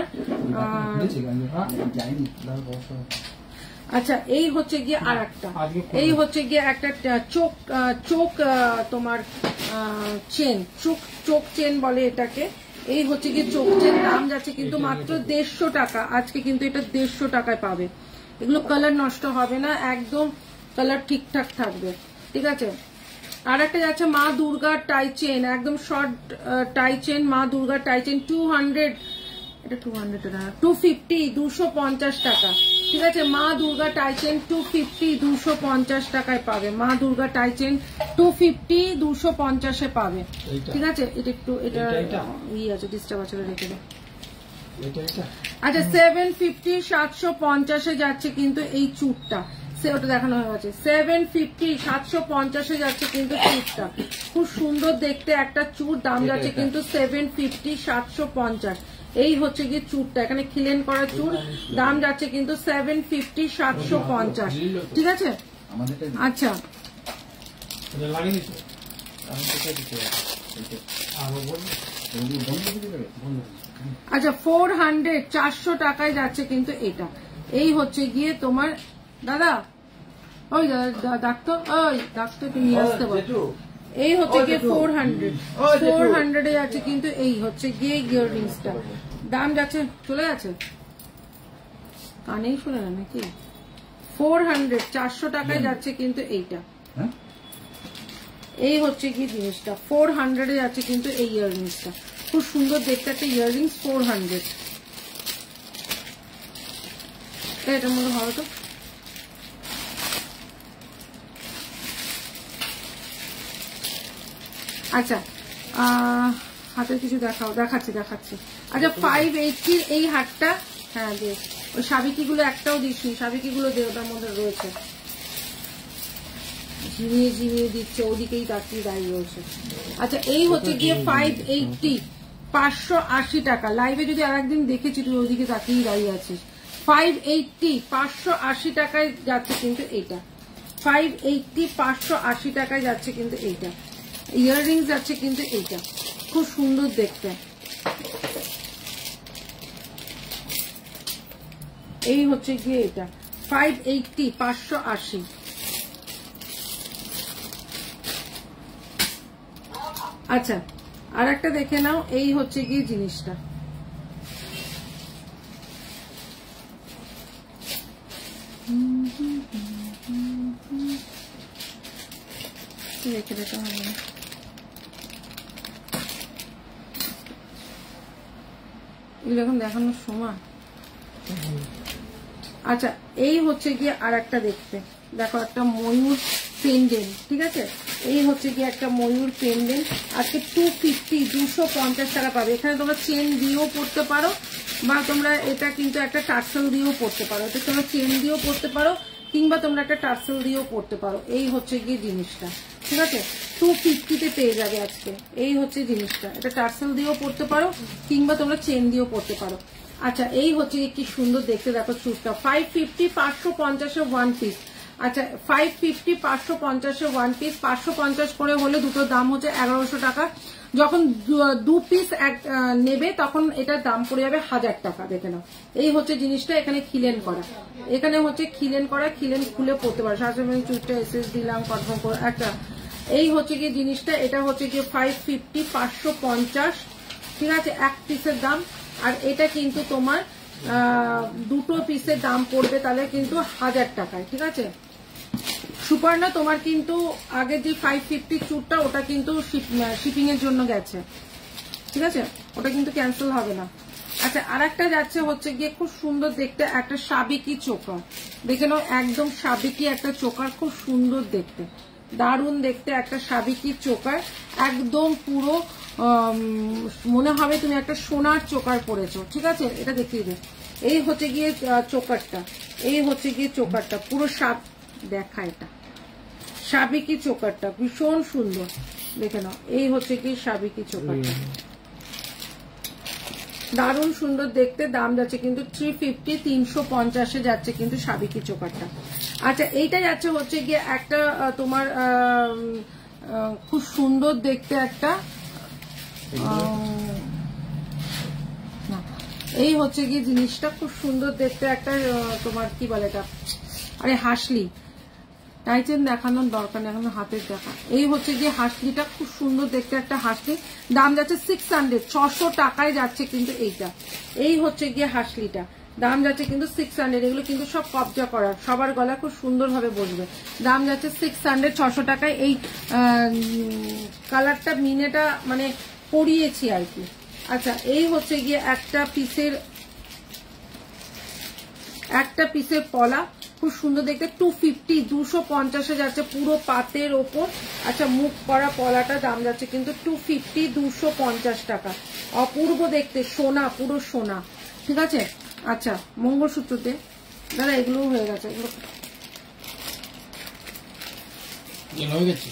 আচ্ছা, এই হচ্ছে গিয়ে আর একটা, এই হচ্ছে গিয়ে একটা চোখ চোখ তোমার চেন, চোখ চেন বলে এটাকে। এই হচ্ছে গিয়ে চোখ চেন, দাম যাচ্ছে কিন্তু মাত্র 150 টাকা। আজকে কিন্তু এটা 150 টাকায় পাবে। এগুলো কালার নষ্ট হবে না, একদম কালার ঠিকঠাক থাকবে। ঠিক আছে, আর একটা যাচ্ছে মা দুর্গার টাই চেন, একদম শর্ট টাই চেন, মা দুর্গার টাই চেন 200, এটা 200 টাকা 250 250 টাকা। ঠিক আছে, মা দুর্গা টাই চেন 250 250 টাকায় পাবে, মা দুর্গা টাই চেন 250 250 পাবে। ঠিক আছে, এটা একটু এটা ইয়ে আছে, ডিস্টার্ব আছে, রেখে দাও। আচ্ছা, 750 750 যাচ্ছে কিন্তু এই চুটটা, ওটা দেখানো হয়ে গেছে। 750 750 যাচ্ছে কিন্তু চুটটা, খুব সুন্দর দেখতে একটা চুট, দাম যাচ্ছে কিন্তু 750 750। এই হচ্ছে গিয়ে চুটটা, এখানে খিলেন করা চুট, দাম যাচ্ছে কিন্তু 750 750। ঠিক আছে, আচ্ছা আচ্ছা 400 400 টাকায় যাচ্ছে কিন্তু এটা। এই হচ্ছে গিয়ে তোমার দাদা, ওই ডাক্তার, ওই ডাক্তার নিয়ে আসতে পারো। এই হচ্ছে গিয়ে 400 যাচ্ছে কিন্তু এই হচ্ছে গিয়ে ইয়াররিংসটা, দাম যাচ্ছে, চলে গেছে কানেই শুনে না নাকি, 400 400 টাকায় যাচ্ছে কিন্তু এইটা। এই হচ্ছে গিয়ে জিনিসটা 400 যাচ্ছে কিন্তু এই ইয়াররিংসটা, খুব সুন্দর দেখতে একটা ইয়াররিংস 400। এটার মধ্যে হবে তো, আচ্ছা হাতের কিছু দেখাও, দেখাচ্ছি। আচ্ছা 580 এই হাতটা, হ্যাঁ দে, ওই সাবিকিগুলো একটাও দিচ্ছি, সাবিকিগুলো দে, ওটার মধ্যে রয়েছে, ঝিমিয়ে ঝিমিয়ে দিচ্ছে, ওদিকেই তাকিয়ে দাঁড়িয়ে রয়েছে। আচ্ছা, এই হচ্ছে গিয়ে 580 580 টাকা। লাইভে যদি আর একদিন দেখেছি তুই ওদিকে তাকিয়ে দাঁড়িয়ে আছিস। 580 580 টাকায় যাচ্ছে কিন্তু এইটা, 580 580 টাকায় যাচ্ছে কিন্তু এইটা। ইয়াররিংস যাচ্ছে কিন্তু এইটা, খুব সুন্দর দেখতে। এই হচ্ছে গিয়ে এটা 580 580। আচ্ছা, আর একটা দেখে নাও, এই হচ্ছে গিয়ে জিনিসটা, রেখে দিতে হবে না, এগুলো এখন দেখানোর সময়। আচ্ছা, এই হচ্ছে গিয়ে আর একটা দেখতে, দেখো একটা ময়ূর পেন্ডেন্ট। ঠিক আছে, এই হচ্ছে গিয়ে একটা ময়ূর পেন্ডেন্ট, আজকে 250 250 টাকা পাবে। এখানে তোমরা চেন দিয়েও পড়তে পারো, বা তোমরা এটা কিন্তু একটা টার্সেল দিয়েও পড়তে পারো, এটা তোমরা চেন দিয়েও পড়তে পারো, কিংবা তোমরা একটা টার্সেল দিয়েও পড়তে পারো। এই হচ্ছে গিয়ে জিনিসটা, ঠিক আছে, 250 পেয়ে যাবে আজকে। এই হচ্ছে জিনিসটা, এটা টার্সেল দিয়েও পড়তে পারো কিংবা তোমরা চেন দিয়েও পড়তে পারো। আচ্ছা, এই হচ্ছে কি সুন্দর দেখতে, দেখো চুটটা 550 550 ওয়ান পিস। আচ্ছা 550 550 ওয়ান পিস, 550 করে হলে দুটোর দাম হচ্ছে 1100 টাকা। যখন 2 পিস নেবে তখন এটার দাম পড়ে যাবে 1000 টাকা। দেখে নাও, এই হচ্ছে জিনিসটা। এখানে খিলেন করা, এখানে হচ্ছে খিলেন করা, খিলেন খুলে পড়তে পারো। সারাসারি চুটটা এসএস দিলাম কনফার্ম করে একটা। এই হচ্ছে কি জিনিসটা, এটা হচ্ছে কি 550 550, ঠিক আছে, এক পিসের দাম। আর এটা কিন্তু তোমার দুটো পিসের দাম পড়বে তাহলে কিন্তু 1000 টাকায়, ঠিক আছে। সুপর্ণা তোমার কিন্তু আগে যে 550 চুটটা ওটা কিন্তু শিপিং এর জন্য গেছে, ঠিক আছে, ওটা কিন্তু ক্যান্সেল হবে না। আচ্ছা, আর একটা যাচ্ছে হচ্ছে গিয়ে খুব সুন্দর দেখতে একটা সাবিকি চোকার, দেখে নাও, একদম সাবিকি একটা চোকার, খুব সুন্দর দেখতে, দারুণ দেখতে একটা সাবিকি চোকার, একদম পুরো মনে হবে তুমি একটা সোনার চোকার পরেছো, ঠিক আছে। এটা দেখিয়ে দে, এই হচ্ছে গিয়ে চোকারটা, এই হচ্ছে গিয়ে চোকারটা পুরো দেখা, এটা সাবিকি চোকারটা ভীষণ সুন্দর, দেখে নাও, এই হচ্ছে কি সাবিকি চোকারটা, দারুণ সুন্দর দেখতে। দাম যাচ্ছে কিন্তু 350 350 যাচ্ছে কিন্তু সাবিকি চোকারটা। আচ্ছা, এইটা যাচ্ছে হচ্ছে গিয়ে একটা তোমার খুব সুন্দর দেখতে একটা, এই হচ্ছে গিয়ে জিনিসটা খুব সুন্দর দেখতে একটা তোমার কি বলে এটা, আরে হাসলি, টাইচেন দেখানোর দরকার নেই, এখন হাতের দেখা। এই হচ্ছে গিয়ে হাসলিটা, খুব সুন্দর দেখতে একটা হাসলি, দাম যাচ্ছে 600 600 টাকায় যাচ্ছে কিন্তু এইটা। এই হচ্ছে গিয়ে হাসলিটা, দাম যাচ্ছে কিন্তু 600। এগুলো কিন্তু সব কবজা করার, সবার গলা খুব সুন্দর ভাবে বসবে। দাম যাচ্ছে 600 600 টাকায়। এই কালারটা মিনেটা মানে পরিয়েছি আর কি। আচ্ছা, এই হচ্ছে গিয়ে একটা পিসের পলা, খুব সুন্দর দেখতে, 250 250 যাচ্ছে পুরো পাতের ওপর। আচ্ছা, মুখ করা পলাটা দাম যাচ্ছে কিন্তু 250 250 টাকা। অপূর্ব দেখতে, সোনা, পুরো সোনা, ঠিক আছে। আচ্ছা, মঙ্গলসূত্রতে দাদা এগুলো হয়ে গেছে, এগুলো হয়ে গেছে।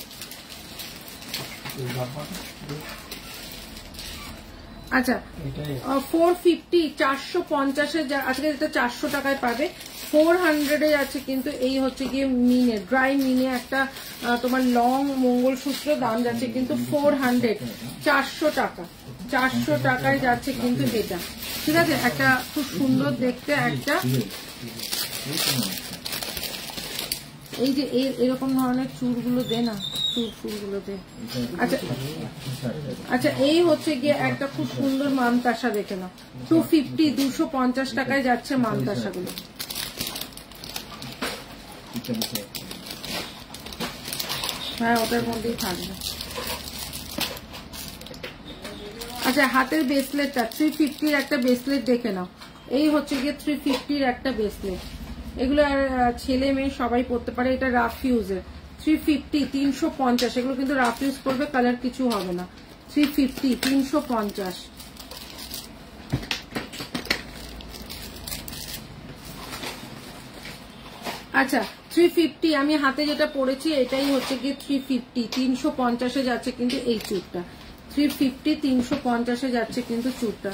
আচ্ছা 450 450 আজকে এটা 400 টাকায় পাবে। 400 আছে কিন্তু এই হচ্ছে গিয়ে মিনে, ড্রাই মিনে একটা তোমার লং মঙ্গলসূত্র, দাম যাচ্ছে কিন্তু 400 400 টাকা, 400 টাকায় যাচ্ছে কিন্তু এটা, ঠিক আছে। একটা খুব সুন্দর দেখতে একটা, এই যে এরকম ধরনের চুলগুলো দে না, চুলগুলো দে। আচ্ছা আচ্ছা, এই হচ্ছে গিয়ে একটা খুব সুন্দর মানতাসা, দেখে নাও, 250 250 টাকায় যাচ্ছে মানতাসাগুলো। হ্যাঁ, ওটার মধ্যেই থাকবে। আচ্ছা, হাতের ব্রেসলেটটা 350 একটা ব্রেসলেট, দেখে নাও, এই হচ্ছে গিয়ে 350 একটা ব্রেসলেট। এগুলো আর ছেলে মেয়ে সবাই পরতে পারে। এটা রাফ ইউজের, 350 350। এগুলো কিন্তু রাফ ইউজ করবে, কালার কিছু হবে না। 350 350। আচ্ছা, 350 আমি হাতে যেটা পরেছি এটাই হচ্ছে গিয়ে 350 350 যাচ্ছে কিন্তু এই চুটটা, 350 350 যাচ্ছে কিন্তু চুটটা।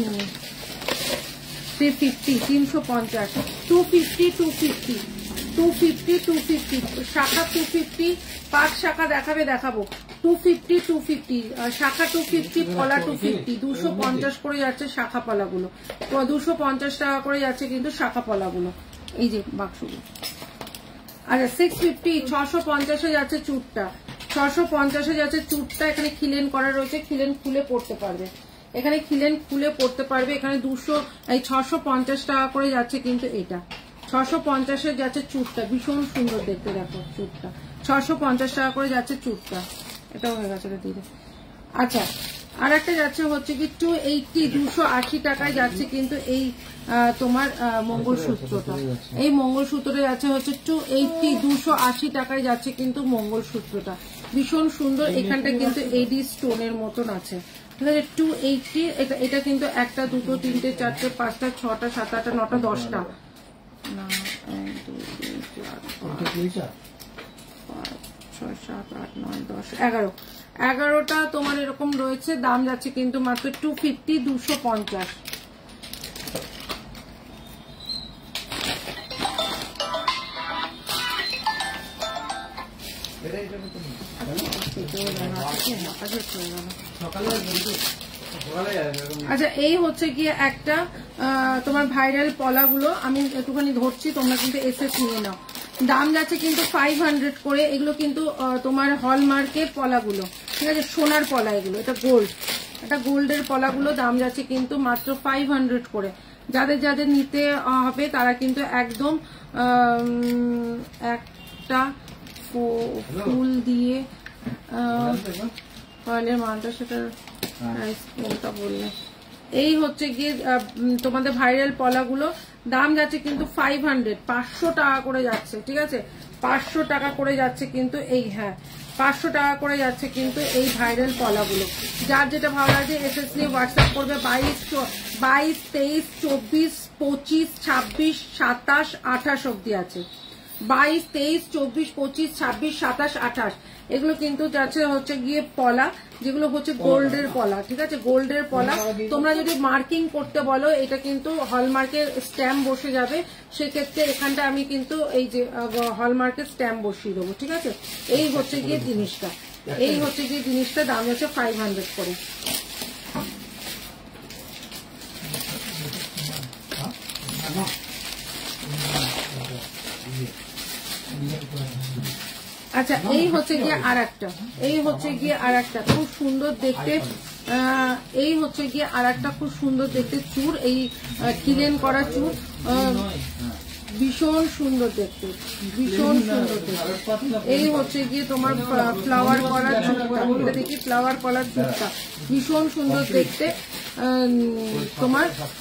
350 350 250 250 250 250 শাখা 250, 5 শাখা দেখাবো। 250 250 শাখা 250, পলা 250, 250 করে যাচ্ছে শাখা পলাগুলো, 250 টাকা করে যাচ্ছে কিন্তু শাখা পলাগুলো, এই যে বাক্সগুলো। আচ্ছা, 650 650 যাচ্ছে চুটটা, 650 যাচ্ছে চুটটা। এখানে খিলেন করা রয়েছে, খিলেন খুলে পড়তে পারবে, এখানে খিলেন খুলে পড়তে পারবে। এখানে 650 টাকা করে যাচ্ছে কিন্তু এটা, 650 যাচ্ছে চুটটা, ভীষণ সুন্দর দেখতে, দেখো চুটটা 650 টাকা করে যাচ্ছে চুটটা। এটা হয়ে গেছে দিদি। আচ্ছা, আর একটা যাচ্ছে হচ্ছে কি 280 280 টাকায় যাচ্ছে কিন্তু এই তোমার মঙ্গলসূত্রটা, এই মঙ্গলসূত্রটা যাচ্ছে হচ্ছে 280 280 টাকায় যাচ্ছে কিন্তু মঙ্গলসূত্রটা, ভীষণ সুন্দর। এখানটা কিন্তু এডি স্টোনের মতন আছে, ঠিক আছে। 280 এটা কিন্তু 1 2 3 4 5 6 7 8 9 10টা, না 1 2 3 6, 7, 8, 9, 10, 11 11টা তোমার এরকম রয়েছে। দাম যাচ্ছে কিন্তু মাত্র 250, 250। আচ্ছা, এই হচ্ছে গিয়ে একটা তোমার ভাইরাল পলাগুলো আমি একটুখানি ধরছি, তোমরা কিন্তু এসএস নিয়ে নাও। দাম যাচ্ছে কিন্তু 500 করে। এগুলো কিন্তু তোমার হলমার্কের পলাগুলো, ঠিক আছে, সোনার পলা এগুলো, এটা গোল্ড, এটা গোল্ডের পলাগুলো। দাম যাচ্ছে কিন্তু মাত্র 500 করে। যাদের যাদের নিতে হবে তারা কিন্তু একদম একটা ফুল দিয়ে ফয়েলের মালটা, সেটার প্রাইস কোনটা বললে। এই হচ্ছে গিয়ে তোমাদের ভাইরাল পলাগুলো। দাম যাচ্ছে কিন্তু 500, 500 টাকা করে যাচ্ছে, ঠিক আছে, 500 টাকা করে যাচ্ছে কিন্তু এই, হ্যাঁ 500 টাকা করে যাচ্ছে কিন্তু এই ভাইরাল পলাগুলো। যার যেটা ভালো লাগে এসএস নিয়ে হোয়াটসঅ্যাপ করবে। 22, 23, 24, 25, 26, 27, 28 অব্দি আছে। 22, 23, 24, 25, 26, 27, 28 এগুলো কিন্তু যাচ্ছে হচ্ছে গিয়ে পলা, যেগুলো হচ্ছে গোল্ডের পলা, ঠিক আছে, গোল্ডের পলা। তোমরা যদি মার্কিং করতে বলো এটা কিন্তু হলমার্কের স্ট্যাম্প বসে যাবে, সেক্ষেত্রে এখানটা আমি কিন্তু এই যে হলমার্কের স্ট্যাম্প বসিয়ে দেবো, ঠিক আছে। এই হচ্ছে গিয়ে জিনিসটা, এই হচ্ছে গিয়ে জিনিসটা। দাম হচ্ছে 500 করে। আচ্ছা, এই হচ্ছে গিয়ে আর একটা, এই হচ্ছে গিয়ে আর একটা খুব সুন্দর দেখতে, এই হচ্ছে গিয়ে আর একটা খুব সুন্দর দেখতে চূড়, এই ক্লিন করা চূড়, ভীষণ সুন্দর দেখতে, ভীষণ সুন্দর দেখতে। এই হচ্ছে গিয়ে তোমার ফ্লাওয়ার করা চূড়টা, এটা দেখি ফ্লাওয়ার করা চূড়টা ভীষণ সুন্দর দেখতে। তোমার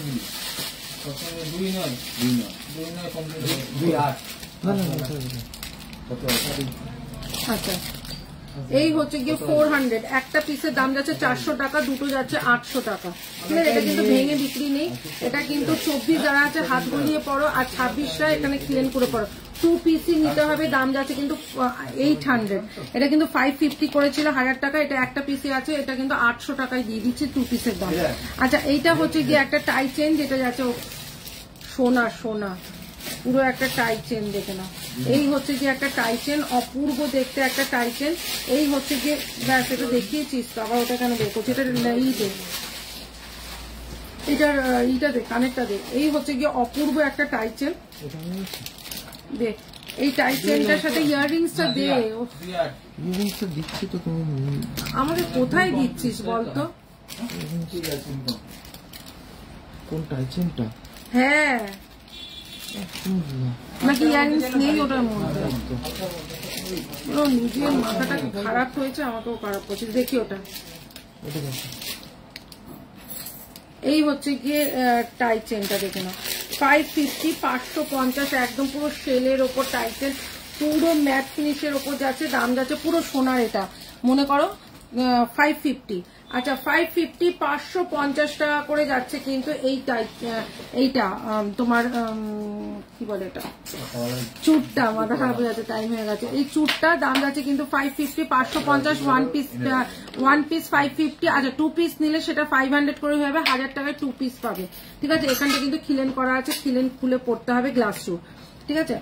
আচ্ছা, এই হচ্ছে গিয়ে 400, একটা পিসের দাম যাচ্ছে 400 টাকা, দুটো যাচ্ছে 800 টাকা, ঠিক আছে। এটা কিন্তু ভেঙে বিক্রি নেই, এটা কিন্তু 24 যারা আছে হাত গুলিয়ে পড়ো, আর 26টা এখানে ক্লিন করে পড়ো। 2 পিসই নিতে হবে। দাম যাচ্ছে কিন্তু 800। এটা কিন্তু 550 করেছিল 1000 টাকা, এটা একটা পিসি আছে, এটা কিন্তু 800 টাকায় দিয়ে দিচ্ছে 2 পিসের দাম। আচ্ছা, এইটা হচ্ছে গিয়ে একটা টাই চেন, যেটা যাচ্ছে সোনা, সোনা পুরো একটা টাই চেন, দেখে না। এই হচ্ছে গিয়ে একটা টাই চেন, অপূর্ব দেখতে একটা টাই চেন। এই হচ্ছে গিয়ে, ব্যাস এটা দেখিয়েছিস তো, আবার ওটা কেন বের করছি, এটা ই দে, এটার ইটা দে, কানেরটা দে। এই হচ্ছে গিয়ে অপূর্ব একটা টাই চেন, দে এই টাই চেনটার সাথে ইয়াররিংসটা দে। ইয়াররিংসটা দিচ্ছি তো তুমি, আমাদের কোথায় দিচ্ছিস বলতো? কোন টাই চেনটা? হ্যাঁ, নাকি ইয়াররিংস নেই ওটার মধ্যে? নিজের মাথাটা খারাপ হয়েছে, আমাকেও খারাপ করছে, দেখি ওটা। এই হচ্ছে গিয়ে টাই চেনটা, দেখে না, 550, 550, একদম পুরো সেলের ওপর টাই চেন, পুরো ম্যাট ফিনিশের ওপর যাচ্ছে। দাম যাচ্ছে পুরো সোনার, এটা মনে করো 550। আচ্ছা, 550, 550 টাকা করে যাচ্ছে কিন্তু এইটা তোমার কি বলে এটা, চুটটা, মাথা খারাপ হয়ে যাচ্ছে, টাইম হয়ে গেছে। এই চুটটা দাম যাচ্ছে কিন্তু 550, 550, ওয়ান পিস 550। আচ্ছা, 2 পিস নিলে সেটা 500 করে হয়ে যাবে, 1000 টাকায় 2 পিস পাবে, ঠিক আছে। এখানটা কিন্তু খিলেন করা আছে, খিলেন খুলে পড়তে হবে, গ্লাস চুট, ঠিক আছে।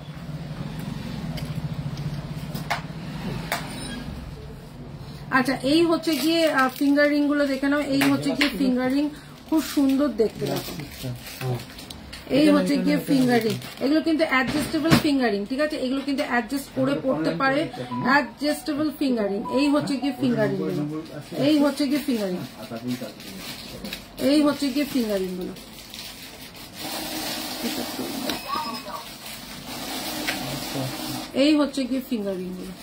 আচ্ছা, এই হচ্ছে গিয়ে ফিঙ্গার রিং গুলো দেখে নাও। এই হচ্ছে গিয়ে ফিঙ্গার রিং, খুব সুন্দর দেখতে দেখো। এই হচ্ছে গিয়ে ফিঙ্গার রিং, এগুলো কিন্তু অ্যাডজাস্টেবল ফিঙ্গার রিং, ঠিক আছে, এগুলো কিন্তু অ্যাডজাস্ট করে পড়তে পারে, অ্যাডজাস্টেবল ফিঙ্গার রিং। এই হচ্ছে গিয়ে ফিঙ্গার রিং গুলো, এই হচ্ছে গিয়ে ফিঙ্গার রিং, এই হচ্ছে গিয়ে ফিঙ্গার রিং গুলো। এই হচ্ছে গিয়ে ফিঙ্গার রিং গুলো,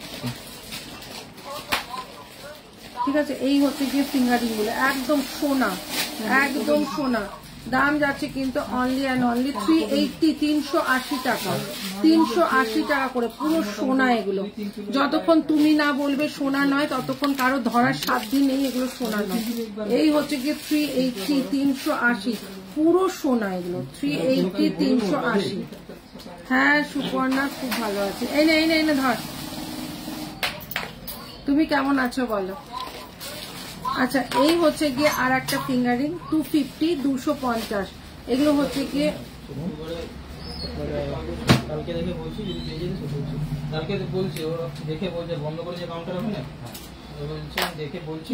ঠিক আছে। এই হচ্ছে গিয়ে ফিঙ্গারিং গুলো, একদম সোনা, একদম সোনা। দাম যাচ্ছে কিন্তু অনলি অ্যান্ড অনলি 380, 380 টাকা, 380 টাকা করে, পুরো সোনা এগুলো। যতক্ষণ তুমি না বলবে সোনা নয়, ততক্ষণ কারো ধরার সাধ্য নেই এগুলো সোনা নয়। এই হচ্ছে গিয়ে 380, 380, পুরো সোনা এগুলো, 380, 380, হ্যাঁ সুপর্ণা খুব ভালো আছে। এই নে এই নে এই নে ধর, তুমি কেমন আছো বলো। আচ্ছা এই হচ্ছে গিয়ে আর একটা ফিঙ্গারিং 250 250, এগুলো হচ্ছে গিয়ে কালকে দেখে বলছি যদি পেয়ে যেতে বলছি, কালকে বলছি ও দেখে বলছে বন্ধ করে যে কাউন্টার হবে না, বলছে দেখে বলছি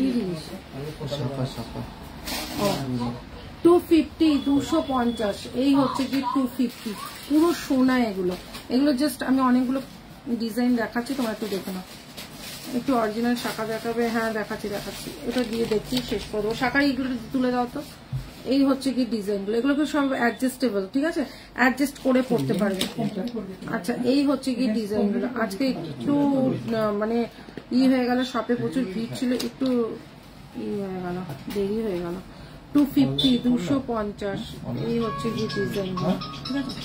250 250, এই হচ্ছে কি 250 পুরো সোনা। এগুলো এগুলো জাস্ট আমি অনেকগুলো ডিজাইন দেখাচ্ছি, তোমরা একটু দেখো না, একটু অরিজিনাল শাখা দেখাবে। হ্যাঁ দেখাচ্ছি দেখাচ্ছি, এটা দিয়ে দেখি শেষ করবো। শাখা এগুলো তুলে দাও তো। এই হচ্ছে কি ডিজাইনগুলো, এগুলোকে সব অ্যাডজাস্টেবল, ঠিক আছে, অ্যাডজাস্ট করে পড়তে পারবে। আচ্ছা এই হচ্ছে কি ডিজাইনগুলো। আজকে একটু মানে হয়ে গেল, শপে প্রচুর ভিড় ছিল, একটু হয়ে গেল, দেরি হয়ে গেল। 250 250, এই হচ্ছে কি ডিজাইনগুলো, ঠিক আছে।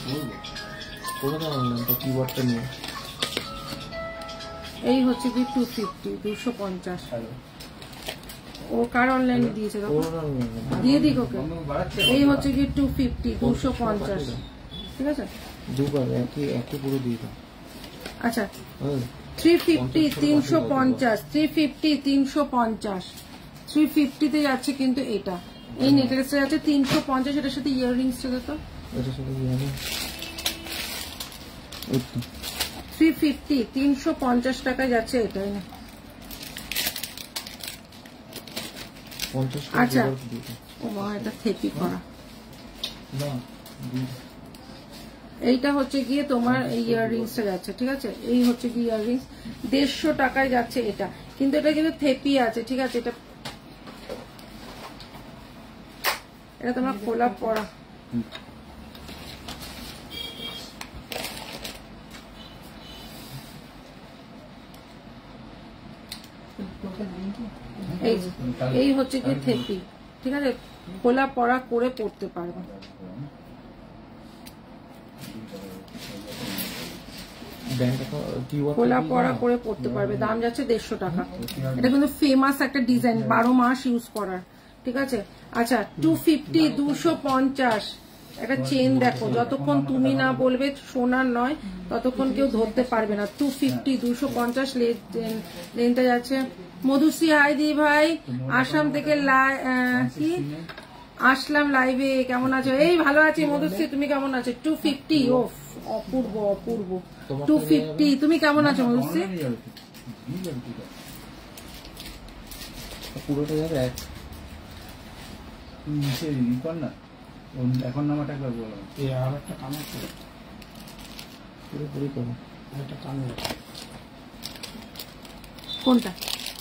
এই হচ্ছে কি 250 250, ও কার অনলাইনে দিয়েছে দিয়ে দিক ওকে। এই হচ্ছে কি 250 250, ঠিক আছে। আচ্ছা 350 350 350 350, 350 তে যাচ্ছে কিন্তু এটা, এই নেকলেসটা যাচ্ছে 350, এটার সাথে ইয়াররিংস ছিল তো 350 350 টাকা যাচ্ছে এটাই না। আচ্ছা ও মা এটা থেপি করা, এইটা হচ্ছে গিয়ে তোমার ইয়াররিংসটা যাচ্ছে, ঠিক আছে। এই হচ্ছে কি ইয়াররিংস 150 টাকায় যাচ্ছে এটা, কিন্তু এটা কিন্তু থেপি আছে, ঠিক আছে। এটা তোমার খোলা পড়া, এই হচ্ছে কি থেপি, ঠিক আছে, খোলা পড়া করে পড়তে পারবে। খোলা পড়া করে পড়তে পারবে, দাম যাচ্ছে 150 টাকা। এটা কিন্তু ফেমাস একটা ডিজাইন, 12 মাস ইউজ করার, ঠিক আছে। আচ্ছা 250 250, একটা চেন দেখো, যতক্ষণ তুমি না বলবে সোনার নয় ততক্ষণ কেউ ধরতে পারবে না। 250 250 লেনটা যাচ্ছে। মধুশ্রী হাই দি ভাই, আসাম থেকে কি আসলাম লাইভে, কেমন আছো? এই ভালো আছি মধুশ্রী, তুমি কেমন আছো? 250, ও অপূর্ব অপূর্ব 250, তুমি কেমন আছো মধুশ্রী? পুরোটা যাবে না এখন নামাটা একবার বলো, আর একটা কামড় পুরোপুরি করো, একটা কামড় কোনটা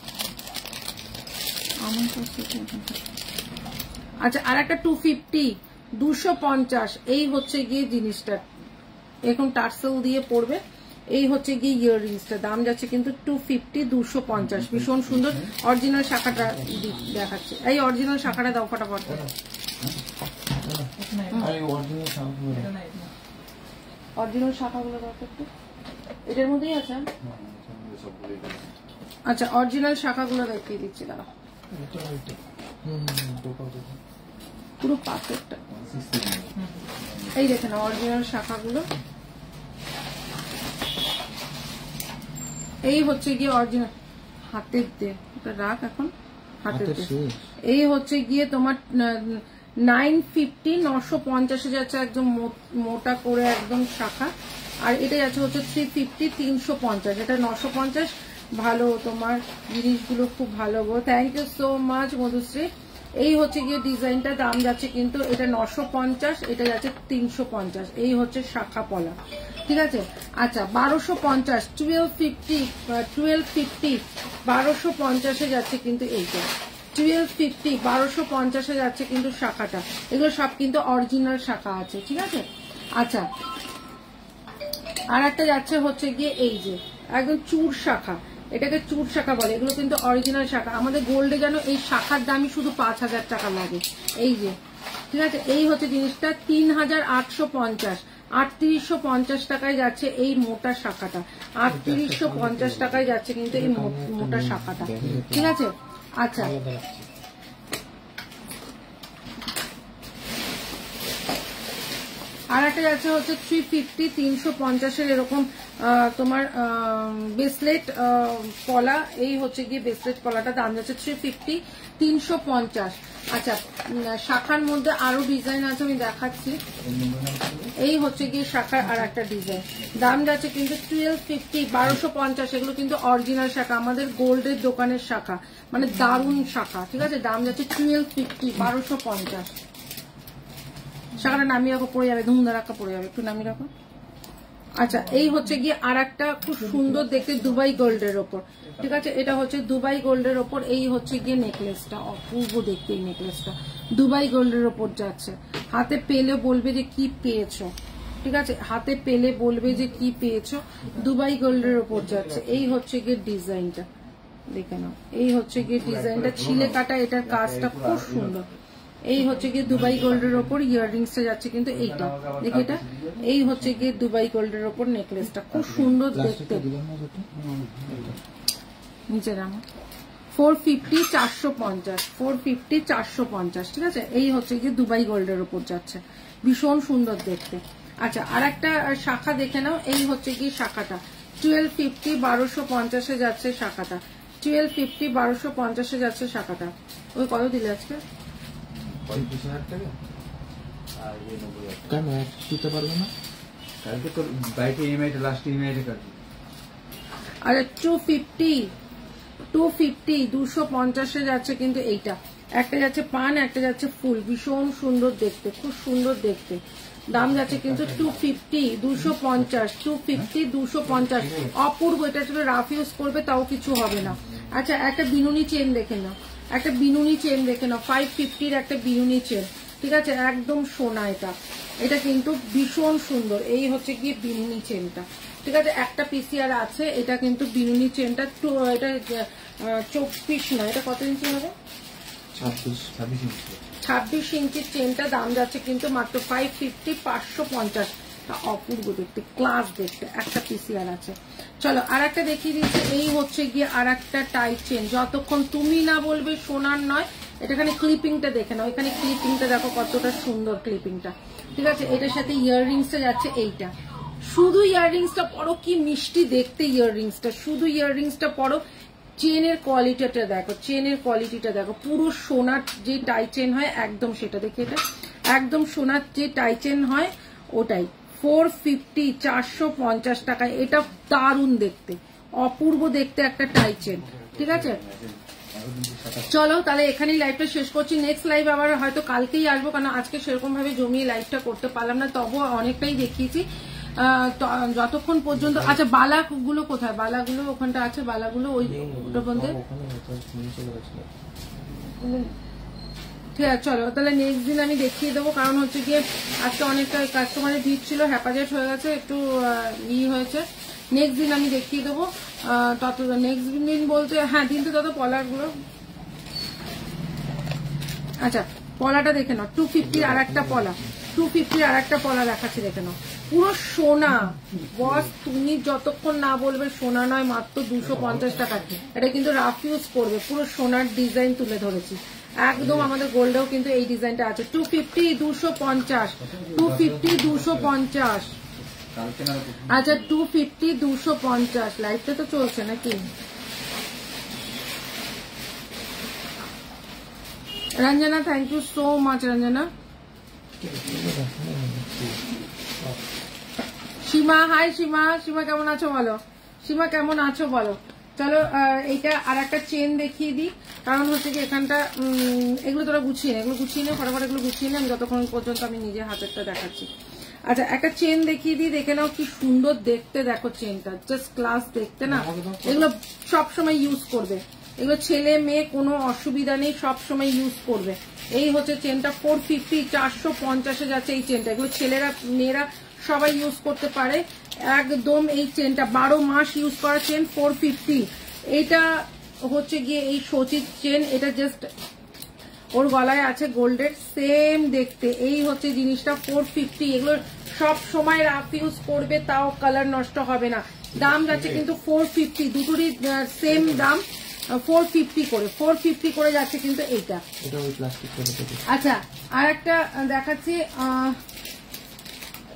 আমার কাছে। আচ্ছা আর একটা 250 250, এই হচ্ছে গিয়ে জিনিসটা, এখন টার্সেল দিয়ে পড়বে। এই হচ্ছে গিয়ে ইয়াররিংসটা, দাম যাচ্ছে কিন্তু 250 250, ভীষণ সুন্দর। অরিজিনাল শাখাটা দেখাচ্ছে, এই অরিজিনাল শাখাটা দাও ফটাফট। অরিজিনাল শাখাগুলো দাও একটু, এটার মধ্যেই আছে। আচ্ছা অরিজিনাল শাখাগুলো দেখিয়ে দিচ্ছি, দাঁড়া পুরো পারফেক্ট। এই দেখেন অরিজিনাল শাখাগুলো, এই হচ্ছে গিয়ে অরিজিনাল হাতের দে, এটা রাখ এখন হাতের দে। এই হচ্ছে গিয়ে তোমার 950 950 যাচ্ছে একদম মোটা করে একদম শাখা, আর এটা যাচ্ছে হচ্ছে 350 350, এটা 950। ভালো তোমার জিনিসগুলো খুব ভালো গো, thank you so much Madhushree. এই হচ্ছে গিয়ে ডিজাইনটা, দাম যাচ্ছে কিন্তু এটা 950, এটা যাচ্ছে 350। এই হচ্ছে শাখা পলা, ঠিক আছে। আচ্ছা 1250 1250 1250 যাচ্ছে কিন্তু এইটা 1250 1250 যাচ্ছে কিন্তু শাখাটা। এগুলো সব কিন্তু অরিজিনাল শাখা আছে, ঠিক আছে। আচ্ছা আর একটা যাচ্ছে হচ্ছে গিয়ে এই যে একদম চূড় শাখা, এটাকে চূড় শাখা বলে, এগুলো কিন্তু অরিজিনাল শাখা। আমাদের গোল্ডে যেন এই শাখার দামই শুধু 5000 টাকা লাগে, এই যে, ঠিক আছে। এই হচ্ছে জিনিসটা 3850 3850 টাকায় যাচ্ছে এই মোটা শাখাটা, 3850 টাকায় যাচ্ছে কিন্তু এই মোটা শাখাটা, ঠিক আছে। আচ্ছা আর একটা যাচ্ছে হচ্ছে 350 350 এরকম তোমার ব্রেসলেট পলা, এই হচ্ছে গিয়ে ব্রেসলেট পলাটা দাম যাচ্ছে 350 350। আচ্ছা শাখার মধ্যে আরো ডিজাইন আছে, আমি দেখাচ্ছি। এই হচ্ছে গিয়ে শাখার আর একটা ডিজাইন, দাম যাচ্ছে কিন্তু 1250 1250। এগুলো কিন্তু অরিজিনাল শাখা, আমাদের গোল্ডের দোকানের শাখা, মানে দারুণ শাখা, ঠিক আছে। দাম যাচ্ছে 1250 1250। শাখাটা নামিয়ে রাখো, পড়ে যাবে, ধুমধা রাখা পড়ে যাবে, একটু নামিয়ে রাখো। আচ্ছা এই হচ্ছে গিয়ে আর একটা খুব সুন্দর দেখতে দুবাই গোল্ডের ওপর, ঠিক আছে। এটা হচ্ছে দুবাই গোল্ডের ওপর, এই হচ্ছে গিয়ে নেকলেসটা, অপূর্ব দেখতে এই নেকলেসটা, দুবাই গোল্ডের ওপর যাচ্ছে। হাতে পেলে বলবে যে কি পেয়েছো, ঠিক আছে, হাতে পেলে বলবে যে কি পেয়েছো। দুবাই গোল্ডের ওপর যাচ্ছে, এই হচ্ছে গিয়ে ডিজাইনটা, দেখে নাও, এই হচ্ছে গিয়ে ডিজাইনটা, ছিলে কাটা, এটার কাজটা খুব সুন্দর। এই হচ্ছে গিয়ে দুবাই গোল্ডের ওপর ইয়াররিংসটা যাচ্ছে কিন্তু এইটা, দেখে এটা, এই হচ্ছে গিয়ে দুবাই গোল্ডের ওপর নেকলেসটা, খুব সুন্দর দেখতে। নিচে নামা 450 450 450 450, ঠিক আছে। এই হচ্ছে গিয়ে দুবাই গোল্ডের ওপর যাচ্ছে, ভীষণ সুন্দর দেখতে। আচ্ছা আর একটা শাখা দেখে নাও, এই হচ্ছে গিয়ে শাখাটা 1250 1250 যাচ্ছে শাখাটা, 1250 1250 যাচ্ছে শাখাটা। ওই কত দিলে আজকে? কেন দিতে পারবে না? কালকে তো বাইকে ইএমআই লাস্ট ইএমআই কাটবে। আরে 250 250 যাচ্ছে কিন্তু এইটা, একটা যাচ্ছে পান, একটা যাচ্ছে ফুল, ভীষণ সুন্দর দেখতে, খুব সুন্দর দেখতে। দাম যাচ্ছে কিন্তু 250 250 250 250, অপূর্ব। এটা ছিল রাফ ইউজ করবে তাও কিছু হবে না। আচ্ছা একটা বিনুনি চেন দেখে নাও, একটা বিনুনি চেন দেখে নাও, 550 একটা বিনুনি চেন, ঠিক আছে, একদম সোনা। এটা এটা কিন্তু ভীষণ সুন্দর, এই হচ্ছে গিয়ে বিনুনি চেনটা, ঠিক আছে। একটা পিসিআর আছে, এটা কিন্তু বিনুনি চেনটা, এটা 24 না, এটা কত ইঞ্চি হবে? 26 ইঞ্চির চেনটা, দাম যাচ্ছে কিন্তু মাত্র 550 550। অপূর্ব দেখতে, ক্লাস দেখতে, একটা পিসিআর আছে। চলো আর একটা দেখিয়ে দিচ্ছি, এই হচ্ছে গিয়ে আর একটা টাইট চেন, যতক্ষণ তুমি না বলবে সোনার নয়। এটাখানে ক্লিপিংটা দেখে নাও, এখানে ক্লিপিংটা দেখো কতটা সুন্দর ক্লিপিংটা, ঠিক আছে। এটার সাথে ইয়াররিংসটা যাচ্ছে এইটা, শুধু ইয়াররিংসটা পরো, কি মিষ্টি দেখতে ইয়াররিংসটা, শুধু ইয়াররিংসটা পরো। চেনের কোয়ালিটিটা দেখো, চেনের কোয়ালিটিটা দেখো, পুরো সোনার যে টাই চেন হয় একদম সেটা, দেখে এটা একদম সোনার যে টাই চেন হয় ওটাই। 450 450 টাকায়, এটা দারুণ দেখতে, অপূর্ব দেখতে একটা টাই চেন, ঠিক আছে। চলো তাহলে এখানেই লাইভটা শেষ করছি। নেক্সট লাইভ আবার হয়তো কালকেই আসবো, কারণ আজকে সেরকম ভাবে জমিয়ে লাইভটা করতে পারলাম না, তবুও অনেকটাই দেখিয়েছি যতক্ষণ পর্যন্ত। আচ্ছা বালাগুলো কোথায়? বালাগুলো ওখানটা আছে, বালাগুলো ওই ওটা বলতে, ঠিক আছে। চলো তাহলে নেক্সট দিন আমি দেখিয়ে দেবো, কারণ হচ্ছে গিয়ে আজকে অনেকটা কাস্টমারের ভিড় ছিল, হ্যাপাজেট হয়ে গেছে, একটু হয়েছে। নেক্সট দিন আমি দেখিয়ে দেবো। তত নেক্সট দিন বলতে হ্যাঁ দিন তো তত পলারগুলো। আচ্ছা পলাটা দেখে নাও, 250 আর একটা পলা, 250 আর একটা পলা দেখাচ্ছি, দেখে নাও, পুরো সোনা। বস তুমি যতক্ষণ না বলবে সোনা নয়, মাত্র 250 টাকা। এটা কিন্তু রাফ ইউজ করবে, পুরো সোনার ডিজাইন তুলে ধরেছি একদম। আমাদের গোল্ডেও কিন্তু এই ডিজাইনটা আছে, 250 250 250 250। আচ্ছা 250 250। লাইভটা তো চলছে নাকি? Ranjana thank you so much Ranjana. Sima hi Sima, Sima কেমন আছো বলো, সীমা কেমন আছো বলো। চলো এইটা আর একটা চেন দেখিয়ে দিই, কারণ হচ্ছে কি এখানটা এগুলো তোরা গুছিয়ে নে, এগুলো গুছিয়ে নে ফটাফট, এগুলো গুছিয়ে নে, আমি যতক্ষণ পর্যন্ত আমি নিজের হাতেরটা দেখাচ্ছি। আচ্ছা একটা চেন দেখিয়ে দিই, দেখে নাও কি সুন্দর দেখতে, দেখো চেনটা জাস্ট ক্লাস দেখতে না। এগুলো সবসময় ইউজ করবে, এগুলো ছেলে মেয়ে কোনো অসুবিধা নেই, সবসময় ইউজ করবে। এই হচ্ছে চেনটা 450 450 যাচ্ছে এই চেনটা, এগুলো ছেলেরা মেয়েরা সবাই ইউজ করতে পারে একদম। এই চেনটা 12 মাস ইউজ করা চেন, 450। এটা হচ্ছে গিয়ে এই সচির চেন, এটা জাস্ট ওর গলায় আছে গোল্ডের, সেম দেখতে। এই হচ্ছে জিনিসটা 450। এগুলো সব সময় রাফ ইউজ করবে, তাও কালার নষ্ট হবে না। দাম যাচ্ছে কিন্তু 450, দুটোরই সেম দাম 450 করে যাচ্ছে কিন্তু এইটা। আচ্ছা আর একটা দেখাচ্ছি,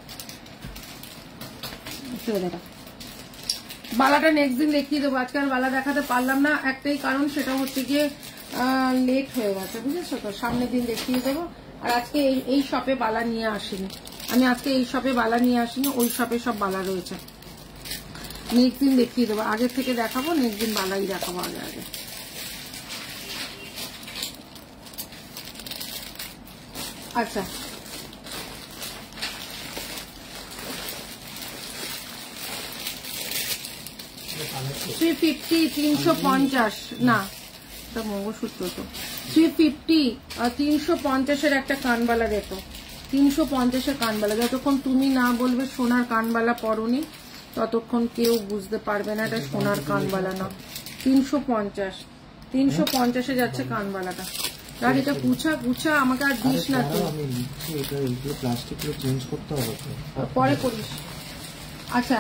ছেড়ে দেখা। বালাটা নেক্সট দিন দেখিয়ে দেবো, আজকে আর বালা দেখাতে পারলাম না, একটাই কারণ, সেটা হচ্ছে গিয়ে লেট হয়ে গেছে, বুঝেছো তো। সামনের দিন দেখিয়ে দেবো। আর আজকে এই শপে বালা নিয়ে আসিনি আমি, আজকে এই শপে বালা নিয়ে আসিনি, ওই শপে সব বালা রয়েছে। নেক্সট দিন দেখিয়ে দেবো, আগের থেকে দেখাবো, নেক্সট দিন বালাই দেখাবো আগে আগে। আচ্ছা, 350 350 না, এটা মঙ্গলসূত্র তো। 350 আর 350-এর একটা কানবালা দেখো, 350-এর কানবালা। যতক্ষণ তুমি না বলবে সোনার কানবালা পরনি, ততক্ষণ কেউ বুঝতে পারবে না এটা সোনার কানবালা না। 350-এ যাচ্ছে কানবালাটা। আর এটা গুছা আমাকে আর দিস না তো, প্লাস্টিকগুলো চেঞ্জ করতে হবে পরে করিস। আচ্ছা,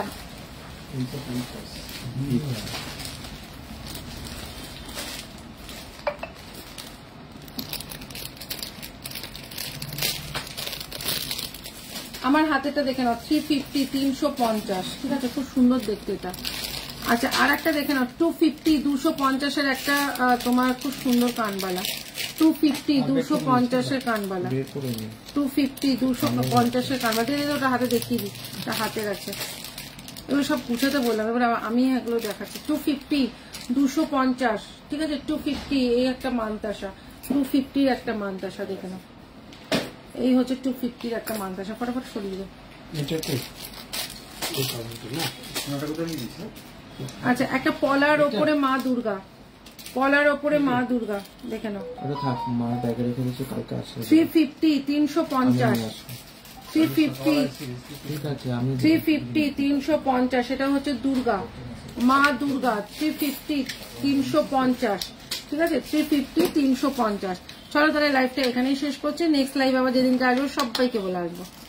আমার হাতেটা দেখে নাও, 350 350, ঠিক আছে, খুব সুন্দর দেখতে এটা। আচ্ছা, আর একটা দেখে নাও, 250 250-এর একটা তোমার খুব সুন্দর কানবালা, 250 250-এর কানবালা, 250 250-এর কানবালা। ওটা হাতে দেখিয়ে দিই, এটা হাতের আছে। এগুলো সব পুছাতে বললাম, এবার আমি এগুলো দেখাচ্ছি। 250 250, ঠিক আছে, 250 এই একটা মানতাসা, 250-র একটা মানতাসা দেখে নাও, এই হচ্ছে 250-র একটা মানতাসা। ফটাফট সরিয়ে দেবো। আচ্ছা, একটা পলার ওপরে মা দুর্গা, পলার ওপরে মা দুর্গা দেখে নাও, 350 350 350 350 এটা হচ্ছে দুর্গা, মা দুর্গা, 350 350, ঠিক আছে, 350 350। চলো তাহলে লাইভটা এখানেই শেষ করছি, নেক্সট লাইভ আবার যেদিনকে আসবো সবাইকে বলে আসবো।